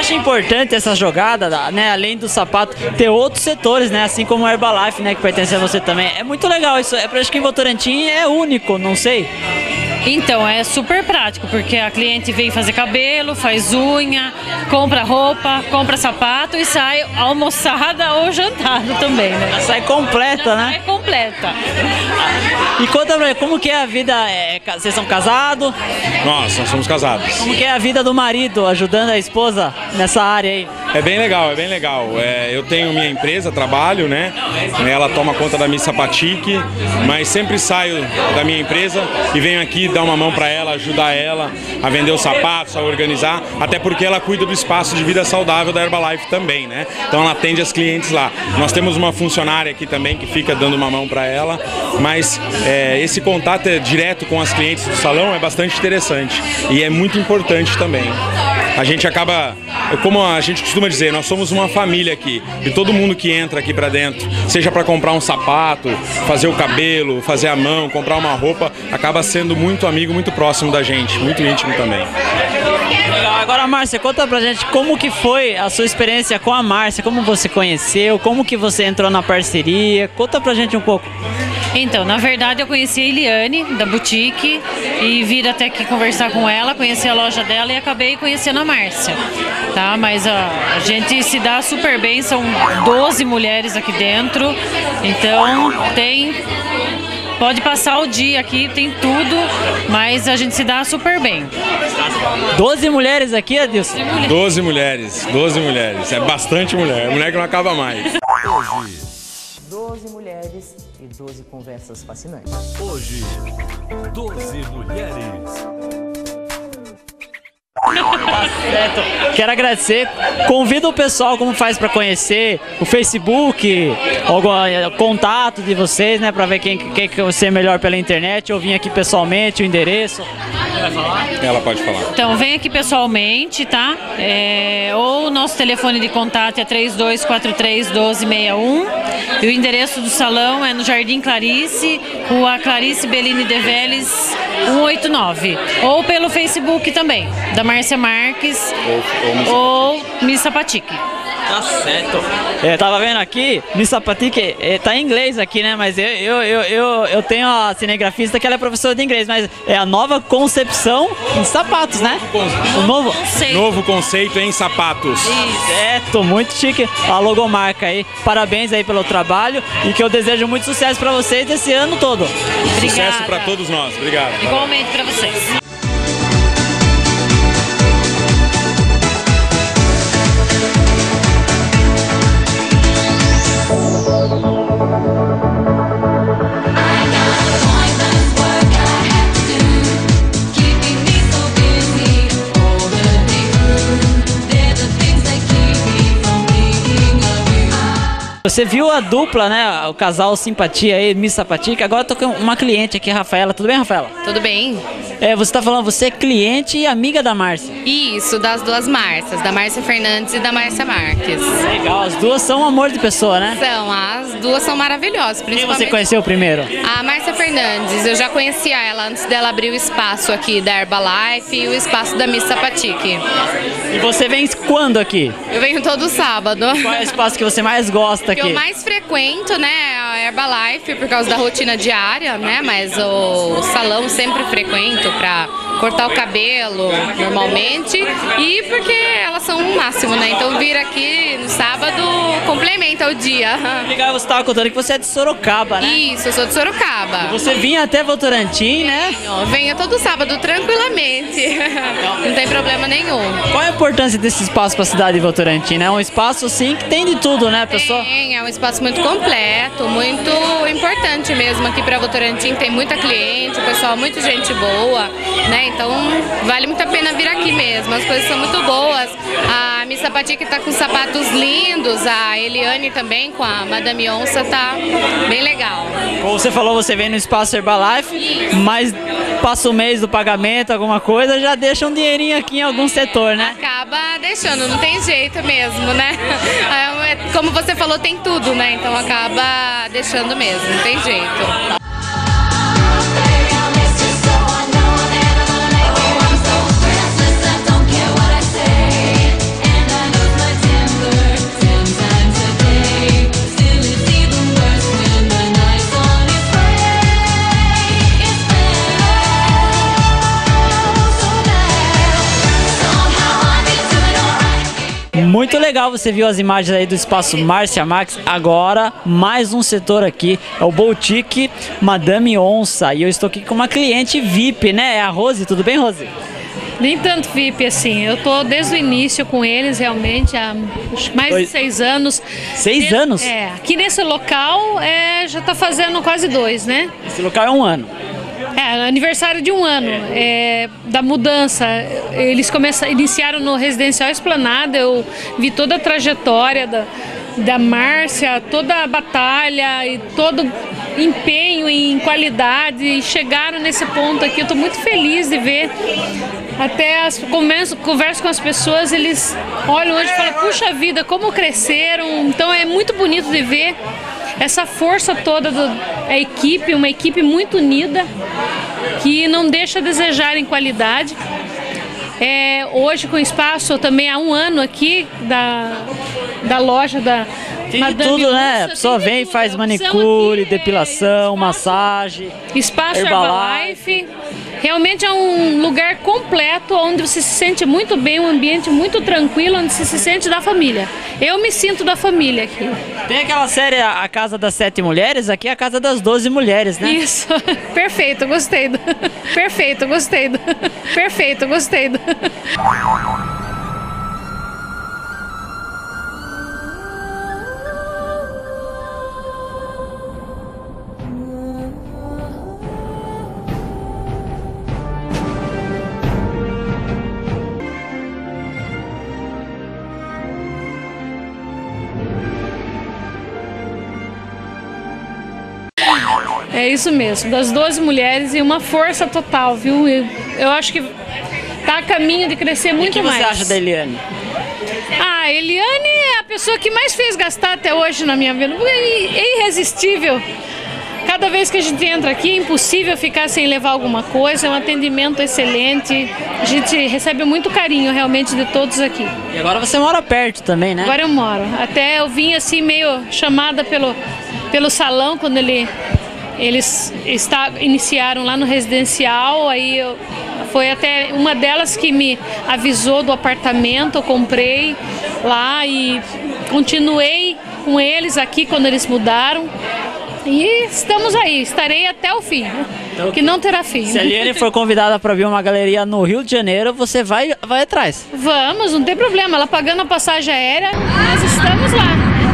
acha importante essa jogada, né, além do sapato, ter outros setores, né, assim como o Herbalife, né, que pertence a você também? É muito legal isso, acho que em Votorantim é único, não sei. Então, é super prático, porque a cliente vem fazer cabelo, faz unha, compra roupa, compra sapato e sai almoçada ou jantada também, né? Já sai completa, né? Sai completa. E conta pra mim, como que é a vida, vocês são casados? Nós somos casados. Como que é a vida do marido, ajudando a esposa nessa área aí? É bem legal, é bem legal. Eu tenho minha empresa, trabalho, né? Ela toma conta da Miss Sapatique, mas sempre saio da minha empresa e venho aqui dar uma mão para ela, ajudar ela a vender os sapatos, a organizar, até porque ela cuida do espaço de vida saudável da Herbalife também, né? Então ela atende as clientes lá. Nós temos uma funcionária aqui também que fica dando uma mão para ela, mas esse contato direto com as clientes do salão é bastante interessante e é muito importante também. A gente acaba, como a gente costuma dizer, nós somos uma família aqui e todo mundo que entra aqui para dentro, seja para comprar um sapato, fazer o cabelo, fazer a mão, comprar uma roupa, acaba sendo muito amigo, muito próximo da gente, muito íntimo também. Legal. Agora, Márcia, conta pra gente como que foi a sua experiência com a Márcia, como você conheceu, como que você entrou na parceria, conta pra gente um pouco. Então, na verdade, eu conheci a Eliane, da boutique, e vim até aqui conversar com ela, conheci a loja dela e acabei conhecendo a Márcia, tá? Mas a gente se dá super bem, são 12 mulheres aqui dentro, então pode passar o dia aqui, tem tudo, mas a gente se dá super bem. 12 mulheres aqui, Adilson? 12 mulheres, 12 mulheres, é bastante mulher, mulher que não acaba mais. 12 mulheres e 12 conversas fascinantes. Hoje, 12 mulheres. Tá certo. Quero agradecer. Convido o pessoal como faz para conhecer o Facebook, algum contato de vocês, né, para ver quem que você é melhor pela internet ou vir aqui pessoalmente, o endereço. Vai falar? Ela pode falar. Então, vem aqui pessoalmente, tá? Ou o nosso telefone de contato é 3243-1261 e o endereço do salão é no Jardim Clarice, Rua Clarice Bellini de Vélez 189. Ou pelo Facebook também, da Márcia Marques ou Miss Sapatique. Tá certo. Tava vendo aqui, Miss Sapatique, tá em inglês aqui, né? Mas eu tenho a cinegrafista que ela é professora de inglês, mas é a nova concepção em sapatos, né? O novo conceito em sapatos. Certo, muito chique a logomarca aí. Parabéns aí pelo trabalho e que eu desejo muito sucesso pra vocês esse ano todo. Obrigada. Sucesso pra todos nós. Obrigado. Igualmente pra vocês. Você viu a dupla, né? O casal Simpatia aí, Miss Sapatique. Agora eu tô com uma cliente aqui, Rafaela. Tudo bem, Rafaela? Tudo bem. Você tá falando, você é cliente e amiga da Márcia. Isso, das duas Márcias, da Márcia Fernandes e da Márcia Marques. Legal, as duas são um amor de pessoa, né? As duas são maravilhosas, principalmente. Quem você conheceu primeiro? A Márcia Fernandes, eu já conhecia ela antes dela abrir o espaço aqui da Herbalife e o espaço da Miss Sapatique. E você vem quando aqui? Eu venho todo sábado. Qual é o espaço que você mais gosta aqui? O que eu mais frequento, né, é a Herbalife por causa da rotina diária, né, mas o salão sempre frequento para cortar o cabelo normalmente e porque elas são o máximo, né, então vir aqui no sábado complementa o dia. Legal, você estava contando que você é de Sorocaba, né? Isso, eu sou de Sorocaba. E você vinha até Votorantim, né? Venho todo sábado tranquilamente, não tem problema nenhum. Qual é a importância desse espaço para a cidade de Votorantim, né? É um espaço assim que tem de tudo, né, pessoal? Tem, é um espaço muito completo, muito importante mesmo aqui para Votorantim, tem muita cliente, o pessoal, muita gente boa, né? Então vale muito a pena vir aqui mesmo, as coisas são muito boas. A Miss Sapatique tá com sapatos lindos, a Eliane também com a Madame Onça tá bem legal. Como você falou, você vem no espaço Herbalife, mas passa o mês do pagamento, alguma coisa, já deixa um dinheirinho aqui em algum setor, né? Acaba deixando, não tem jeito mesmo, né? Como você falou, tem tudo, né? Então acaba deixando mesmo, não tem jeito. legal, você viu as imagens aí do espaço Márcia Marques. Agora, mais um setor aqui, é o Boutique Madame Onça. E eu estou aqui com uma cliente VIP, né? É a Rose, tudo bem, Rose? Nem tanto VIP assim, eu tô desde o início com eles realmente há mais de 6 anos. 6 anos? É, aqui nesse local já tá fazendo quase 2, né? Esse local é 1 ano. É, aniversário de 1 ano, da mudança. Eles iniciaram no Residencial Esplanada, eu vi toda a trajetória da Márcia, toda a batalha e todo empenho em qualidade e chegaram nesse ponto aqui. Eu estou muito feliz de ver. Até converso com as pessoas, eles olham hoje e falam, puxa vida, como cresceram. Então é muito bonito de ver essa força toda da equipe, uma equipe muito unida, que não deixa a desejar em qualidade. Hoje com espaço também há 1 ano aqui da loja da tem Madame tudo, Onça, né? A pessoa vem e faz manicure, depilação, massagem, espaço Herbalife. Herbalife. Realmente é um lugar completo onde você se sente muito bem, um ambiente muito tranquilo, onde você se sente da família. Eu me sinto da família aqui. Tem aquela série A Casa das 7 Mulheres, aqui é a Casa das 12 Mulheres, né? Isso, perfeito, gostei do... Perfeito, gostei do... Perfeito, gostei do... É isso mesmo, das 12 mulheres e uma força total, viu? Eu acho que tá a caminho de crescer muito mais. O que você acha da Eliane? A Eliane é a pessoa que mais fez gastar até hoje na minha vida. É irresistível. Cada vez que a gente entra aqui é impossível ficar sem levar alguma coisa, é um atendimento excelente. A gente recebe muito carinho realmente de todos aqui. E agora você mora perto também, né? Agora eu moro. Até eu vim assim meio chamada pelo salão quando eles iniciaram lá no residencial, aí foi até uma delas que me avisou do apartamento, eu comprei lá e continuei com eles aqui quando eles mudaram. E estamos aí, estarei até o fim, então, que não terá fim. Se a Eliane for convidada para vir uma galeria no Rio de Janeiro, você vai atrás? Vamos, não tem problema, ela pagando a passagem aérea, nós estamos lá.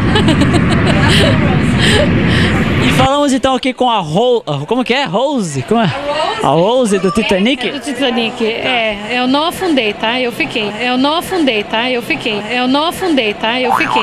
E falamos então aqui com a Rose, como que é? Rose? Como é? A Rose do Titanic? Do Titanic, eu não afundei, tá? Eu fiquei. Eu não afundei, tá? Eu fiquei. Eu não afundei, tá? Eu fiquei.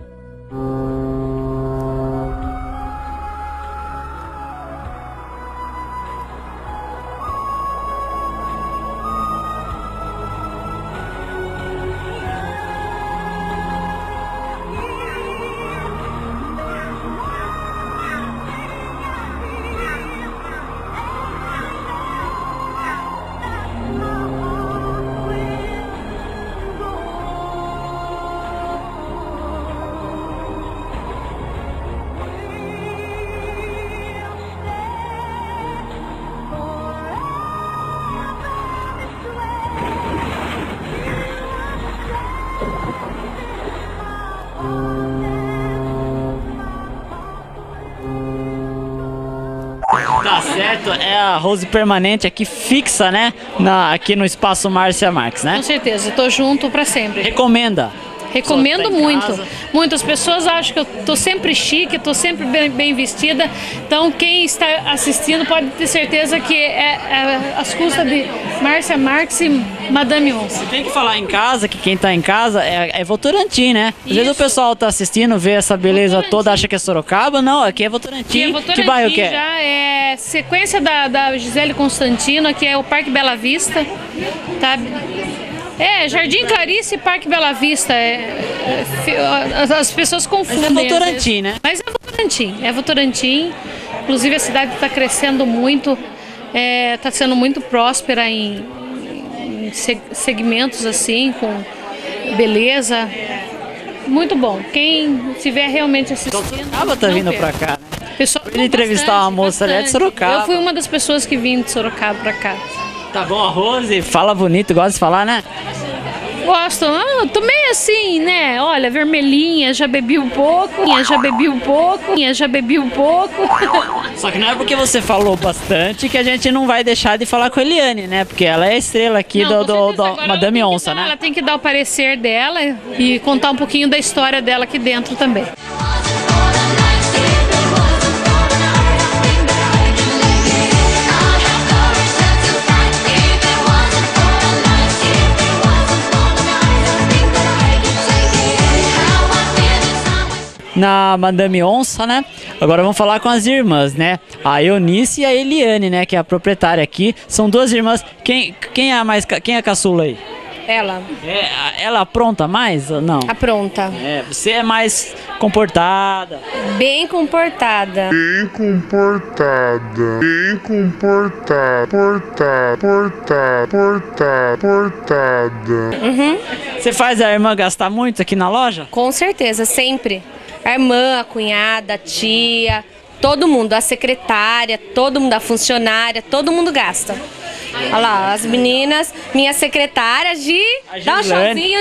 Tá certo, é a Rose permanente aqui, fixa, né? Aqui no espaço Márcia Marques, né? Com certeza, tô junto pra sempre. Recomenda? Recomendo muito. Muitas pessoas acham que eu tô sempre chique, tô sempre bem vestida. Então quem está assistindo pode ter certeza que é às custas de Márcia Marques e Madame Onça. Tem que falar em casa, que quem tá em casa é Votorantim, né? Às vezes o pessoal tá assistindo, vê essa beleza toda, acha que é Sorocaba. Não, aqui é Votorantim. Que bairro que é? Já é sequência da Gisele Constantino, que é o Parque Bela Vista, tá? Jardim Clarice e Parque Bela Vista. As pessoas confundem. Mas é Votorantim, né? Mas é Votorantim. Inclusive a cidade está crescendo muito, está sendo muito próspera em segmentos assim, com beleza. Muito bom. Quem estiver realmente assistindo. Sorocaba tá vindo pra cá, né? Eu entrevistar uma moça ali de Sorocaba. Eu fui uma das pessoas que vim de Sorocaba pra cá. Tá bom, a Rose fala bonito, gosta de falar, né? Gosto. Eu tô meio assim, né? Olha, vermelhinha, já bebi um pouco, já bebi um pouco, já bebi um pouco. Só que não é porque você falou bastante que a gente não vai deixar de falar com a Eliane, né? Porque ela é a estrela aqui do Madame Onça, né? Ela tem que dar o parecer dela e contar um pouquinho da história dela aqui dentro também. Na Madame Onça, né? Agora vamos falar com as irmãs, né? A Eunice e a Eliane, né? Que é a proprietária aqui. São duas irmãs. Quem é a caçula aí? Ela. Ela apronta mais ou não? Apronta. Você é mais comportada. Bem comportada. Bem comportada. Bem comportada. Portada. Uhum. Você faz a irmã gastar muito aqui na loja? Com certeza, sempre. A irmã, a cunhada, a tia, todo mundo, a secretária, todo mundo, a funcionária, todo mundo gasta. Olha lá, as meninas, minha secretária, dá um tchauzinho,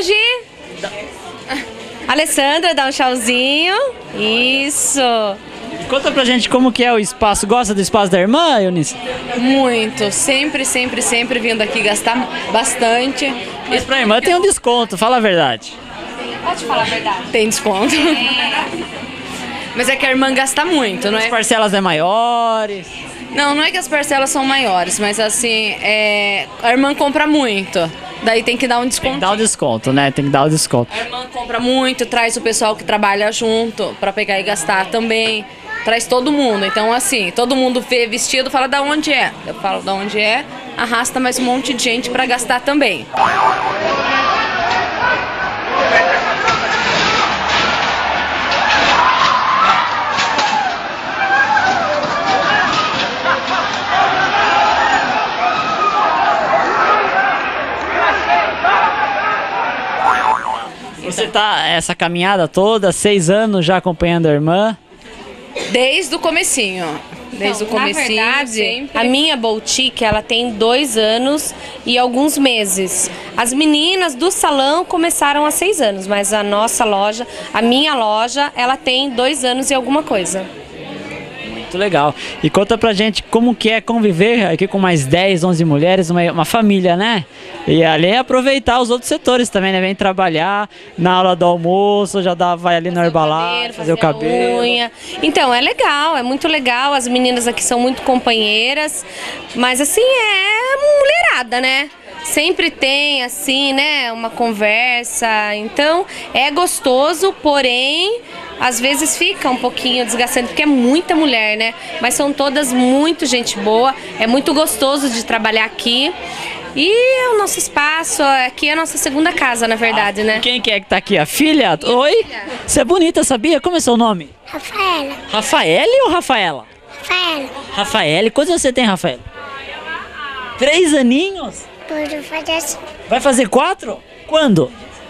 Alessandra, dá um tchauzinho. Isso. Conta pra gente como que é o espaço. Gosta do espaço da irmã, Eunice? Muito. Sempre vindo aqui gastar bastante. Mas pra irmã tem um desconto, fala a verdade. Pode falar a verdade. Tem desconto. Mas é que a irmã gasta muito, não é? As parcelas é maiores? Não é que as parcelas são maiores, mas assim, a irmã compra muito. Daí tem que dar um desconto. Tem que dar o desconto, né? Tem que dar o desconto. A irmã compra muito, traz o pessoal que trabalha junto pra pegar e gastar também. Traz todo mundo. Então, assim, todo mundo vê vestido, fala da onde é. Eu falo da onde é, arrasta mais um monte de gente pra gastar também. Você tá essa caminhada toda, 6 anos já acompanhando a irmã? Desde o comecinho. Desde o comecinho, na verdade, sempre. a minha boutique, ela tem 2 anos e alguns meses. As meninas do salão começaram há 6 anos, mas a nossa loja, a minha loja, ela tem 2 anos e alguma coisa. Muito legal. E conta pra gente como que é conviver aqui com mais 10, 11 mulheres, uma família, né? E ali é aproveitar os outros setores também, né? Vem trabalhar na hora do almoço, vai ali no Herbalife, fazer o cabelo. Unha. Então, é legal, é muito legal. As meninas aqui são muito companheiras, mas assim, é mulherada, né? Sempre tem, assim, né, uma conversa. Então, é gostoso, porém, às vezes fica um pouquinho desgastante, porque é muita mulher, né? Mas são todas muito gente boa, é muito gostoso de trabalhar aqui. E o nosso espaço, aqui é a nossa segunda casa, na verdade, né? Quem que é que tá aqui? A filha? Oi? Você é bonita, sabia? Como é seu nome? Rafaela. Rafaele ou Rafaela? Rafaela. Rafaele. Quantos anos você tem, Rafaela? 3 aninhos? Pode fazer assim. Vai fazer 4? Quando?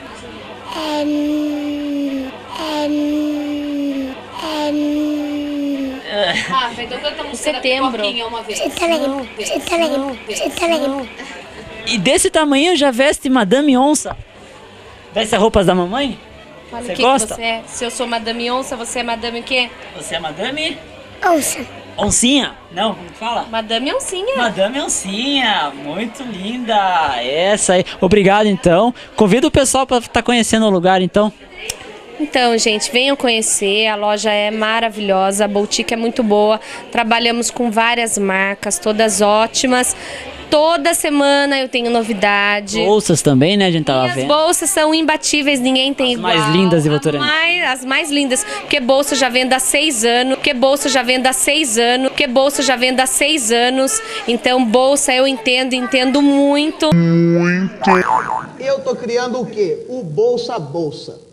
Então canta a música da Pipoquinha uma vez. Você tá legal. E desse tamanho já veste Madame Onça? Veste as roupas da mamãe? Fala Você o que gosta? você é. Se eu sou Madame Onça, você é Madame o quê? Você é Madame? Onça. Oncinha? Não, como fala? Madame Oncinha. Madame Oncinha, muito linda. Essa aí. Obrigado, então. Convido o pessoal para estar conhecendo o lugar, então. Então, gente, venham conhecer, a loja é maravilhosa, a boutique é muito boa, trabalhamos com várias marcas, todas ótimas. Toda semana eu tenho novidade. Bolsas também, né? A gente tava vendo. As bolsas são imbatíveis, ninguém tem igual. Mais lindas de Votorantim. As mais lindas, porque bolsa já vende há 6 anos, porque bolsa já vende há 6 anos, porque bolsa já vende há 6 anos. Então, bolsa eu entendo muito. Muito. Eu tô criando o quê? O bolsa-bolsa.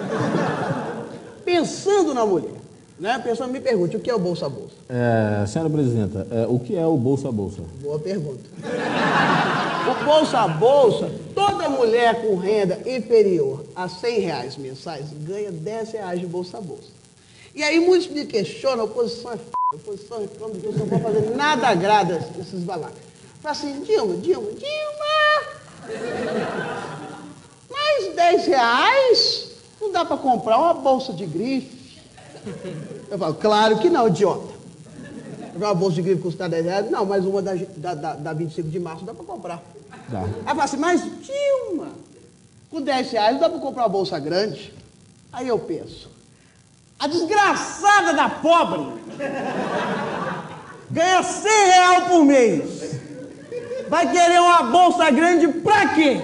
Pensando na mulher, né? A pessoa me pergunta, o que é o bolsa-bolsa? Senhora presidenta, o que é o bolsa-bolsa? Boa pergunta. O bolsa-bolsa, toda mulher com renda inferior a R$100 mensais ganha R$10 de bolsa-bolsa. E aí muitos me questionam, a oposição é f***, a oposição reclama que você não pode fazer nada agrada esses balacas. Fala assim, Dilma. R$10 não dá para comprar uma bolsa de grife. Eu falo, claro que não, idiota. Uma bolsa de grife custa R$10? Não, mas uma da 25 de março dá para comprar. Dá. Aí fala assim, mas Dilma, com R$10 não dá para comprar uma bolsa grande? Aí eu penso, a desgraçada da pobre ganha R$100 por mês. Vai querer uma bolsa grande pra quê?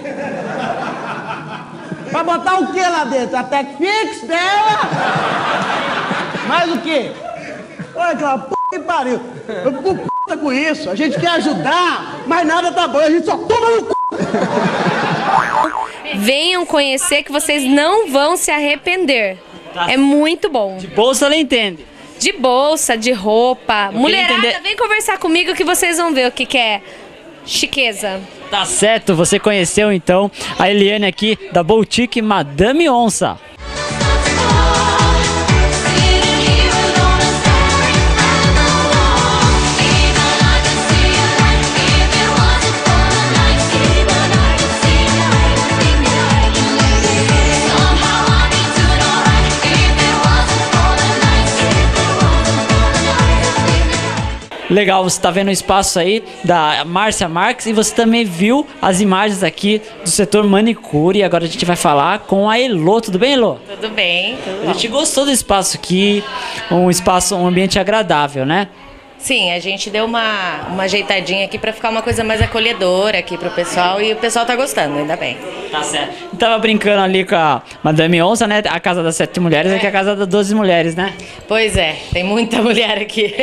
Pra botar o que lá dentro? A Tecfix dela? Mais o quê? Olha aquela p*** que pariu. Eu fico p*** com isso. A gente quer ajudar, mas nada tá bom. A gente só toma no c... Venham conhecer que vocês não vão se arrepender. É muito bom. De bolsa ela entende. De bolsa, de roupa. Mulherada, vem conversar comigo que vocês vão ver o que é chiqueza. Tá certo, você conheceu então a Eliane aqui da Boutique Madame Onça. Legal, você está vendo o espaço aí da Márcia Marques e você também viu as imagens aqui do setor manicure. Agora a gente vai falar com a Elô. Tudo bem, Elô? Tudo bem, tudo bom. A gente gostou do espaço aqui, um ambiente agradável, né? Sim, a gente deu uma ajeitadinha aqui para ficar uma coisa mais acolhedora aqui pro pessoal e o pessoal tá gostando, ainda bem. Tá certo. Eu tava brincando ali com a Madame Onça, né? A casa das 7 mulheres, aqui é a casa das 12 mulheres, né? Pois é, tem muita mulher aqui.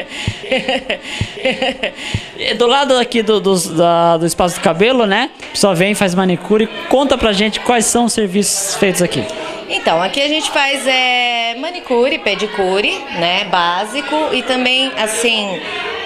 Do lado aqui do espaço do cabelo, né? O pessoal vem, faz manicure. Conta pra gente quais são os serviços feitos aqui. Então, aqui a gente faz manicure, pedicure, né, básico e também, assim,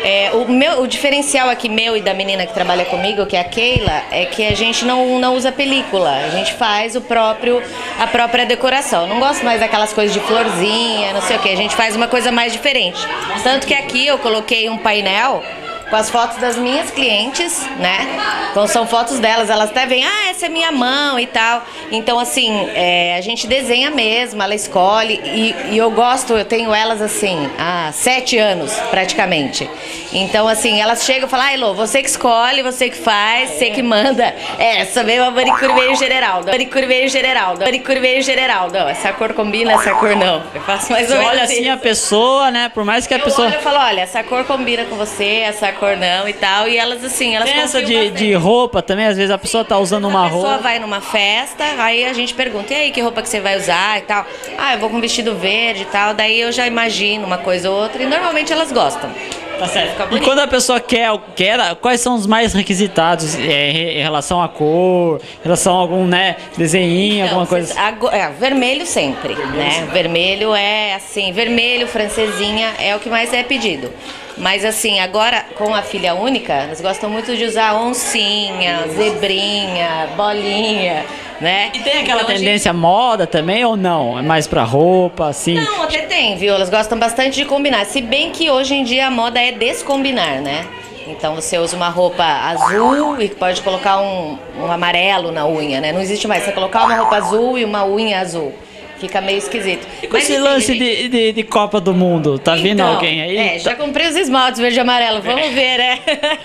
o diferencial aqui meu e da menina que trabalha comigo, que é a Keila, é que a gente não usa película, a gente faz a própria decoração. Não gosto mais daquelas coisas de florzinha, não sei o que, a gente faz uma coisa mais diferente. Tanto que aqui eu coloquei um painel com as fotos das minhas clientes, né? Então são fotos delas, elas até veem, essa é minha mão e tal. Então assim, a gente desenha mesmo, ela escolhe e eu tenho elas assim, há 7 anos praticamente. Então assim, elas chegam e falam, Elô, você que escolhe, você que faz, você que manda. Essa veio a manicure veio Geraldo, manicure veio Geraldo, manicure veio Geraldo. Essa cor combina, essa cor não. Eu faço mais ou menos. Olha assim a pessoa, né? Por mais que a pessoa... Eu falo, olha, essa cor combina com você, essa cor não e tal, e elas assim, elas tem essa de roupa também, às vezes a pessoa tá usando uma roupa. A pessoa vai numa festa, aí a gente pergunta, e aí, que roupa que você vai usar e tal? Eu vou com vestido verde e tal, daí eu já imagino uma coisa ou outra, e normalmente elas gostam. Tá certo. E quando a pessoa quer, quais são os mais requisitados em relação à cor, em relação a algum, né, desenho, alguma coisa? Vermelho sempre, né? Vermelho é assim, vermelho, francesinha, é o que mais é pedido. Mas assim, agora com a filha única, elas gostam muito de usar oncinha, zebrinha, bolinha, né? E tem aquela tendência moda também ou não? É mais pra roupa, assim? Não, até tem, viu? Elas gostam bastante de combinar. Se bem que hoje em dia a moda é descombinar, né? Então você usa uma roupa azul e pode colocar um amarelo na unha, né? Não existe mais você colocar uma roupa azul e uma unha azul. Fica meio esquisito. E com esse lance de Copa do Mundo, tá vindo alguém aí? Já comprei os esmaltes verde e amarelo, vamos ver, né?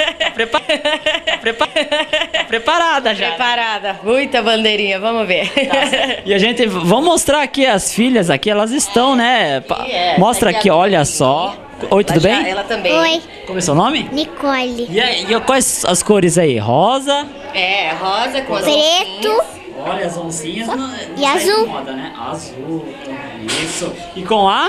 Preparada já. Preparada, muita bandeirinha, vamos ver. E a gente, vamos mostrar aqui as filhas aqui, elas estão, né? Mostra aqui, olha só. Oi, tudo bem? Ela também. Oi. Como é seu nome? Nicole. E quais as cores aí? Rosa? Rosa com as preto. Olha as oncinhas. E azul. Moda, né? Azul. Isso. E com a?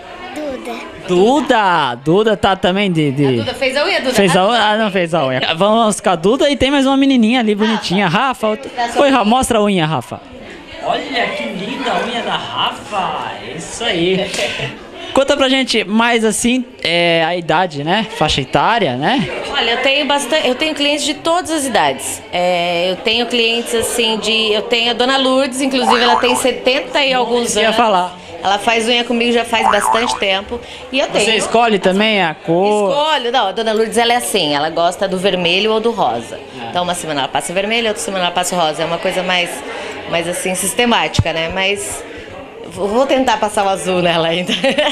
Duda. Duda tá também de... A Duda fez a unha, Duda? Fez a unha? Não fez a unha. Vamos com a Duda e tem mais uma menininha ali bonitinha. Rafa. Oi, Rafa, mostra a unha, Rafa. Olha que linda a unha da Rafa. Isso aí. Conta pra gente mais assim, a idade, né? Faixa etária, né? Olha, eu tenho clientes de todas as idades. Eu tenho clientes assim eu tenho a Dona Lourdes, inclusive ela tem 70 e alguns anos. Ia falar. Ela faz unha comigo já faz bastante tempo. E eu tenho. Você escolhe também a cor? Escolho. Não, a Dona Lourdes ela é assim, ela gosta do vermelho ou do rosa. Então uma semana ela passa vermelho, outra semana ela passa rosa. É uma coisa mais mais assim, sistemática, né? Mas vou tentar passar o azul nela ainda.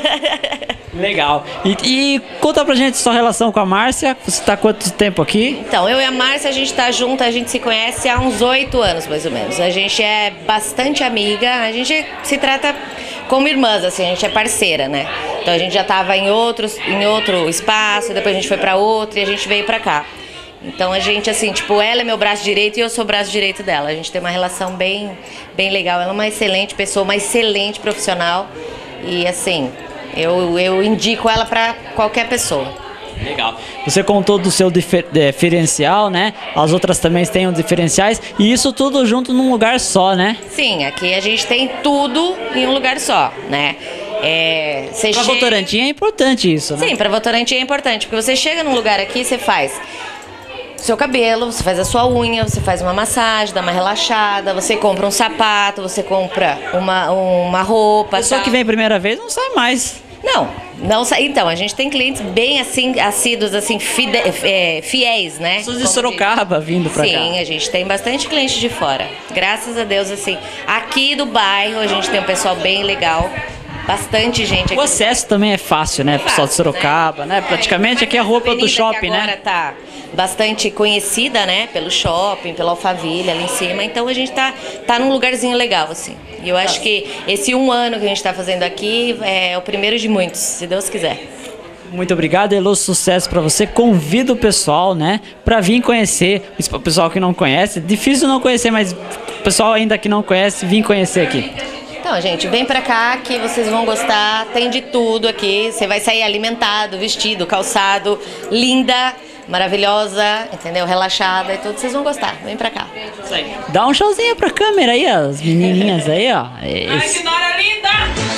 Legal. E conta pra gente sua relação com a Márcia. Você tá há quanto tempo aqui? Então, eu e a Márcia, a gente tá junto, a gente se conhece há uns 8 anos, mais ou menos. A gente é bastante amiga, a gente se trata como irmãs, assim, a gente é parceira, né? Então a gente já tava em outro espaço, depois a gente foi pra outro e a gente veio pra cá. Então a gente, assim, tipo, ela é meu braço direito e eu sou o braço direito dela. A gente tem uma relação bem legal. Ela é uma excelente pessoa, uma excelente profissional. E, assim, eu indico ela para qualquer pessoa. Legal. Você contou do seu diferencial, né? As outras também têm os diferenciais. E isso tudo junto num lugar só, né? Sim, aqui a gente tem tudo em um lugar só, né? Pra Votorantim é importante isso, né? Sim, pra Votorantim é importante. Porque você chega num lugar aqui, você faz seu cabelo, você faz a sua unha, você faz uma massagem, dá uma relaxada, você compra um sapato, você compra uma roupa. Pessoa que vem a primeira vez não sai mais. Não sai. Então, a gente tem clientes bem assim, assíduos, assim, fiéis, né? Pessoas de Sorocaba vindo pra cá. Sim, a gente tem bastante cliente de fora. Graças a Deus, assim. Aqui do bairro a gente tem um pessoal bem legal. Bastante gente aqui. O acesso também é fácil, né? Pessoal de Sorocaba, né? Praticamente aqui é a roupa do shopping, né? Agora tá bastante conhecida, né? Pelo shopping, pela Alphaville ali em cima. Então a gente tá num lugarzinho legal, assim. E eu acho que esse 1 ano que a gente tá fazendo aqui é o primeiro de muitos, se Deus quiser. Muito obrigado, Elô, sucesso pra você. Convido o pessoal, né, pra vir conhecer. O pessoal que não conhece, difícil não conhecer, mas o pessoal ainda que não conhece, vir conhecer aqui. Então, gente, vem pra cá que vocês vão gostar, tem de tudo aqui. Você vai sair alimentado, vestido, calçado, linda, maravilhosa, entendeu? Relaxada e tudo, vocês vão gostar. Vem pra cá. Isso aí. Dá um showzinho pra câmera aí, ó, as menininhas aí, ó. Ai, senhora linda!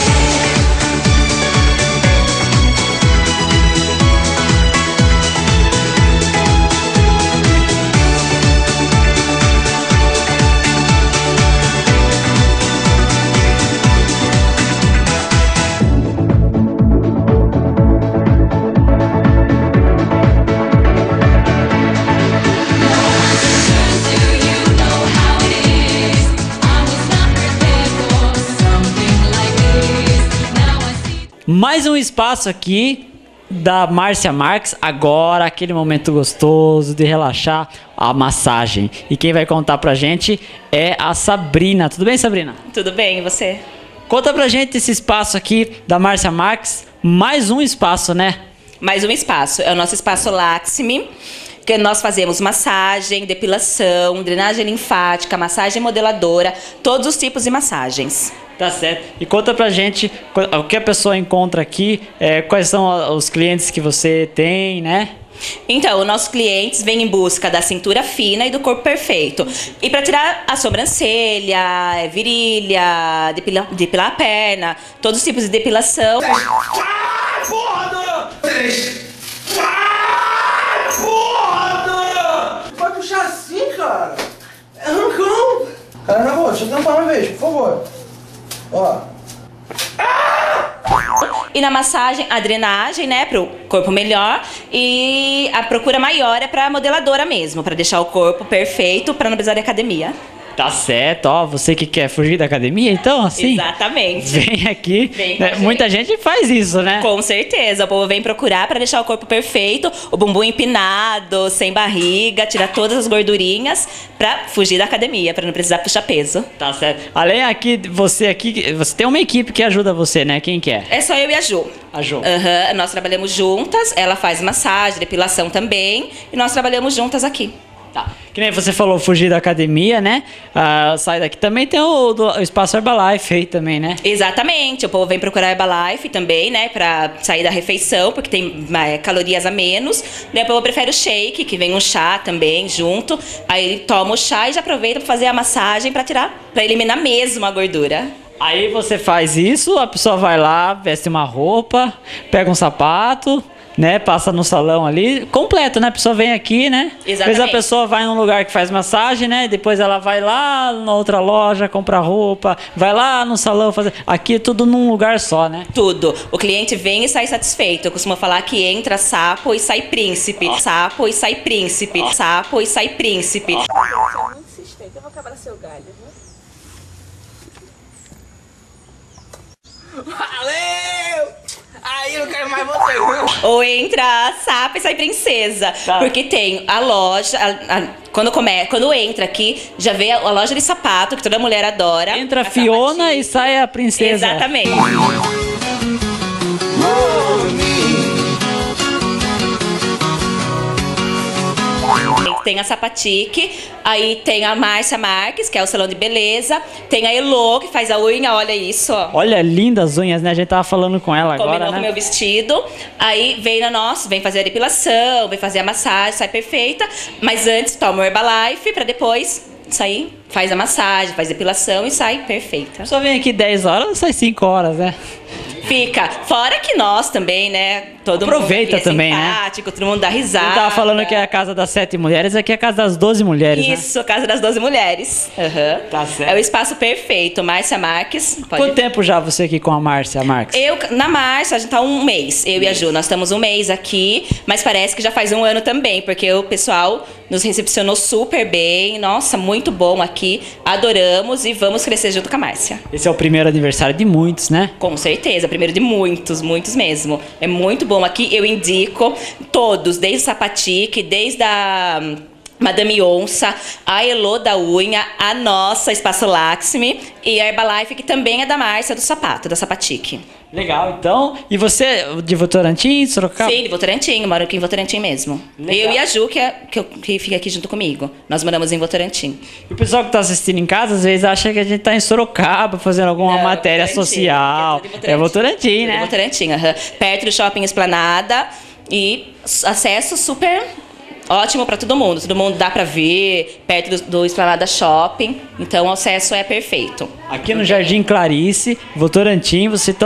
Mais um espaço aqui da Márcia Marques. Agora aquele momento gostoso de relaxar, a massagem. E quem vai contar pra gente é a Sabrina. Tudo bem, Sabrina? Tudo bem, e você? Conta pra gente esse espaço aqui da Márcia Marques. Mais um espaço, né? Mais um espaço. É o nosso espaço Laxmi, que nós fazemos massagem, depilação, drenagem linfática, massagem modeladora, todos os tipos de massagens. Tá certo. E conta pra gente o que a pessoa encontra aqui, quais são os clientes que você tem, né? Então, os nossos clientes vêm em busca da cintura fina e do corpo perfeito. E para tirar a sobrancelha, virilha, depilar a perna, todos os tipos de depilação. Vai puxar assim, cara? É arrancão. Cara, na boa, deixa eu tentar uma vez, por favor. Ó. E na massagem, a drenagem, né, pro corpo melhor. E a procura maior é pra modeladora mesmo, pra deixar o corpo perfeito, pra não precisar de academia. Tá certo, ó, você que quer fugir da academia, então, assim... Exatamente. Vem aqui, vem né? Muita gente faz isso, né? Com certeza, o povo vem procurar pra deixar o corpo perfeito, o bumbum empinado, sem barriga, tirar todas as gordurinhas pra fugir da academia, pra não precisar puxar peso. Tá certo. Além aqui, você tem uma equipe que ajuda você, né? Quem que é? É só eu e a Ju. A Ju. Nós trabalhamos juntas, ela faz massagem, depilação também, e nós trabalhamos juntas aqui. Tá. Que nem você falou, fugir da academia, né? Sai daqui. Também tem o espaço Herbalife aí também, né? Exatamente. O povo vem procurar Herbalife também, né? Pra sair da refeição, porque tem calorias a menos. Daí o povo prefere o shake, que vem um chá também junto. Aí ele toma o chá e já aproveita pra fazer a massagem pra eliminar mesmo a gordura. Aí você faz isso, a pessoa vai lá, veste uma roupa, pega um sapato, né, passa no salão ali, completo, né, a pessoa vem aqui, né, às vezes a pessoa vai num lugar que faz massagem, né, depois ela vai lá na outra loja comprar roupa, vai lá no salão fazer, aqui é tudo num lugar só, né. Tudo, o cliente vem e sai satisfeito, eu costumo falar que entra sapo e sai príncipe, sapo e sai príncipe, sapo e sai príncipe. Você é muito insistente, eu vou quebrar seu galho, viu? Valeu! Aí eu não quero mais você, não. Ou entra Sapa e sai Princesa. Tá. Porque tem a loja, quando entra aqui, já vê a loja de sapato, que toda mulher adora. Entra a Fiona e sai a princesa. Exatamente. Tem a Sapatique, aí tem a Márcia Marques, que é o salão de beleza. Tem a Elô, que faz a unha, olha isso, ó. Olha, lindas unhas, né? A gente tava falando com ela agora, Combinou né? com o meu vestido. Aí vem vem fazer a depilação, vem fazer a massagem, sai perfeita. Mas antes toma o Herbalife pra depois sair, faz a massagem, faz a depilação e sai perfeita. Só vem aqui 10 horas, sai 5 horas, né? Fica. Fora que nós também, né? Todo Aproveita mundo também, simpático, todo mundo dá risada. Eu tava falando que é a casa das 7 mulheres, aqui é a casa das 12 mulheres, Isso, a casa das 12 mulheres. Uhum. Tá certo. É o espaço perfeito. Márcia Marques. Quanto tempo já você aqui com a Márcia Marques? Na Márcia, a gente tá um mês. Eu e a Ju, nós estamos um mês aqui, mas parece que já faz um ano também, porque o pessoal nos recepcionou super bem. Nossa, muito bom aqui. Adoramos e vamos crescer junto com a Márcia. Esse é o primeiro aniversário de muitos, né? Com certeza, primeiro de muitos, muitos mesmo. É muito bom aqui, eu indico todos, desde o Sapatique, desde a Madame Onça, a Elô da unha, a nossa Espaço Laxmi e a Herbalife, que também é da Márcia do sapato, da Sapatique. Legal, então. E você, de Votorantim, Sorocaba? Sim, de Votorantim, eu moro aqui em Votorantim mesmo. Legal. Eu e a Ju, que fica aqui junto comigo. Nós moramos em Votorantim. E o pessoal que tá assistindo em casa, às vezes acha que a gente tá em Sorocaba fazendo alguma matéria social. É Votorantim, né? É Votorantim, perto do Shopping Esplanada e acesso super ótimo para todo mundo. Todo mundo dá para ver, perto do Esplanada Shopping. Então o acesso é perfeito. Aqui no Jardim Clarice, Votorantim,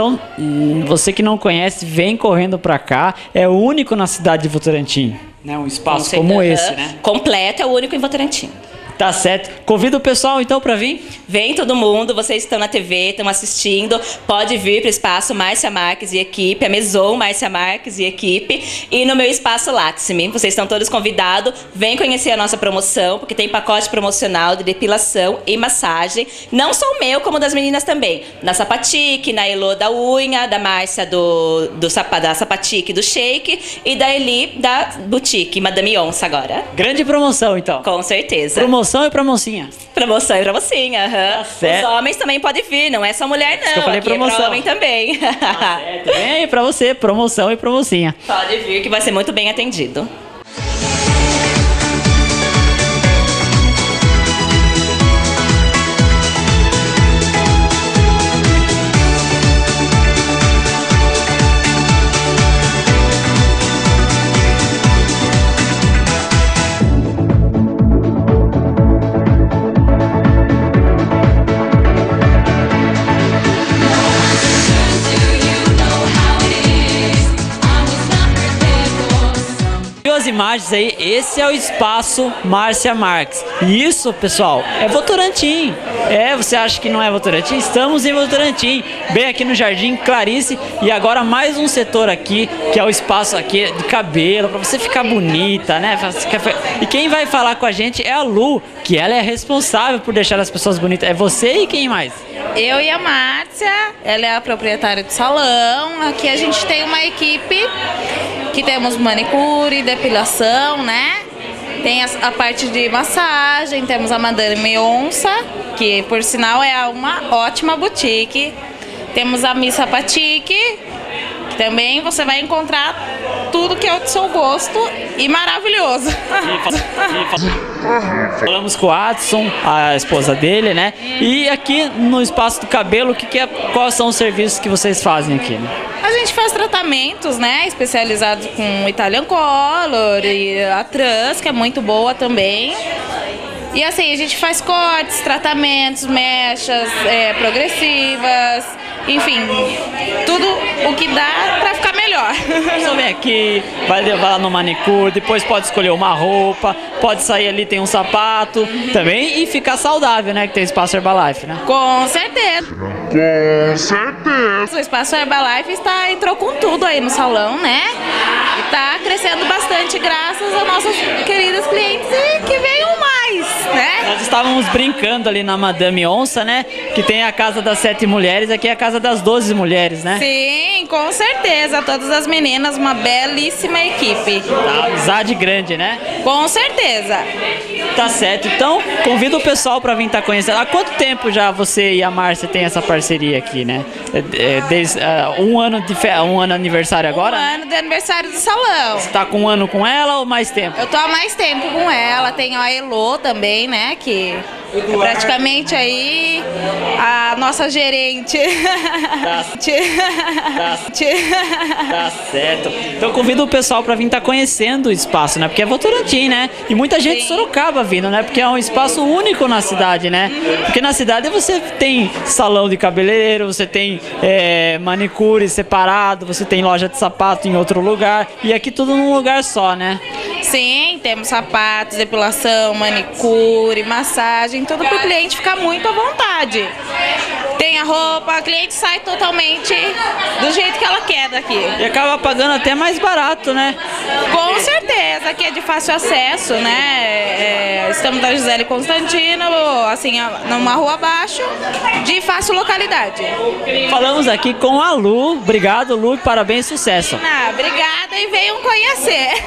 você que não conhece, vem correndo para cá. É o único na cidade de Votorantim, né? Um espaço como esse, né? Completo, é o único em Votorantim. Tá certo. Convido o pessoal então para vir? Vem todo mundo, vocês estão na TV, estão assistindo, pode vir para o espaço Márcia Marques e equipe, a Maison Márcia Marques e equipe, e no meu espaço Laxmi. Vocês estão todos convidados, vem conhecer a nossa promoção, porque tem pacote promocional de depilação e massagem, não só o meu, como das meninas também. Na Sapatique, na Elô da unha, da Márcia da Sapatique do Shake e da Eli da Boutique, Madame Onça agora. Grande promoção então. Com certeza. Promoção e pra mocinha. Promoção e pra mocinha, aham. certo. Os homens também podem vir, não é só mulher não. Que eu falei aqui promoção. É pra homem também. Tá certo. Vem aí pra você, promoção e pra mocinha. Pode vir que vai ser muito bem atendido. As imagens aí, esse é o espaço Márcia Marques. E isso, pessoal, é Votorantim. Você acha que não é Votorantim? Estamos em Votorantim, bem aqui no Jardim Clarice. E agora mais um setor aqui, que é o espaço aqui de cabelo, para você ficar bonita, né? E quem vai falar com a gente é a Lu, que ela é responsável por deixar as pessoas bonitas. É você e quem mais? Eu e a Márcia, ela é a proprietária do salão. Aqui a gente tem uma equipe que temos manicure, depilação, né? Tem a parte de massagem, temos a Madame Onça, que por sinal é uma ótima boutique. Temos a Miss Sapatique, que também você vai encontrar tudo que é do seu gosto e maravilhoso. Falamos com o Adson, a esposa dele, né? E aqui no espaço do cabelo, quais são os serviços que vocês fazem aqui? Né? A gente faz tratamentos, né, especializados com Italian Color e a Trans, que é muito boa também. E assim, a gente faz cortes, tratamentos, mechas, progressivas, enfim, tudo o que dá pra ficar melhor. Só vem aqui, vai levar lá no manicure, depois pode escolher uma roupa, pode sair ali, tem um sapato também e ficar saudável, né, que tem o espaço Herbalife, né? Com certeza. Com certeza. O espaço Herbalife entrou com tudo aí no salão, né? E tá crescendo bastante graças às nossas queridas clientes e que venham mais. mais, né? Nós estávamos brincando ali na Madame Onça, né? Que tem a Casa das 7 Mulheres, aqui é a Casa das 12 Mulheres, né? Sim, com certeza. Todas as meninas, uma belíssima equipe. Tá, amizade grande, né? Com certeza. Tá certo. Então, convido o pessoal para vir estar conhecendo. Há quanto tempo já você e a Márcia têm essa parceria aqui, né? Desde um ano aniversário agora? Um ano de aniversário do salão. Você tá com um ano com ela ou mais tempo? Eu tô há mais tempo com ela. Tenho a Elô também, né? Que é praticamente aí a nossa gerente. Tá certo. Então convido o pessoal para vir estar conhecendo o espaço, né? Porque é Votorantim, né? E muita gente de Sorocaba vindo, né? Porque é um espaço único na cidade, né? Porque na cidade você tem salão de cabeleireiro, você tem manicure separado, você tem loja de sapato em outro lugar. E aqui tudo num lugar só, né? Sim, temos sapatos, depilação, manicure, massagem, tudo para o cliente ficar muito à vontade. Tem a roupa, a cliente sai totalmente do jeito que ela quer daqui. E acaba pagando até mais barato, né? Com certeza, aqui é de fácil acesso, né? Estamos da Gisele Constantino, assim, numa rua abaixo, de fácil localidade. Falamos aqui com a Lu. Obrigado, Lu, e parabéns, sucesso. Obrigada e venham conhecer.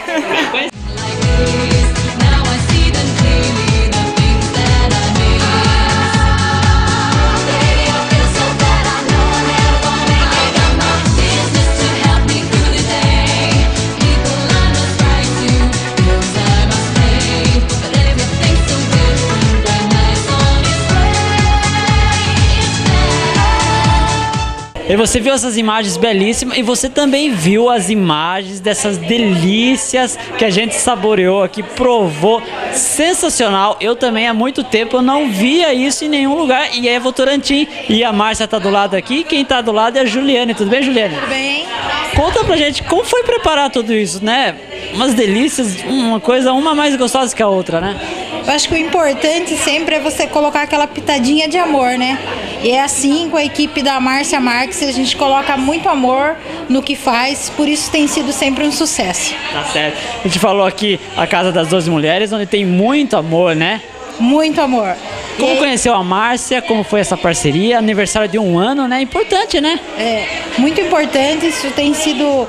E você viu essas imagens belíssimas e você também viu as imagens dessas delícias que a gente saboreou aqui, provou, sensacional. Eu também há muito tempo eu não via isso em nenhum lugar e é Votorantim. E a Márcia tá do lado aqui, quem tá do lado é a Juliane. Tudo bem, Juliane? Tudo bem. Conta pra gente como foi preparar tudo isso, né? Umas delícias, uma coisa, uma mais gostosa que a outra, né? Eu acho que o importante sempre é você colocar aquela pitadinha de amor, né? E é assim com a equipe da Márcia Marques, a gente coloca muito amor no que faz, por isso tem sido sempre um sucesso. Tá certo. A gente falou aqui a Casa das 12 Mulheres, onde tem muito amor, né? Muito amor. Como conheceu a Márcia? Como foi essa parceria? Aniversário de 1 ano, né? Importante, né? É, muito importante. Isso tem sido...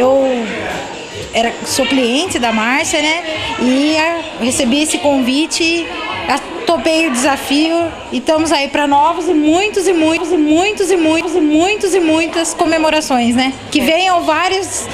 sou cliente da Márcia, né? E recebi esse convite, topei o desafio e estamos aí para novos e muitas comemorações, né? Que venham vários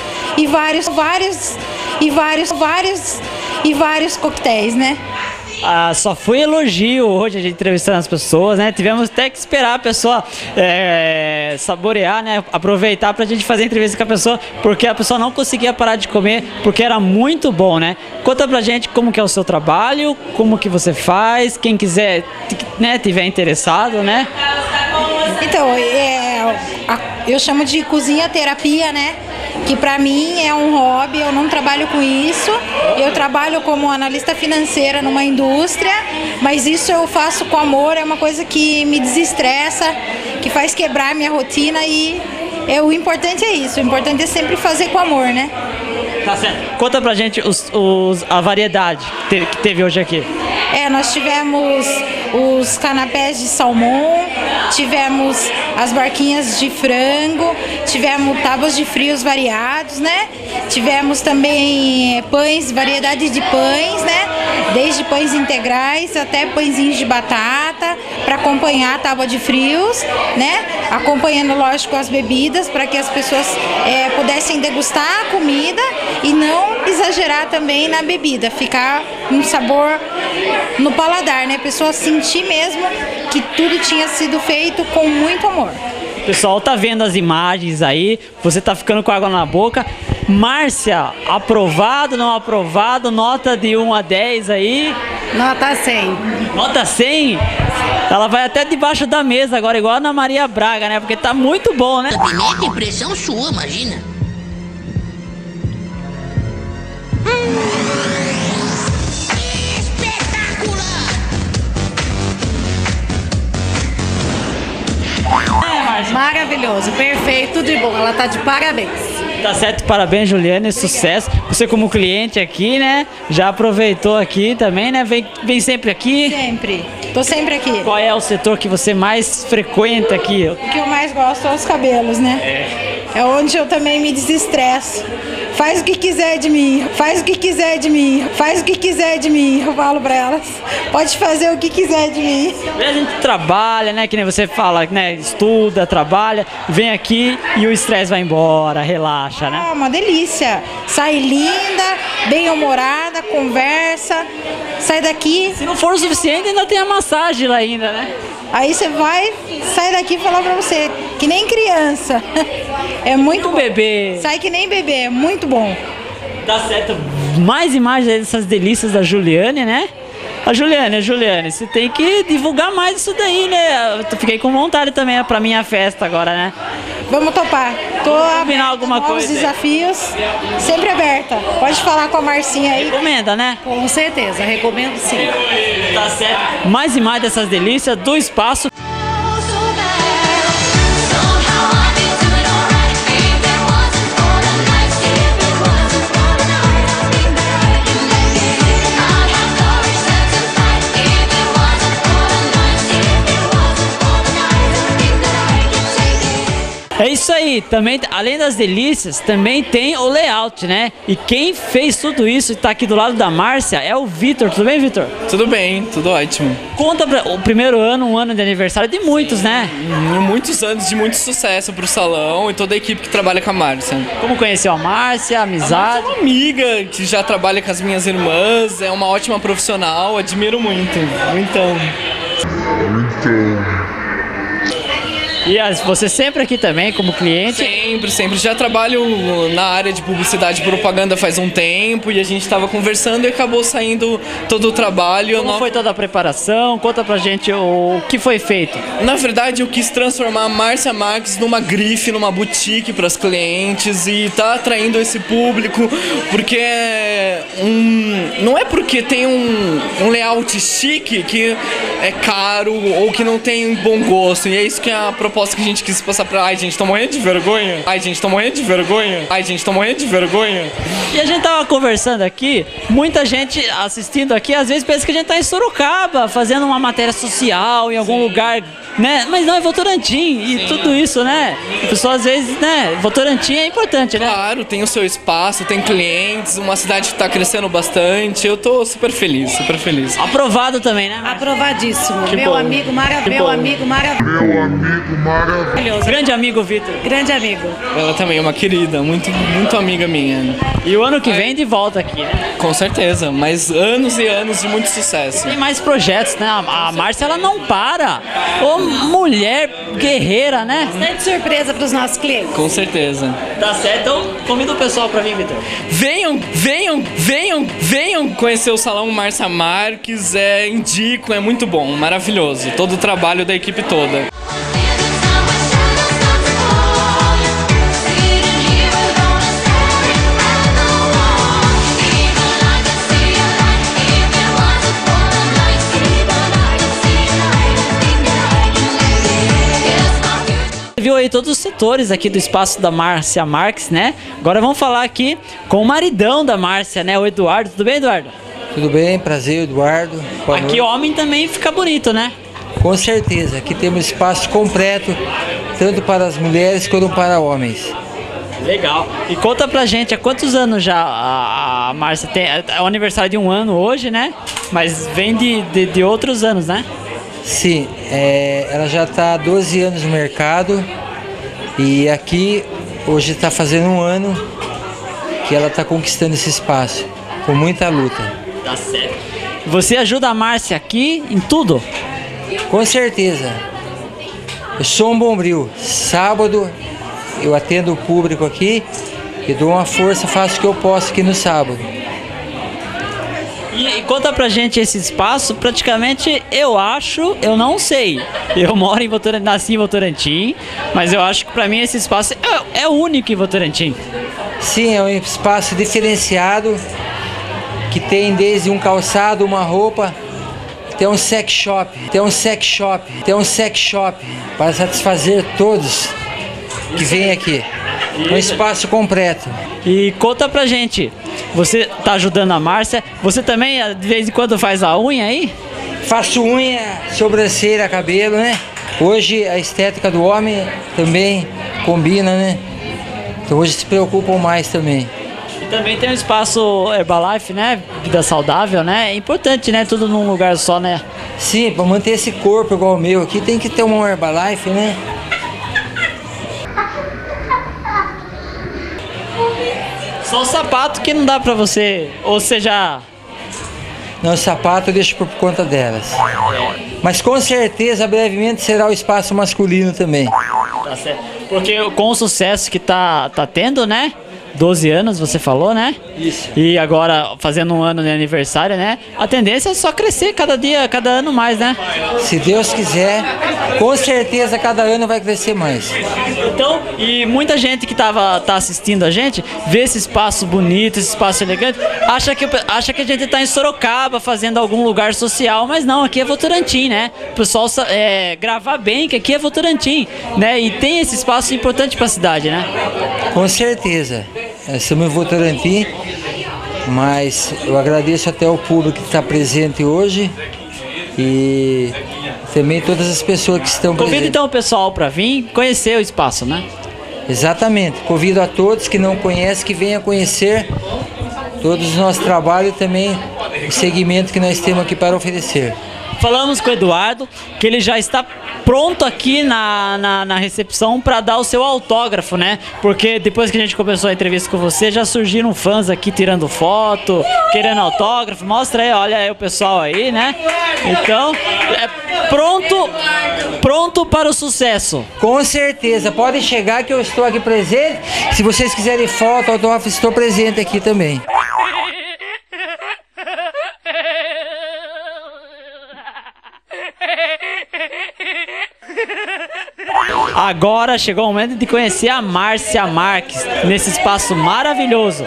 coquetéis, né? Só foi elogio hoje, a gente entrevistando as pessoas, né? Tivemos até que esperar a pessoa saborear, né? Aproveitar pra gente fazer entrevista com a pessoa, porque a pessoa não conseguia parar de comer, porque era muito bom, né? Conta pra gente como que é o seu trabalho, como que você faz, quem quiser, né, tiver interessado, né? Então, eu chamo de cozinha terapia, né? Que pra mim é um hobby, eu não trabalho com isso, eu trabalho como analista financeira numa indústria, mas isso eu faço com amor, é uma coisa que me desestressa, que faz quebrar minha rotina e o importante é isso, o importante é sempre fazer com amor, né? Tá certo. Conta pra gente a variedade que teve hoje aqui. Nós tivemos os canapés de salmão, tivemos as barquinhas de frango, tivemos tábuas de frios variados, né? Tivemos também pães, variedade de pães, né? Desde pães integrais até pãezinhos de batata, para acompanhar a tábua de frios, né? Acompanhando, lógico, as bebidas, para que as pessoas pudessem degustar a comida e não exagerar também na bebida, ficar um sabor no paladar, né? A pessoa sentir mesmo que tudo tinha sido feito com muito amor. O pessoal tá vendo as imagens aí, você tá ficando com água na boca. Márcia, aprovado, não aprovado, nota de 1 a 10 aí? Nota 100. Nota 100? Ela vai até debaixo da mesa agora, igual a Ana Maria Braga, né? Porque tá muito bom, né? Gabinete, impressão sua, imagina. maravilhoso, perfeito, de bom. Ela tá de parabéns. Tá certo, parabéns, Juliane, sucesso. Você como cliente aqui, né? Já aproveitou aqui também, né? Vem sempre aqui? Sempre. Tô sempre aqui. Qual é o setor que você mais frequenta aqui? O que eu mais gosto é os cabelos, né? É onde eu também me desestresso. Faz o que quiser de mim, faz o que quiser de mim, faz o que quiser de mim. Eu falo pra elas, pode fazer o que quiser de mim. A gente trabalha, né? Que nem você fala, né? Estuda, trabalha, vem aqui e o estresse vai embora, relaxa, né? É uma delícia. Sai linda, bem-humorada, conversa, sai daqui. Se não for o suficiente, ainda tem a massagem lá ainda, né? Aí você vai, sai daqui e fala pra você, que nem criança. É muito bom. Bebê. Sai que nem bebê, é muito bom. Tá certo. Mais imagens dessas delícias da Juliane, né? A Juliane, você tem que divulgar mais isso daí, né? Eu fiquei com vontade também pra minha festa agora, né? Vamos topar. Tô abrindo alguma novos coisa. Desafios, sempre aberta. Pode falar com a Marcinha aí. Recomenda, né? Com certeza, recomendo sim. Tá certo. Mais imagens dessas delícias do espaço. É isso aí, também, além das delícias, também tem o layout, né? E quem fez tudo isso e tá aqui do lado da Márcia é o Vitor. Tudo bem, Vitor? Tudo bem, tudo ótimo. Conta pra, o primeiro ano, um ano de aniversário de muitos, né? Muitos anos de muito sucesso pro salão e toda a equipe que trabalha com a Márcia. Como conheceu a Márcia, amizade? É uma amiga que já trabalha com as minhas irmãs, é uma ótima profissional, admiro muito. Então. E você sempre aqui também, como cliente? Sempre. Já trabalho na área de publicidade e propaganda faz um tempo e a gente estava conversando e acabou saindo todo o trabalho. Como foi toda a preparação? Conta pra gente o que foi feito. Na verdade, eu quis transformar a Márcia Marques numa grife, numa boutique para as clientes e tá atraindo esse público porque não é porque tem um layout chique que é caro ou que não tem bom gosto. E é isso que é a proposta que a gente quis passar pra... Ai, gente, tô morrendo de vergonha. Ai, gente, tô morrendo de vergonha. Ai, gente, tô morrendo de vergonha. E a gente tava conversando aqui, muita gente assistindo aqui, às vezes pensa que a gente tá em Sorocaba, fazendo uma matéria social em algum lugar, né? Mas não, é Votorantim e tudo isso, né? A pessoa às vezes, né? Votorantim é importante, né? Claro, tem o seu espaço, tem clientes, uma cidade que tá crescendo bastante. Eu tô super feliz, super feliz. Aprovado também, né? Aprovadíssimo. Que meu bom. amigo maravilhoso. Meu amigo maravilhoso. Meu amigo maravilhoso. Grande amigo, Vitor. Grande amigo. Ela também é uma querida, muito amiga minha. E o ano que vem de volta aqui, né? Com certeza, mas anos e anos de muito sucesso. Tem mais projetos, né? A Márcia, ela não para. Ô, mulher guerreira, né? Bastante surpresa para os nossos clientes. Com certeza. Tá certo, então convida o pessoal pra vir, Vitor. Venham conhecer o Salão Márcia Marques, indico, é muito bom, maravilhoso. Todo o trabalho da equipe toda. Viu aí todos os setores aqui do espaço da Márcia Marques, né? Agora vamos falar aqui com o maridão da Márcia, né? O Eduardo. Tudo bem, Eduardo? Tudo bem, prazer, Eduardo. Boa aqui noite. Homem também fica bonito, né? Com certeza, aqui temos espaço completo, tanto para as mulheres quanto para homens. Legal. E conta pra gente, há quantos anos já a Márcia tem? É o aniversário de um ano hoje, né? Mas vem de outros anos, né? Sim, ela já está há 12 anos no mercado e aqui hoje está fazendo um ano que ela está conquistando esse espaço, com muita luta. Tá certo. Você ajuda a Márcia aqui em tudo? Com certeza. Eu sou um bombril. Sábado eu atendo o público aqui e dou uma força, faço o que eu posso aqui no sábado. E conta pra gente esse espaço, praticamente eu não sei. Eu moro em Votorantim, nasci em Votorantim, mas eu acho que pra mim esse espaço é único em Votorantim. Sim, é um espaço diferenciado, que tem desde um calçado, uma roupa, tem um sex shop, tem um sex shop, tem um sex shop para satisfazer todos que vêm aqui. Um espaço completo. E conta pra gente, você tá ajudando a Márcia, você também de vez em quando faz a unha aí? Faço unha, sobrancelha, cabelo, né? Hoje a estética do homem também combina, né? Então hoje se preocupam mais também. E também tem um espaço Herbalife, né? Vida saudável, né? É importante, né? Tudo num lugar só, né? Sim, para manter esse corpo igual o meu aqui, tem que ter uma Herbalife, né? Só o sapato que não dá pra você, ou seja... Não, o sapato eu deixo por conta delas. Mas com certeza, brevemente, será o espaço masculino também. Tá certo. Porque com o sucesso que tá tendo, né? 12 anos, você falou, né? Isso. E agora, fazendo um ano de aniversário, né? A tendência é só crescer cada dia, cada ano mais, né? Se Deus quiser, com certeza cada ano vai crescer mais. Então, e muita gente que tá assistindo a gente, vê esse espaço bonito, esse espaço elegante, acha que a gente tá em Sorocaba, fazendo algum lugar social, mas não, aqui é Votorantim, né? O pessoal gravar bem, que aqui é Votorantim, né? E tem esse espaço importante pra cidade, né? Com certeza. Estamos em Votorantim, mas eu agradeço até ao público que está presente hoje e também todas as pessoas que estão presentes. Convido então o pessoal para vir conhecer o espaço, né? Exatamente. Convido a todos que não conhecem que venham conhecer todos os nossos trabalhos e também o segmento que nós temos aqui para oferecer. Falamos com o Eduardo, que ele já está pronto aqui na recepção para dar o seu autógrafo, né? Porque depois que a gente começou a entrevista com você, já surgiram fãs aqui tirando foto, querendo autógrafo. Mostra aí, olha aí o pessoal aí, né? Então, pronto para o sucesso. Com certeza, podem chegar que eu estou aqui presente. Se vocês quiserem foto, autógrafo, estou presente aqui também. Agora chegou o momento de conhecer a Márcia Marques nesse espaço maravilhoso.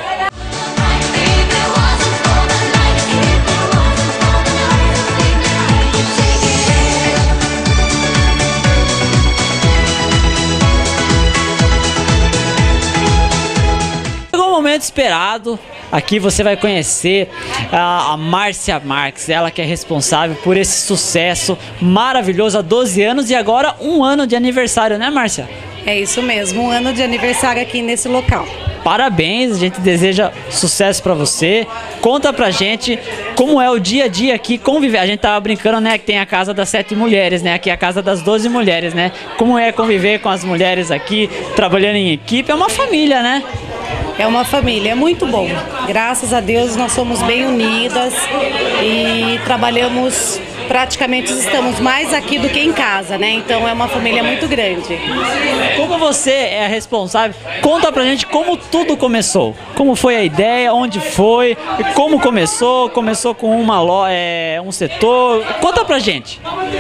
Chegou o momento esperado. Aqui você vai conhecer a Márcia Marques, ela que é responsável por esse sucesso maravilhoso há 12 anos e agora um ano de aniversário, né, Márcia? É isso mesmo, um ano de aniversário aqui nesse local. Parabéns, a gente deseja sucesso pra você. Conta pra gente como é o dia a dia aqui, conviver. A gente tava brincando, né, que tem a casa das 7 mulheres, né? Aqui é a casa das 12 mulheres, né? Como é conviver com as mulheres aqui, trabalhando em equipe? É uma família, né? É uma família, é muito bom. Graças a Deus nós somos bem unidas e trabalhamos, praticamente estamos mais aqui do que em casa, né? Então é uma família muito grande. Como você é responsável, conta pra gente como tudo começou. Como foi a ideia, onde foi, como começou com um setor. Conta pra gente.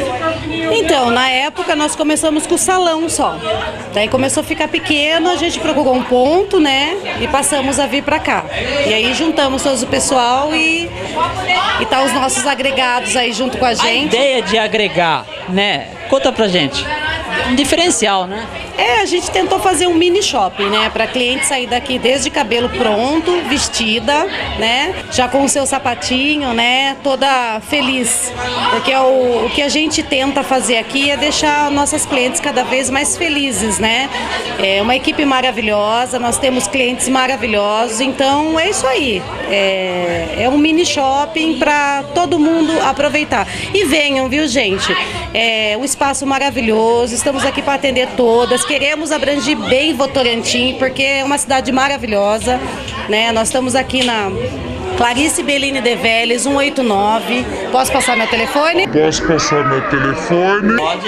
Então, na época nós começamos com o salão só. Daí começou a ficar pequeno, a gente procurou um ponto, né? E passamos a vir pra cá. E aí juntamos todo o pessoal e tá os nossos agregados aí junto com a gente. A ideia de agregar, né? Conta pra gente. Um diferencial, né? A gente tentou fazer um mini shopping, né? Para cliente sair daqui desde cabelo pronto, vestida, né? Já com o seu sapatinho, né? Toda feliz. Porque o que a gente tenta fazer aqui é deixar nossas clientes cada vez mais felizes, né? É uma equipe maravilhosa, nós temos clientes maravilhosos, então é isso aí. É um mini shopping para todo mundo aproveitar. E venham, viu, gente? É um espaço maravilhoso, estamos aqui para atender todas. Queremos abranger bem Votorantim, porque é uma cidade maravilhosa, né? Nós estamos aqui na Clarice Bellini de Vélez, 189. Posso passar meu telefone? Posso passar meu telefone? Pode.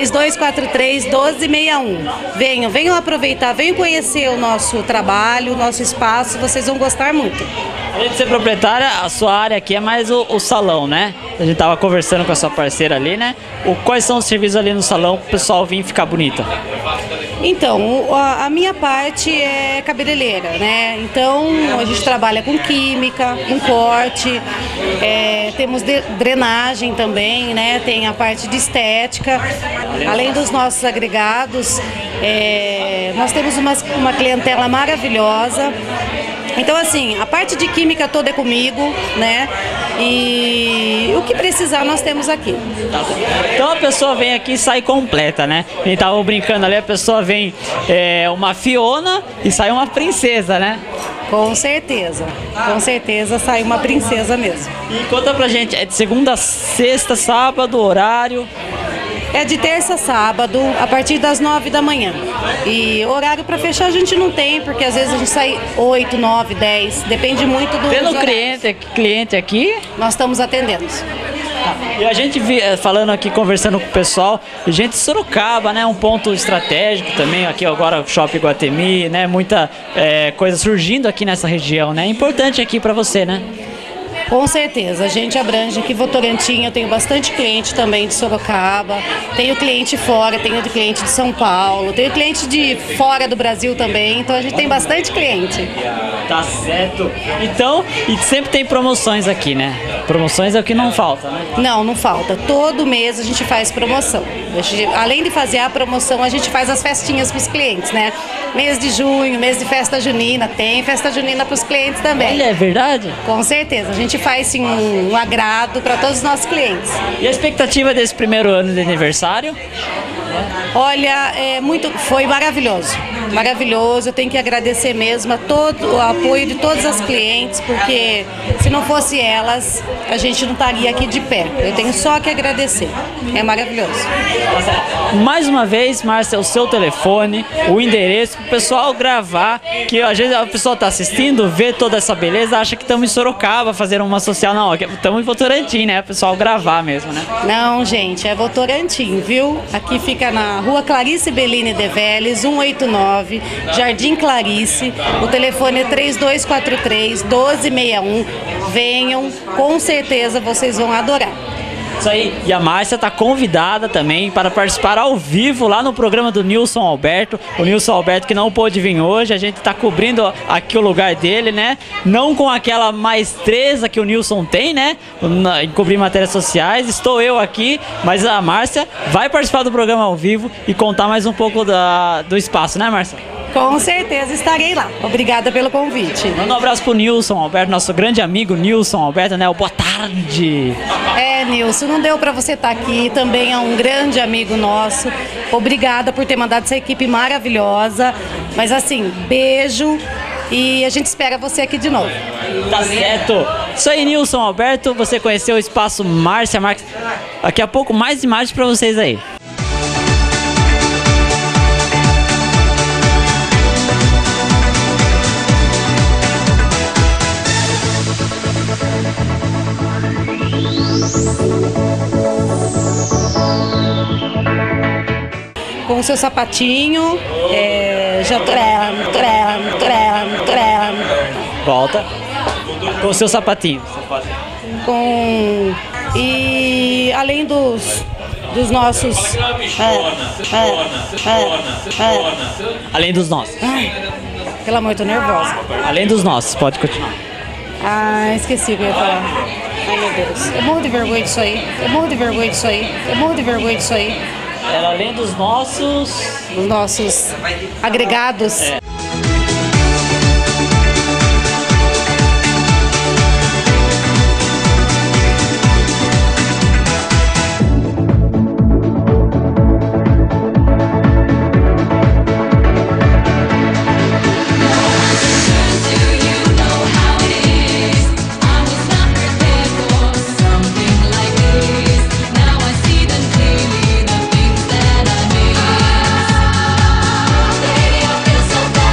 3243-1261. Venham aproveitar, venham conhecer o nosso trabalho, o nosso espaço, vocês vão gostar muito. Além de ser proprietária, a sua área aqui é mais o salão, né? A gente tava conversando com a sua parceira ali, né? Quais são os serviços ali no salão para o pessoal vir ficar bonito? Então, a minha parte é cabeleireira, né? Então, a gente trabalha com química, com corte, temos drenagem também, né? Tem a parte de estética. Além dos nossos agregados, nós temos uma clientela maravilhosa. Então, assim, a parte de química toda é comigo, né? E o que precisar nós temos aqui. Então a pessoa vem aqui e sai completa, né? A gente tava brincando ali, a pessoa vem uma Fiona e sai uma princesa, né? Com certeza sai uma princesa mesmo. E conta pra gente, é de segunda a sexta, sábado, horário? É de terça a sábado, a partir das 9 da manhã. E horário para fechar a gente não tem, porque às vezes a gente sai 8, 9, 10, depende muito do Pelo cliente aqui? Nós estamos atendendo. E a gente falando aqui, conversando com o pessoal, gente de Sorocaba, né? Um ponto estratégico também, aqui agora o Shopping Iguatemi, né? Muita coisa surgindo aqui nessa região, né? Importante aqui para você, né? Com certeza, a gente abrange aqui Votorantim, eu tenho bastante cliente também de Sorocaba, tenho cliente fora, tenho cliente de São Paulo, tenho cliente de fora do Brasil também, então a gente tem bastante cliente. Tá certo. Então, e sempre tem promoções aqui, né? Promoções é o que não falta, né? Não falta. Todo mês a gente faz promoção. Além de fazer a promoção, a gente faz as festinhas para os clientes, né? Mês de junho, mês de festa junina, tem festa junina para os clientes também. Olha, é verdade? Com certeza. A gente faz sim, um agrado para todos os nossos clientes. E a expectativa desse primeiro ano de aniversário? Olha, foi maravilhoso. Maravilhoso, eu tenho que agradecer mesmo a todo o apoio de todas as clientes, porque se não fosse elas, a gente não estaria aqui de pé. Eu tenho só que agradecer. É maravilhoso. Mais uma vez, Márcia, o seu telefone, o endereço, para o pessoal gravar, que às vezes a pessoa está assistindo, vê toda essa beleza, acha que estamos em Sorocaba fazendo uma social. Não, estamos em Votorantim, né? O pessoal gravar mesmo, né? Não, gente, é Votorantim, viu? Aqui fica na Rua Clarice Bellini de Vélez, 189, Jardim Clarice. O telefone é 3243-1261. Venham, com certeza vocês vão adorar. Isso aí, e a Márcia está convidada também para participar ao vivo lá no programa do Nilson Alberto. O Nilson Alberto que não pôde vir hoje, a gente está cobrindo aqui o lugar dele, né? Não com aquela maestreza que o Nilson tem, né? Em cobrir matérias sociais. Estou eu aqui, mas a Márcia vai participar do programa ao vivo e contar mais um pouco do espaço, né, Márcia? Com certeza estarei lá. Obrigada pelo convite. Manda um abraço pro Nilson Alberto, nosso grande amigo Nilson Alberto, né? Boa tarde. Nilson, não deu para você estar aqui, também é um grande amigo nosso. Obrigada por ter mandado essa equipe maravilhosa. Mas assim, beijo e a gente espera você aqui de novo. Tá certo. Isso aí, Nilson Alberto, você conheceu o espaço Márcia Marques. Daqui a pouco mais imagens para vocês aí. Com o seu sapatinho, já volta. Com o seu sapatinho. E além dos nossos. Além dos nossos. Pelo amor, tô nervosa. Além dos nossos, pode continuar. Esqueci o que eu ia falar. Ai, meu Deus. Eu morro de vergonha disso aí. Era além dos nossos agregados. So bad.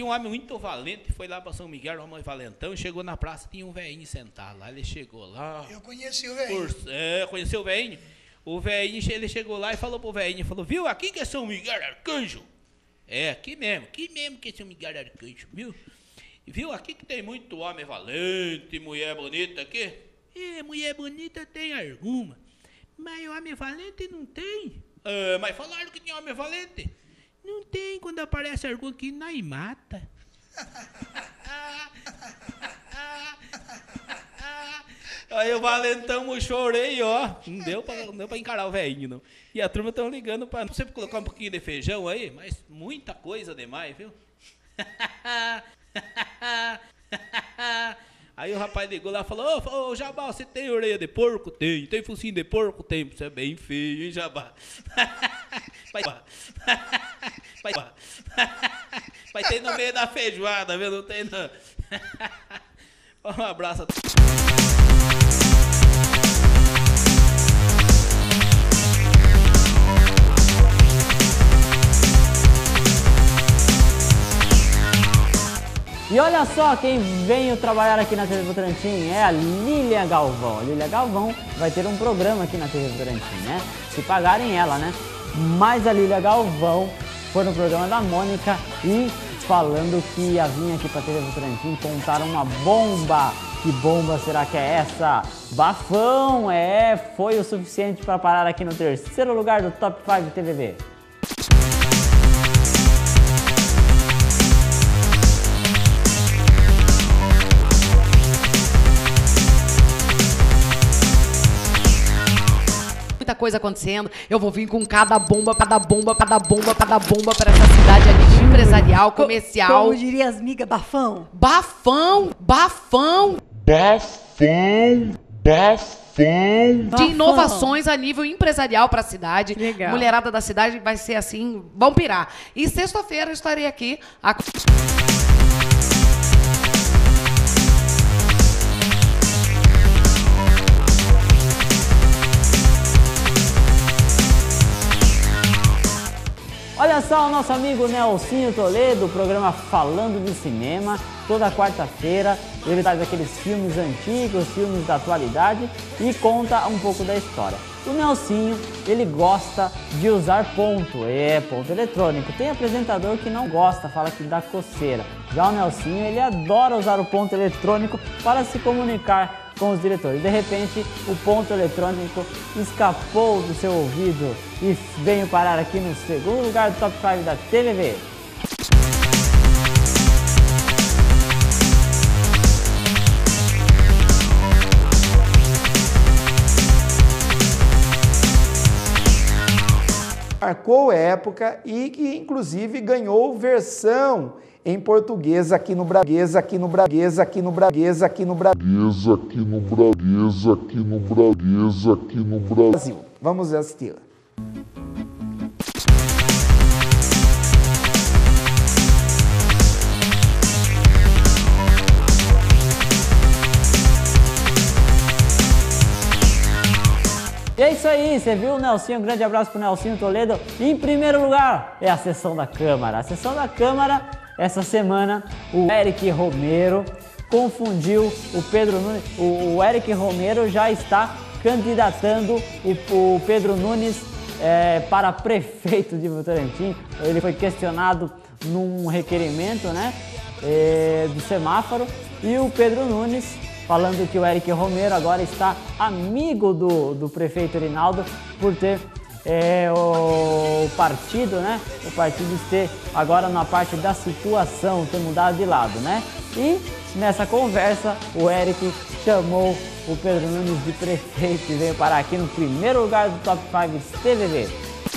um homem muito valente, foi lá para São Miguel, Romão e Valentão, e chegou na praça, tinha um velhinho sentado lá. Ele chegou lá. Eu conheci o velhinho. Conheceu o velhinho? O velhinho, ele chegou lá e falou pro velhinho, falou, viu, aqui que é São Miguel Arcanjo. É, aqui mesmo que é São Miguel Arcanjo, viu? Viu, aqui que tem muito homem valente, mulher bonita aqui. Mulher bonita tem alguma, mas homem valente não tem. Mas falaram que tem homem valente. Não tem, quando aparece algum aqui, nós mata. Aí o Valentão, eu chorei, ó. Não deu pra encarar o velhinho, não. E a turma estão ligando para você colocar um pouquinho de feijão aí, mas muita coisa demais, viu? Aí o rapaz ligou lá e falou, ô Jabá, você tem orelha de porco? Tem focinho de porco? Tem. Você é bem feio, hein, Jabá? Vai ter no meio da feijoada, viu? Não tem não. Um abraço a todos. E olha só quem veio trabalhar aqui na TV Votorantim, é a Lília Galvão. A Lília Galvão vai ter um programa aqui na TV Votorantim, né? Se pagarem ela, né? Mas a Lília Galvão foi no programa da Mônica e falando que ia vir aqui pra TV Votorantim contar uma bomba. Que bomba será que é essa? Bafão, foi o suficiente para parar aqui no terceiro lugar do Top 5 TVV. Muita coisa acontecendo, eu vou vir com cada bomba para essa cidade ali, empresarial, comercial. Como diria as migas, bafão. Bafão. De inovações a nível empresarial para a cidade. Legal. Mulherada da cidade vai ser assim, vão pirar. E sexta-feira eu estarei aqui. Olha só o nosso amigo Nelsinho Toledo, o programa Falando de Cinema, toda quarta-feira ele traz aqueles filmes antigos, filmes da atualidade e conta um pouco da história. O Nelsinho, ele gosta de usar ponto eletrônico. Tem apresentador que não gosta, fala que dá coceira. Já o Nelsinho, ele adora usar o ponto eletrônico para se comunicar com os diretores. De repente, o ponto eletrônico escapou do seu ouvido e veio parar aqui no segundo lugar do Top 5 da TVV. Marcou época e que inclusive ganhou versão em português aqui no Brasil. Vamos assisti-la. E é isso aí, você viu o Nelsinho? Um grande abraço pro Nelsinho Toledo. Em primeiro lugar é a sessão da Câmara. A sessão da Câmara, essa semana, o Eric Romero confundiu o Pedro Nunes. O Eric Romero já está candidatando o Pedro Nunes para prefeito de Votorantim. Ele foi questionado num requerimento, né, do semáforo, e o Pedro Nunes falando que o Eric Romero agora está amigo do prefeito Rinaldo por ter o partido, né? O partido ter agora na parte da situação, ter mudado de lado, né? E nessa conversa o Eric chamou o Pedro Nunes de prefeito e veio parar aqui no primeiro lugar do Top 5 TVV.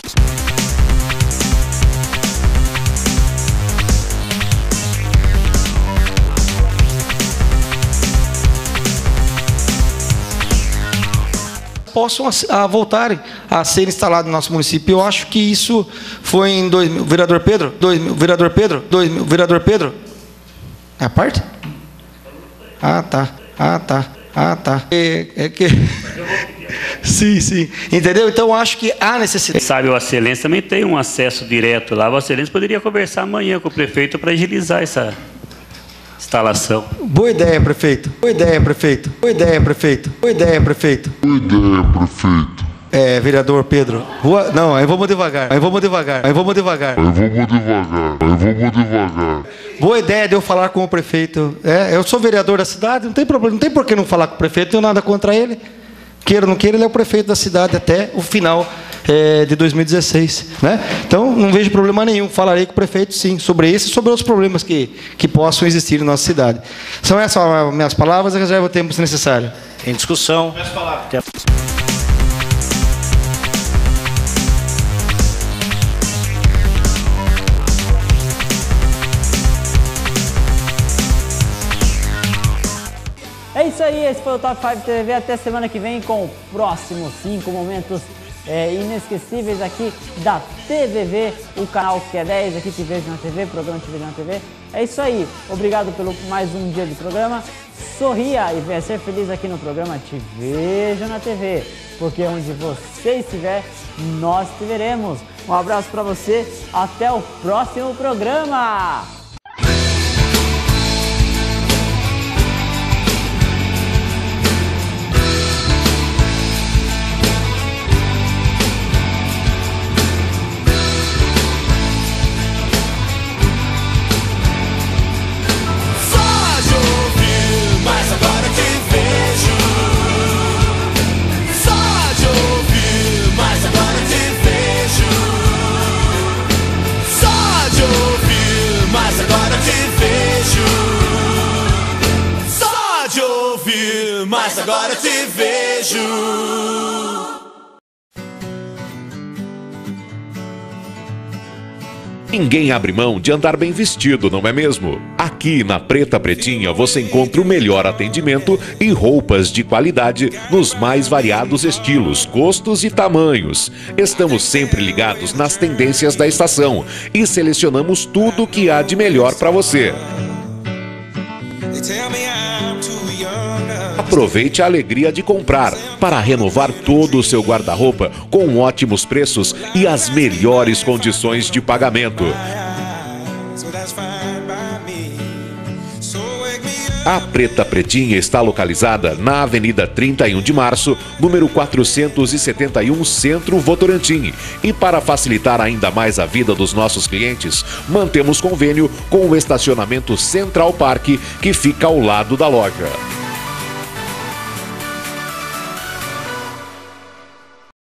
Possam voltarem a ser instalados no nosso município. Eu acho que isso foi em 2000. Vereador Pedro? 2000. Vereador Pedro? 2000. Vereador Pedro? É a parte? Ah, tá. É que... Sim, sim. Entendeu? Então acho que há necessidade. Sabe, o Excelência também tem um acesso direto lá. O Excelência poderia conversar amanhã com o prefeito para agilizar essa instalação. Boa ideia, prefeito. Boa ideia, prefeito. Boa ideia, prefeito. Boa ideia, prefeito. Boa ideia, prefeito. Vereador Pedro. Não, aí vamos devagar. Aí vamos devagar. Aí vamos devagar. Aí vamos devagar. Aí vamos devagar. Boa ideia de eu falar com o prefeito. Eu sou vereador da cidade, não tem problema, não tem por que não falar com o prefeito, não tenho nada contra ele. Queira ou não queira, ele é o prefeito da cidade até o final de 2016. Né? Então, não vejo problema nenhum. Falarei com o prefeito, sim, sobre esse e sobre outros problemas que possam existir na nossa cidade. São essas as minhas palavras, eu reservo o tempo se necessário. Em discussão. É isso aí, esse foi o Top 5 TV. Até semana que vem com o próximo 5 momentos inesquecíveis aqui da TVV, o canal que é 10 aqui, Te Vejo na TV, programa Te Vejo na TV. É isso aí, obrigado pelo mais um dia de programa. Sorria e venha ser feliz aqui no programa Te Vejo na TV, porque onde você estiver, nós te veremos. Um abraço para você, até o próximo programa! Mas agora te vejo. Ninguém abre mão de andar bem vestido, não é mesmo? Aqui na Preta Pretinha você encontra o melhor atendimento e roupas de qualidade nos mais variados estilos, gostos e tamanhos. Estamos sempre ligados nas tendências da estação e selecionamos tudo o que há de melhor para você. Aproveite a alegria de comprar para renovar todo o seu guarda-roupa com ótimos preços e as melhores condições de pagamento. A Preta Pretinha está localizada na Avenida 31 de Março, número 471, Centro Votorantim. E para facilitar ainda mais a vida dos nossos clientes, mantemos convênio com o estacionamento Central Park, que fica ao lado da loja.